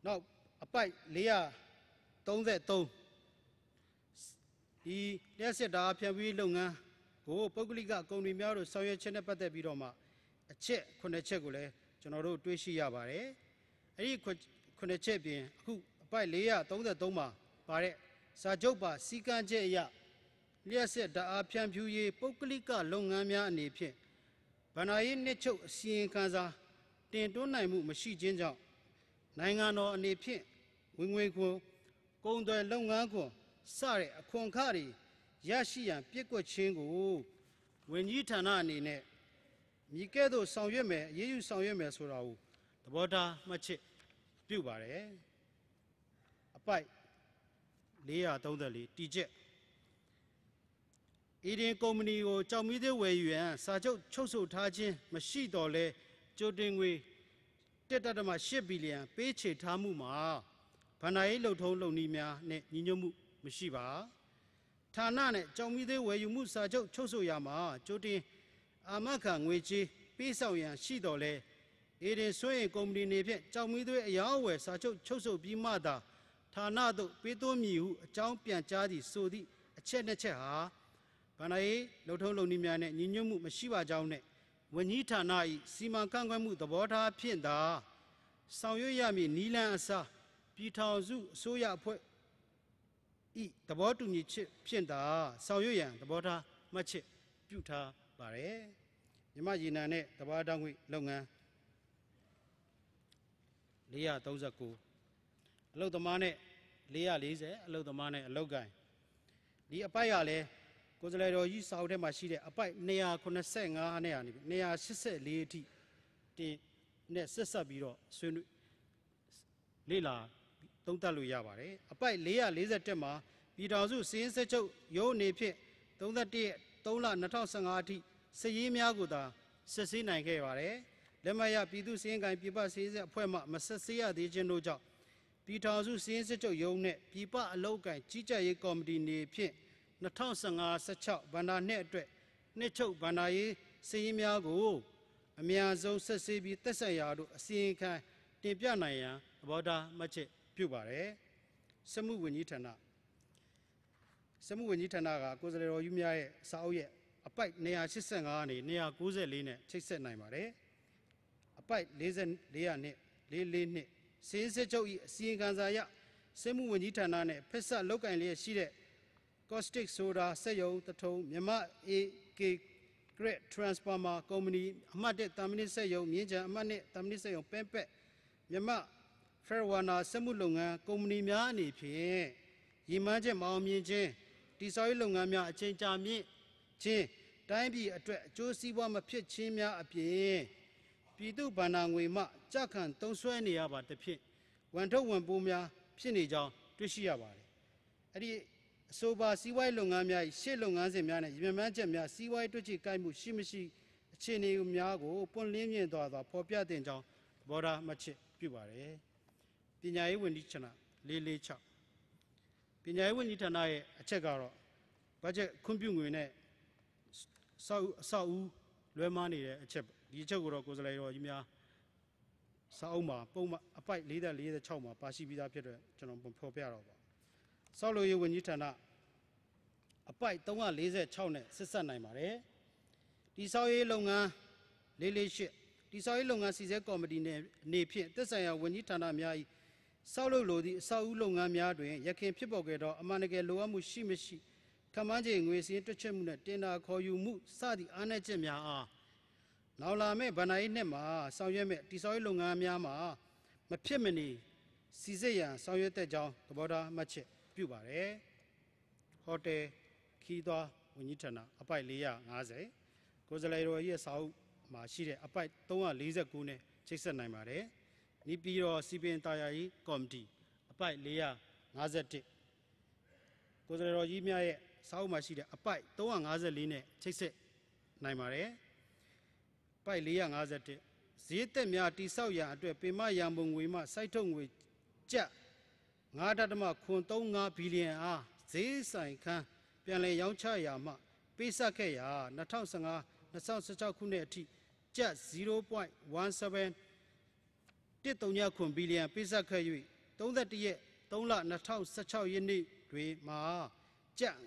နောက်အပိုက်433ဒီလျှက်စစ်တာဖြန့်ဖြူးလုပ်ငန်းကိုပုဂ္ဂလိကကုမ္ပဏီများတို့ဆောင်ရွက်ချက်နဲ့ပတ်သက်ပြီးတော့မှအချက်9ချက်ကိုလည်းကျွန်တော်တို့တွေ့ရှိရပါတယ်အဲ့ဒီ9ချက်ပြင်အခုအပိုက်433မှာပါတဲ့စာချုပ်ပါစည်းကမ်းချက်အရလျှက်စစ်တာဖြန့်ဖြူးရေးပုဂ္ဂလိကလုပ်ငန်းများအနေဖြင့်ဗဏ္ဍာရေးနှစ်ချုပ်အစီရင်ခံစာတင်သွင်းနိုင်မှုမရှိခြင်းကြောင့်နိုင်ငံတော်အနေဖြင့်ဝင်ငွေခွန်ကုန်သွယ်လုပ်ငန်းခွန်စတဲ့အခွန်အခတွေရရှိရန်ပြစ်ကွက်ခြင်းကိုဝန်ကြီးဌာနအနေနဲ့မြေကဲ့သို့ဆောင်ရွက်မယ်အရေးယူဆောင်ရွက်မယ်ဆိုတာကိုသဘောထားမှတ်ချက်ပြုပါတယ်အပိုက်434တီချက်အီဒင်ကုမ္ပဏီကိုကြောက်မီးသေးဝယ်ယူရန်စာချုပ်ချုပ်ဆိုထားခြင်းမရှိတော့လဲကြိုတင်ငွေ1.8 ဘီလီယံပေးချေထားမှုမှာဗဏ္ဍာရေးလုပ်ထုံးလုပ်နည်းများနဲ့ညီညွတ်မှုမရှိပါဌာနနဲ့ကြောက်မီးသေးဝယ်ယူမှုစာချုပ်ချုပ်ဆိုရမှာကြိုတင်အာမခံငွေကြေးပေးဆောင်ရန်ရှိတော့လဲအီဒင်ဆွေးရင်ကုမ္ပဏီနေဖြင့်ကြောက်မီးသေးအယောင်းအဝယ်စာချုပ်ချုပ်ဆိုပြီးမှသာဌာနသို့ပေးသွင်းမည်ဟုအကြောင်းပြန်ကြားသည့်ဆိုသည့်အချက်နှစ်ချက်ဟာဗဏ္ဍာရေးလုပ်ထုံးလုပ်နည်းများနဲ့ညီညွတ်မှုမရှိပါကြောင်းနဲ့ဝန်ကြီးဌာန၏စီမံခန့်ခွဲမှုသဘောထားဖြင့်သာဆောင်ရွက်ရမည့်နီလန်းအစားပြည်ထောင်စုအစိုးရအဖွဲ့ဤသဘောတူညီချက်ဖြင့်သာဆောင်ရွက်ရန်သဘောထားမှတ်ချက်ပြုထားပါတယ်မြန်မာရေနံနဲ့သဘာဝဓာတ်ငွေ့လုပ်ငန်း439အလုပ်သမားနဲ့440အလုပ်သမားနဲ့အလုပ်ကိုင်ဒီအပိုက်ကလည်းကိုယ်စားလှယ်တော်ကြီးစာအုပ်ထဲမှာရှိတဲ့အပိုက်285နဲ့284အထိတင်နဲ့ဆက်ဆက်ပြီးတော့ဆွေးနွေးလေ့လာသုံးသပ်လို့ရပါတယ်အပိုက်441မှာပြည်ထောင်စုစီးရင်စက်ချုပ်ရုံးအနေဖြင့်31 3 လ 2015အထိစည်ရင်းများကိုသာစစ်ဆေးနိုင်ခဲ့ပါတယ်လက်မှတ်ရပြည်သူ့စီးရင်ကိုင်ပြည်ပစီးရင်အဖွဲ့မှမစစ်ဆေးရသေးခြင်းတို့ကြောင့်ပြည်ထောင်စုစီးရင်စက်ချုပ်ရုံးနဲ့ပြည်ပအလုပ်ကိုင်ကြီးကြပ်ရေးကော်မတီနေဖြင့်2015-16ဘဏ္ဍာနှစ်အတွက်နှစ်ချုပ်ဘဏ္ဍာရေးစီးရင်များကိုအများဆုံးစစ်ဆေးပြီးသက်ဆိုင်ရာတို့အစီရင်ခံတင်ပြနိုင်ရန်သဘောထားမှတ်ချက်ပြုပါတယ်စက်မှုဝန်ကြီးဌာနကကိုယ်စားလှယ်တော်ကြီးများရဲ့စာအုပ်ရဲ့အပိုက်285ကနေ294နဲ့ချိတ်ဆက်နိုင်ပါတယ်အပိုက်44နဲ့44နှစ်စီးစစ်ချုပ်၏အစီရင်ခံစာအရစက်မှုဝန်ကြီးဌာနနဲ့ဖက်ဆက်လုပ်ကင်လျက်ရှိတဲ့ caustic soda စက်ရုံတထုံမြန်မာ AK Great Transformer ကုမ္ပဏီအမှတ်1တာမနစ်စက်ရုံမြင်းချံအမှတ်2တာမနစ်စက်ရုံပဲပက်မြန်မာ Fairwana စက်မှုလုပ်ငန်းကုမ္ပဏီများအနေဖြင့်ရည်မှန်းချက်မအောင်မြင်ခြင်းတိစောရေးလုပ်ငန်းများအချိန်ကြာမြင့်ခြင်းတိုင်းပြည်အတွက်အကျိုးစီးပွားမဖြစ်ခြင်းများအပြင်ပြည်သူ့ဘဏ္ဍာငွေမှကြခံသုံးစွဲနေရပါတစ်ဖြစ်ဝန်ထုတ်ဝန်ပိုးများဖြစ်နေကြောင်းတွေ့ရှိရပါတယ်အဲ့ဒီအဆိုပါစီးပွားရေးလုပ်ငန်းများရှေ့လုပ်ငန်းစဉ်များနဲ့ရည်မှန်းချက်များစီးပွားရေးတွေ့ချကိုက်မှုရှိမရှိအခြေအနေများကိုပွင့်လင်းမြင်သွားစွာဖော်ပြတင်ကြောင်းသဘောထားမှတ်ချက်ပြုပါတယ်ပညာရေးဝန်ကြီးဌာန446ပညာရေးဝန်ကြီးဌာနရဲ့အချက်ကတော့ဘတ်ဂျက်ခွင့်ပြုငွေနဲ့အဆောက်အဦလွဲမှားနေတဲ့အချက်ဒီအချက်ကိုတော့ကိုယ်စားလှယ်တော်ကြီးများစာအုပ်မှာပုံမှန်အပိုက်446မှာပါရှိပြီးသားဖြစ်တဲ့ကျွန်တော်ဖော်ပြတော့ပါဆောက်လုပ်ရေးဝန်ကြီးဌာနအပိုက်346နဲ့ဆက်ဆက်နိုင်ပါတယ်ဒီဆောက်ရေးလုပ်ငန်း448ဒီဆောက်ရေးလုပ်ငန်းစီစဲကော်မတီနဲ့နေဖြင့်သက်ဆိုင်ရာဝန်ကြီးဌာနများ၏ဆောက်လုပ်လိုသည့်အဆောက်အဦလုပ်ငန်းများတွင်ရခိုင်ဖြစ်ပေါ်ခဲ့သောအမှန်တကယ်လိုအပ်မှုရှိမရှိခန့်မှန်းခြေငွေစည်းတွက်ချက်မှုနဲ့တင်ဒါခေါ်ယူမှုစသည့်အားနည်းချက်များအားနောက်လာမယ့်ဗဏ္ဍာရေးနှစ်မှာဆောင်ရွက်မဲ့တိစောရေးလုပ်ငန်းများမှာမဖြစ်မနေစီစစ်ရန်ဆောင်ရွက်တဲ့ကြောင်းသဘောထားမှတ်ချက်ပြုပါတယ်ဟိုတယ်ခီးသွားဝန်ကြီးဌာနအပိုက်450ကိုယ်စားလှယ်တော်ရဲ့စာအုပ်မှာရှိတဲ့အပိုက်349နဲ့ချိတ်ဆက်နိုင်ပါတယ်နီးပြီးတော့စီပင်တာယာရေးကော်မတီအပိုက်451ကိုယ်စားလှယ်တော်ကြီးများရဲ့စာအုပ်မှာရှိတဲ့အပိုက်354နဲ့ချိတ်ဆက်နိုင်ပါတယ်ပိုက်451ဈေးသက်များတိဆောက်ရန်အတွက်ပေမရန်ပုံငွေမှစိုက်ထုတ်ငွေကျပ်9.35 ဘီလီယံအားဈေးဆိုင်ခန်းပြန်လည်ရောင်းချရာမှပေးဆက်ခဲ့ရာ2015-2016ခုနှစ်အထိကျပ် 0.17 139 ဘီလီယံပေးဆက်ခဲ့၍ 31ရက်3လ2016ရက်နေ့တွင်မှာကျပ်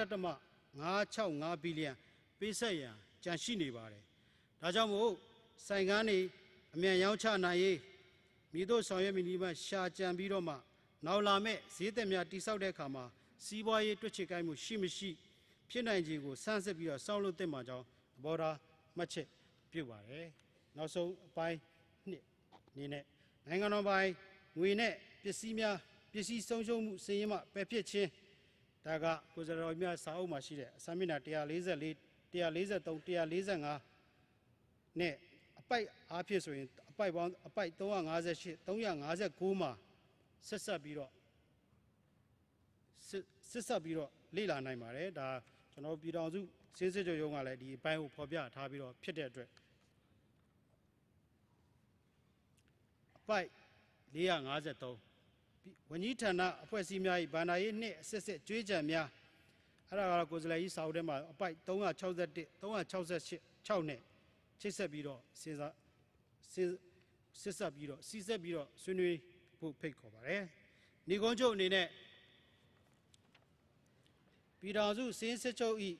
9.565ဘီလီယံပေးဆက်ရန်ကြန့်ရှိနေပါတယ်။ဒါကြောင့်မို့ဆိုင်ကန်းတွေအမြန်ရောင်းချနိုင်ရေးမည်သို့ဆောင်ရွက်မည်နည်းမှရှာကြံပြီးတော့မှနောက်လာမဲ့ဈေးသက်များတိစောက်တဲ့အခါမှာစီးပွားရေးတွက်ချေကိုင်းမှုရှိမရှိဖြစ်နိုင်ခြေကိုစမ်းစစ်ပြီးတော့စောင့်လို့တင်မှာကြောင်းသဘောထားမှတ်ချက်ပြုပါတယ်။နောက်ဆုံးအပိုင်းနှစ်အနေနဲ့နိုင်ငံတော်ပိုင်ငွေနဲ့ပစ္စည်းဆုံးရှုံးမှုစည်ရင်မှပယ်ဖြစ်ခြင်းဒါကကိုယ်စားလှယ်တော်များစာအုပ်မှာရှိတဲ့အစာမျက်နှာ144 143 145နဲ့အပိုက်အားဖြင့်ဆိုရင်အပိုက်358 359မှာဆက်ဆက်ပြီးတော့လေ့လာနိုင်ပါတယ်ဒါကျွန်တော်ပြည်ထောင်စုစင်းစစ်ချုပ်ရုံးကလည်းဒီအပိုင်းကိုဖော်ပြထားပြီးတော့ဖြစ်တဲ့အတွက်အပိုက်453ဝန်ကြီးဌာနအဖွဲ့အစည်းများ၏ဗန္ဒာရေးနှင့်အဆက်ဆက်ကြွေးကြံများအဲ့ဒါကတော့ကိုယ်စားလှယ်ကြီးစာအုပ်ထဲမှာအပိုက်361 368 6နဲ့ချိတ်ဆက်ပြီးတော့စဉ်းစားစစ်ဆက်ပြီးတော့စီဆက်ပြီးတော့ဆွေးနွေးဖို့ဖိတ်ခေါ်ပါတယ်။ညီကုန်းချုပ်အနေနဲ့ပြည်ထောင်စုစင်းစစ်ချုပ်၏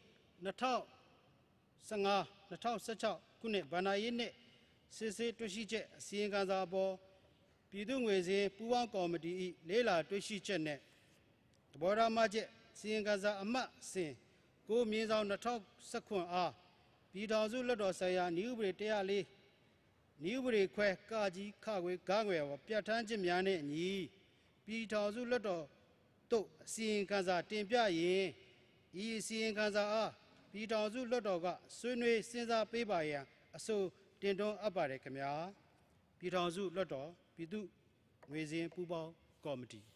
2015 2016ခုနှစ်ဗန္ဒာရေးနှင့်စစ်ဆေးတွေ့ရှိချက်အစီရင်ခံစာအပေါ်ပြည်သူ့ငွေစည်းပူးပေါင်းကော်မတီ၏လေးလာတွေ့ရှိချက်နဲ့သဘောထားမှချက်အစီရင်ခံစာအမှတ်စဉ်9/2019အားပြည်ထောင်စုလွှတ်တော်ဆိုင်ရာနည်းဥပဒေ104နည်းဥပဒေခွဲကကြီးခခွေဂငွေပြဋ္ဌာန်းချက်များနှင့်အညီပြည်ထောင်စုလွှတ်တော်သို့အစီရင်ခံစာတင်ပြရင်ဤအစီရင်ခံစာအားပြည်ထောင်စုလွှတ်တော်ကဆွေးနွေးစဉ်းစားပေးပါရန်အဆိုတင်သွင်းအပ်ပါတယ်ခင်ဗျာပြည်ထောင်စုလွှတ်တော်ပြည်သူ့ငွေစည်းပူးပေါင်းကော်မတီ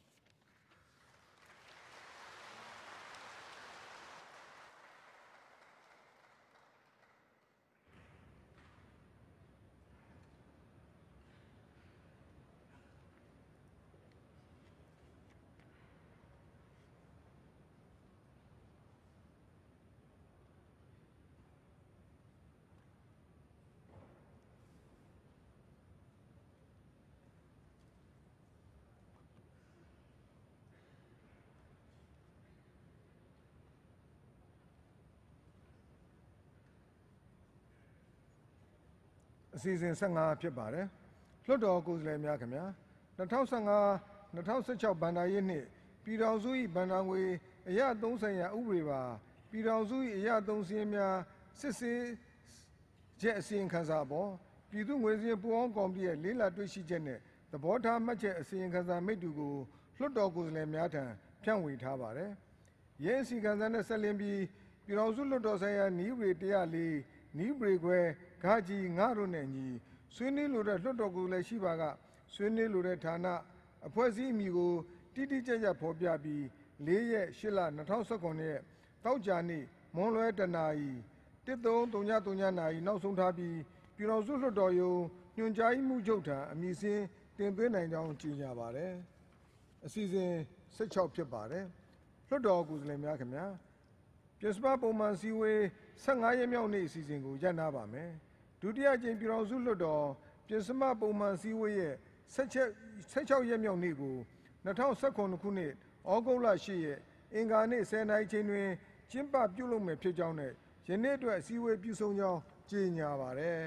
အစီအစဉ်15ဖြစ်ပါတယ်လွှတ်တော်ကိုယ်စားလှယ်များခင်ဗျာ2015 2016ဘဏ္ဍာရေးနှစ်ပြည်ထောင်စု၏ဘဏ္ဍာငွေအရာသုံးဆိုင်ရာဥပဒေပါပြည်ထောင်စု၏အရာသုံးစည်းများစစ်ဆေးချက်အစီရင်ခံစာပေါ်ပြည်သူ့ငွေစည်းပူးပေါင်းကော်မတီရဲ့လေးလာတွေ့ရှိချက်နဲ့သဘောထားမှတ်ချက်အစီရင်ခံစာမိတ္တူကိုလွှတ်တော်ကိုယ်စားလှယ်များထံဖြန့်ဝေထားပါတယ်ရင်းအစီခံစာနဲ့ဆက်လင်းပြီးပြည်ထောင်စုလွှတ်တော်ဆိုင်ရာနည်းဥပဒေ104နည်းဥပဒေခွဲဂကြီး9တို့နဲ့ညီဆွေးနွေးလိုတဲ့လွှတ်တော်ကိုယ်စားလှယ်ရှိပါကဆွေးနွေးလိုတဲ့ဌာနအဖွဲ့အစည်းအမည်ကိုတိတိကျကျဖော်ပြပြီး4ရက်8လ2019ရက်တောက်ကြနေ့မွန်လွဲတနာရီ13:03နာရီနောက်ဆုံးထားပြီးပြည်ထောင်စုလွှတ်တော်ရုံးညွှန်ကြားမှုချုပ်ထံအမည်စင်းတင်သွင်းနိုင်ကြောင်းကြေညာပါတယ်အစီအစဉ်16ဖြစ်ပါတယ်လွှတ်တော်ကိုယ်စားလှယ်များခင်ဗျာပြည်စပပုံမှန်စည်းဝေး15ရက်မြောက်နေ့အစီအစဉ်ကိုရပ်နားပါမယ်ဒုတိယကြိမ်ပြည်ထောင်စုလွှတ်တော်ပြည်စမပုံမှန်စည်းဝေးရဲ့16ရက်မြောက်နေ့ကို2019ခုနှစ်ဩဂုတ်လ10ရက်အင်္ဂါနေ့10:00နာရီချိန်တွင်ကျင်းပပြုလုပ်မယ်ဖြစ်ကြောင်းနဲ့ယနေ့အတွက်အစည်းအဝေးပြုဆုံးကြောင်းကြေညာပါတယ်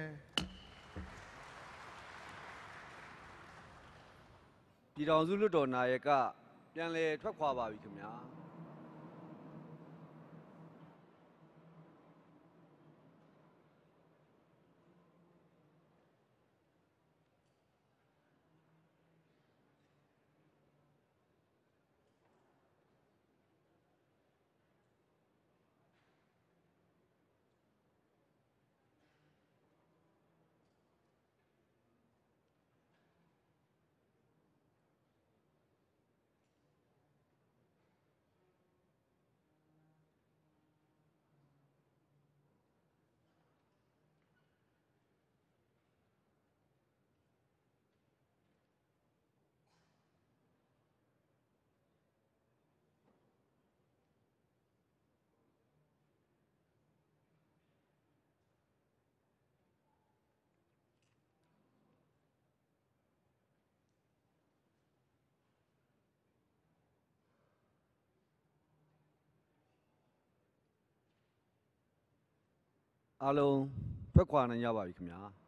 ပြည်ထောင်စုလွှတ်တော်နာယကပြန်လည်ထွက်ခွာပါပြီခင်ဗျာအားလုံးထွက်ခွာနိုင်ကြပါပြီခင်ဗျာ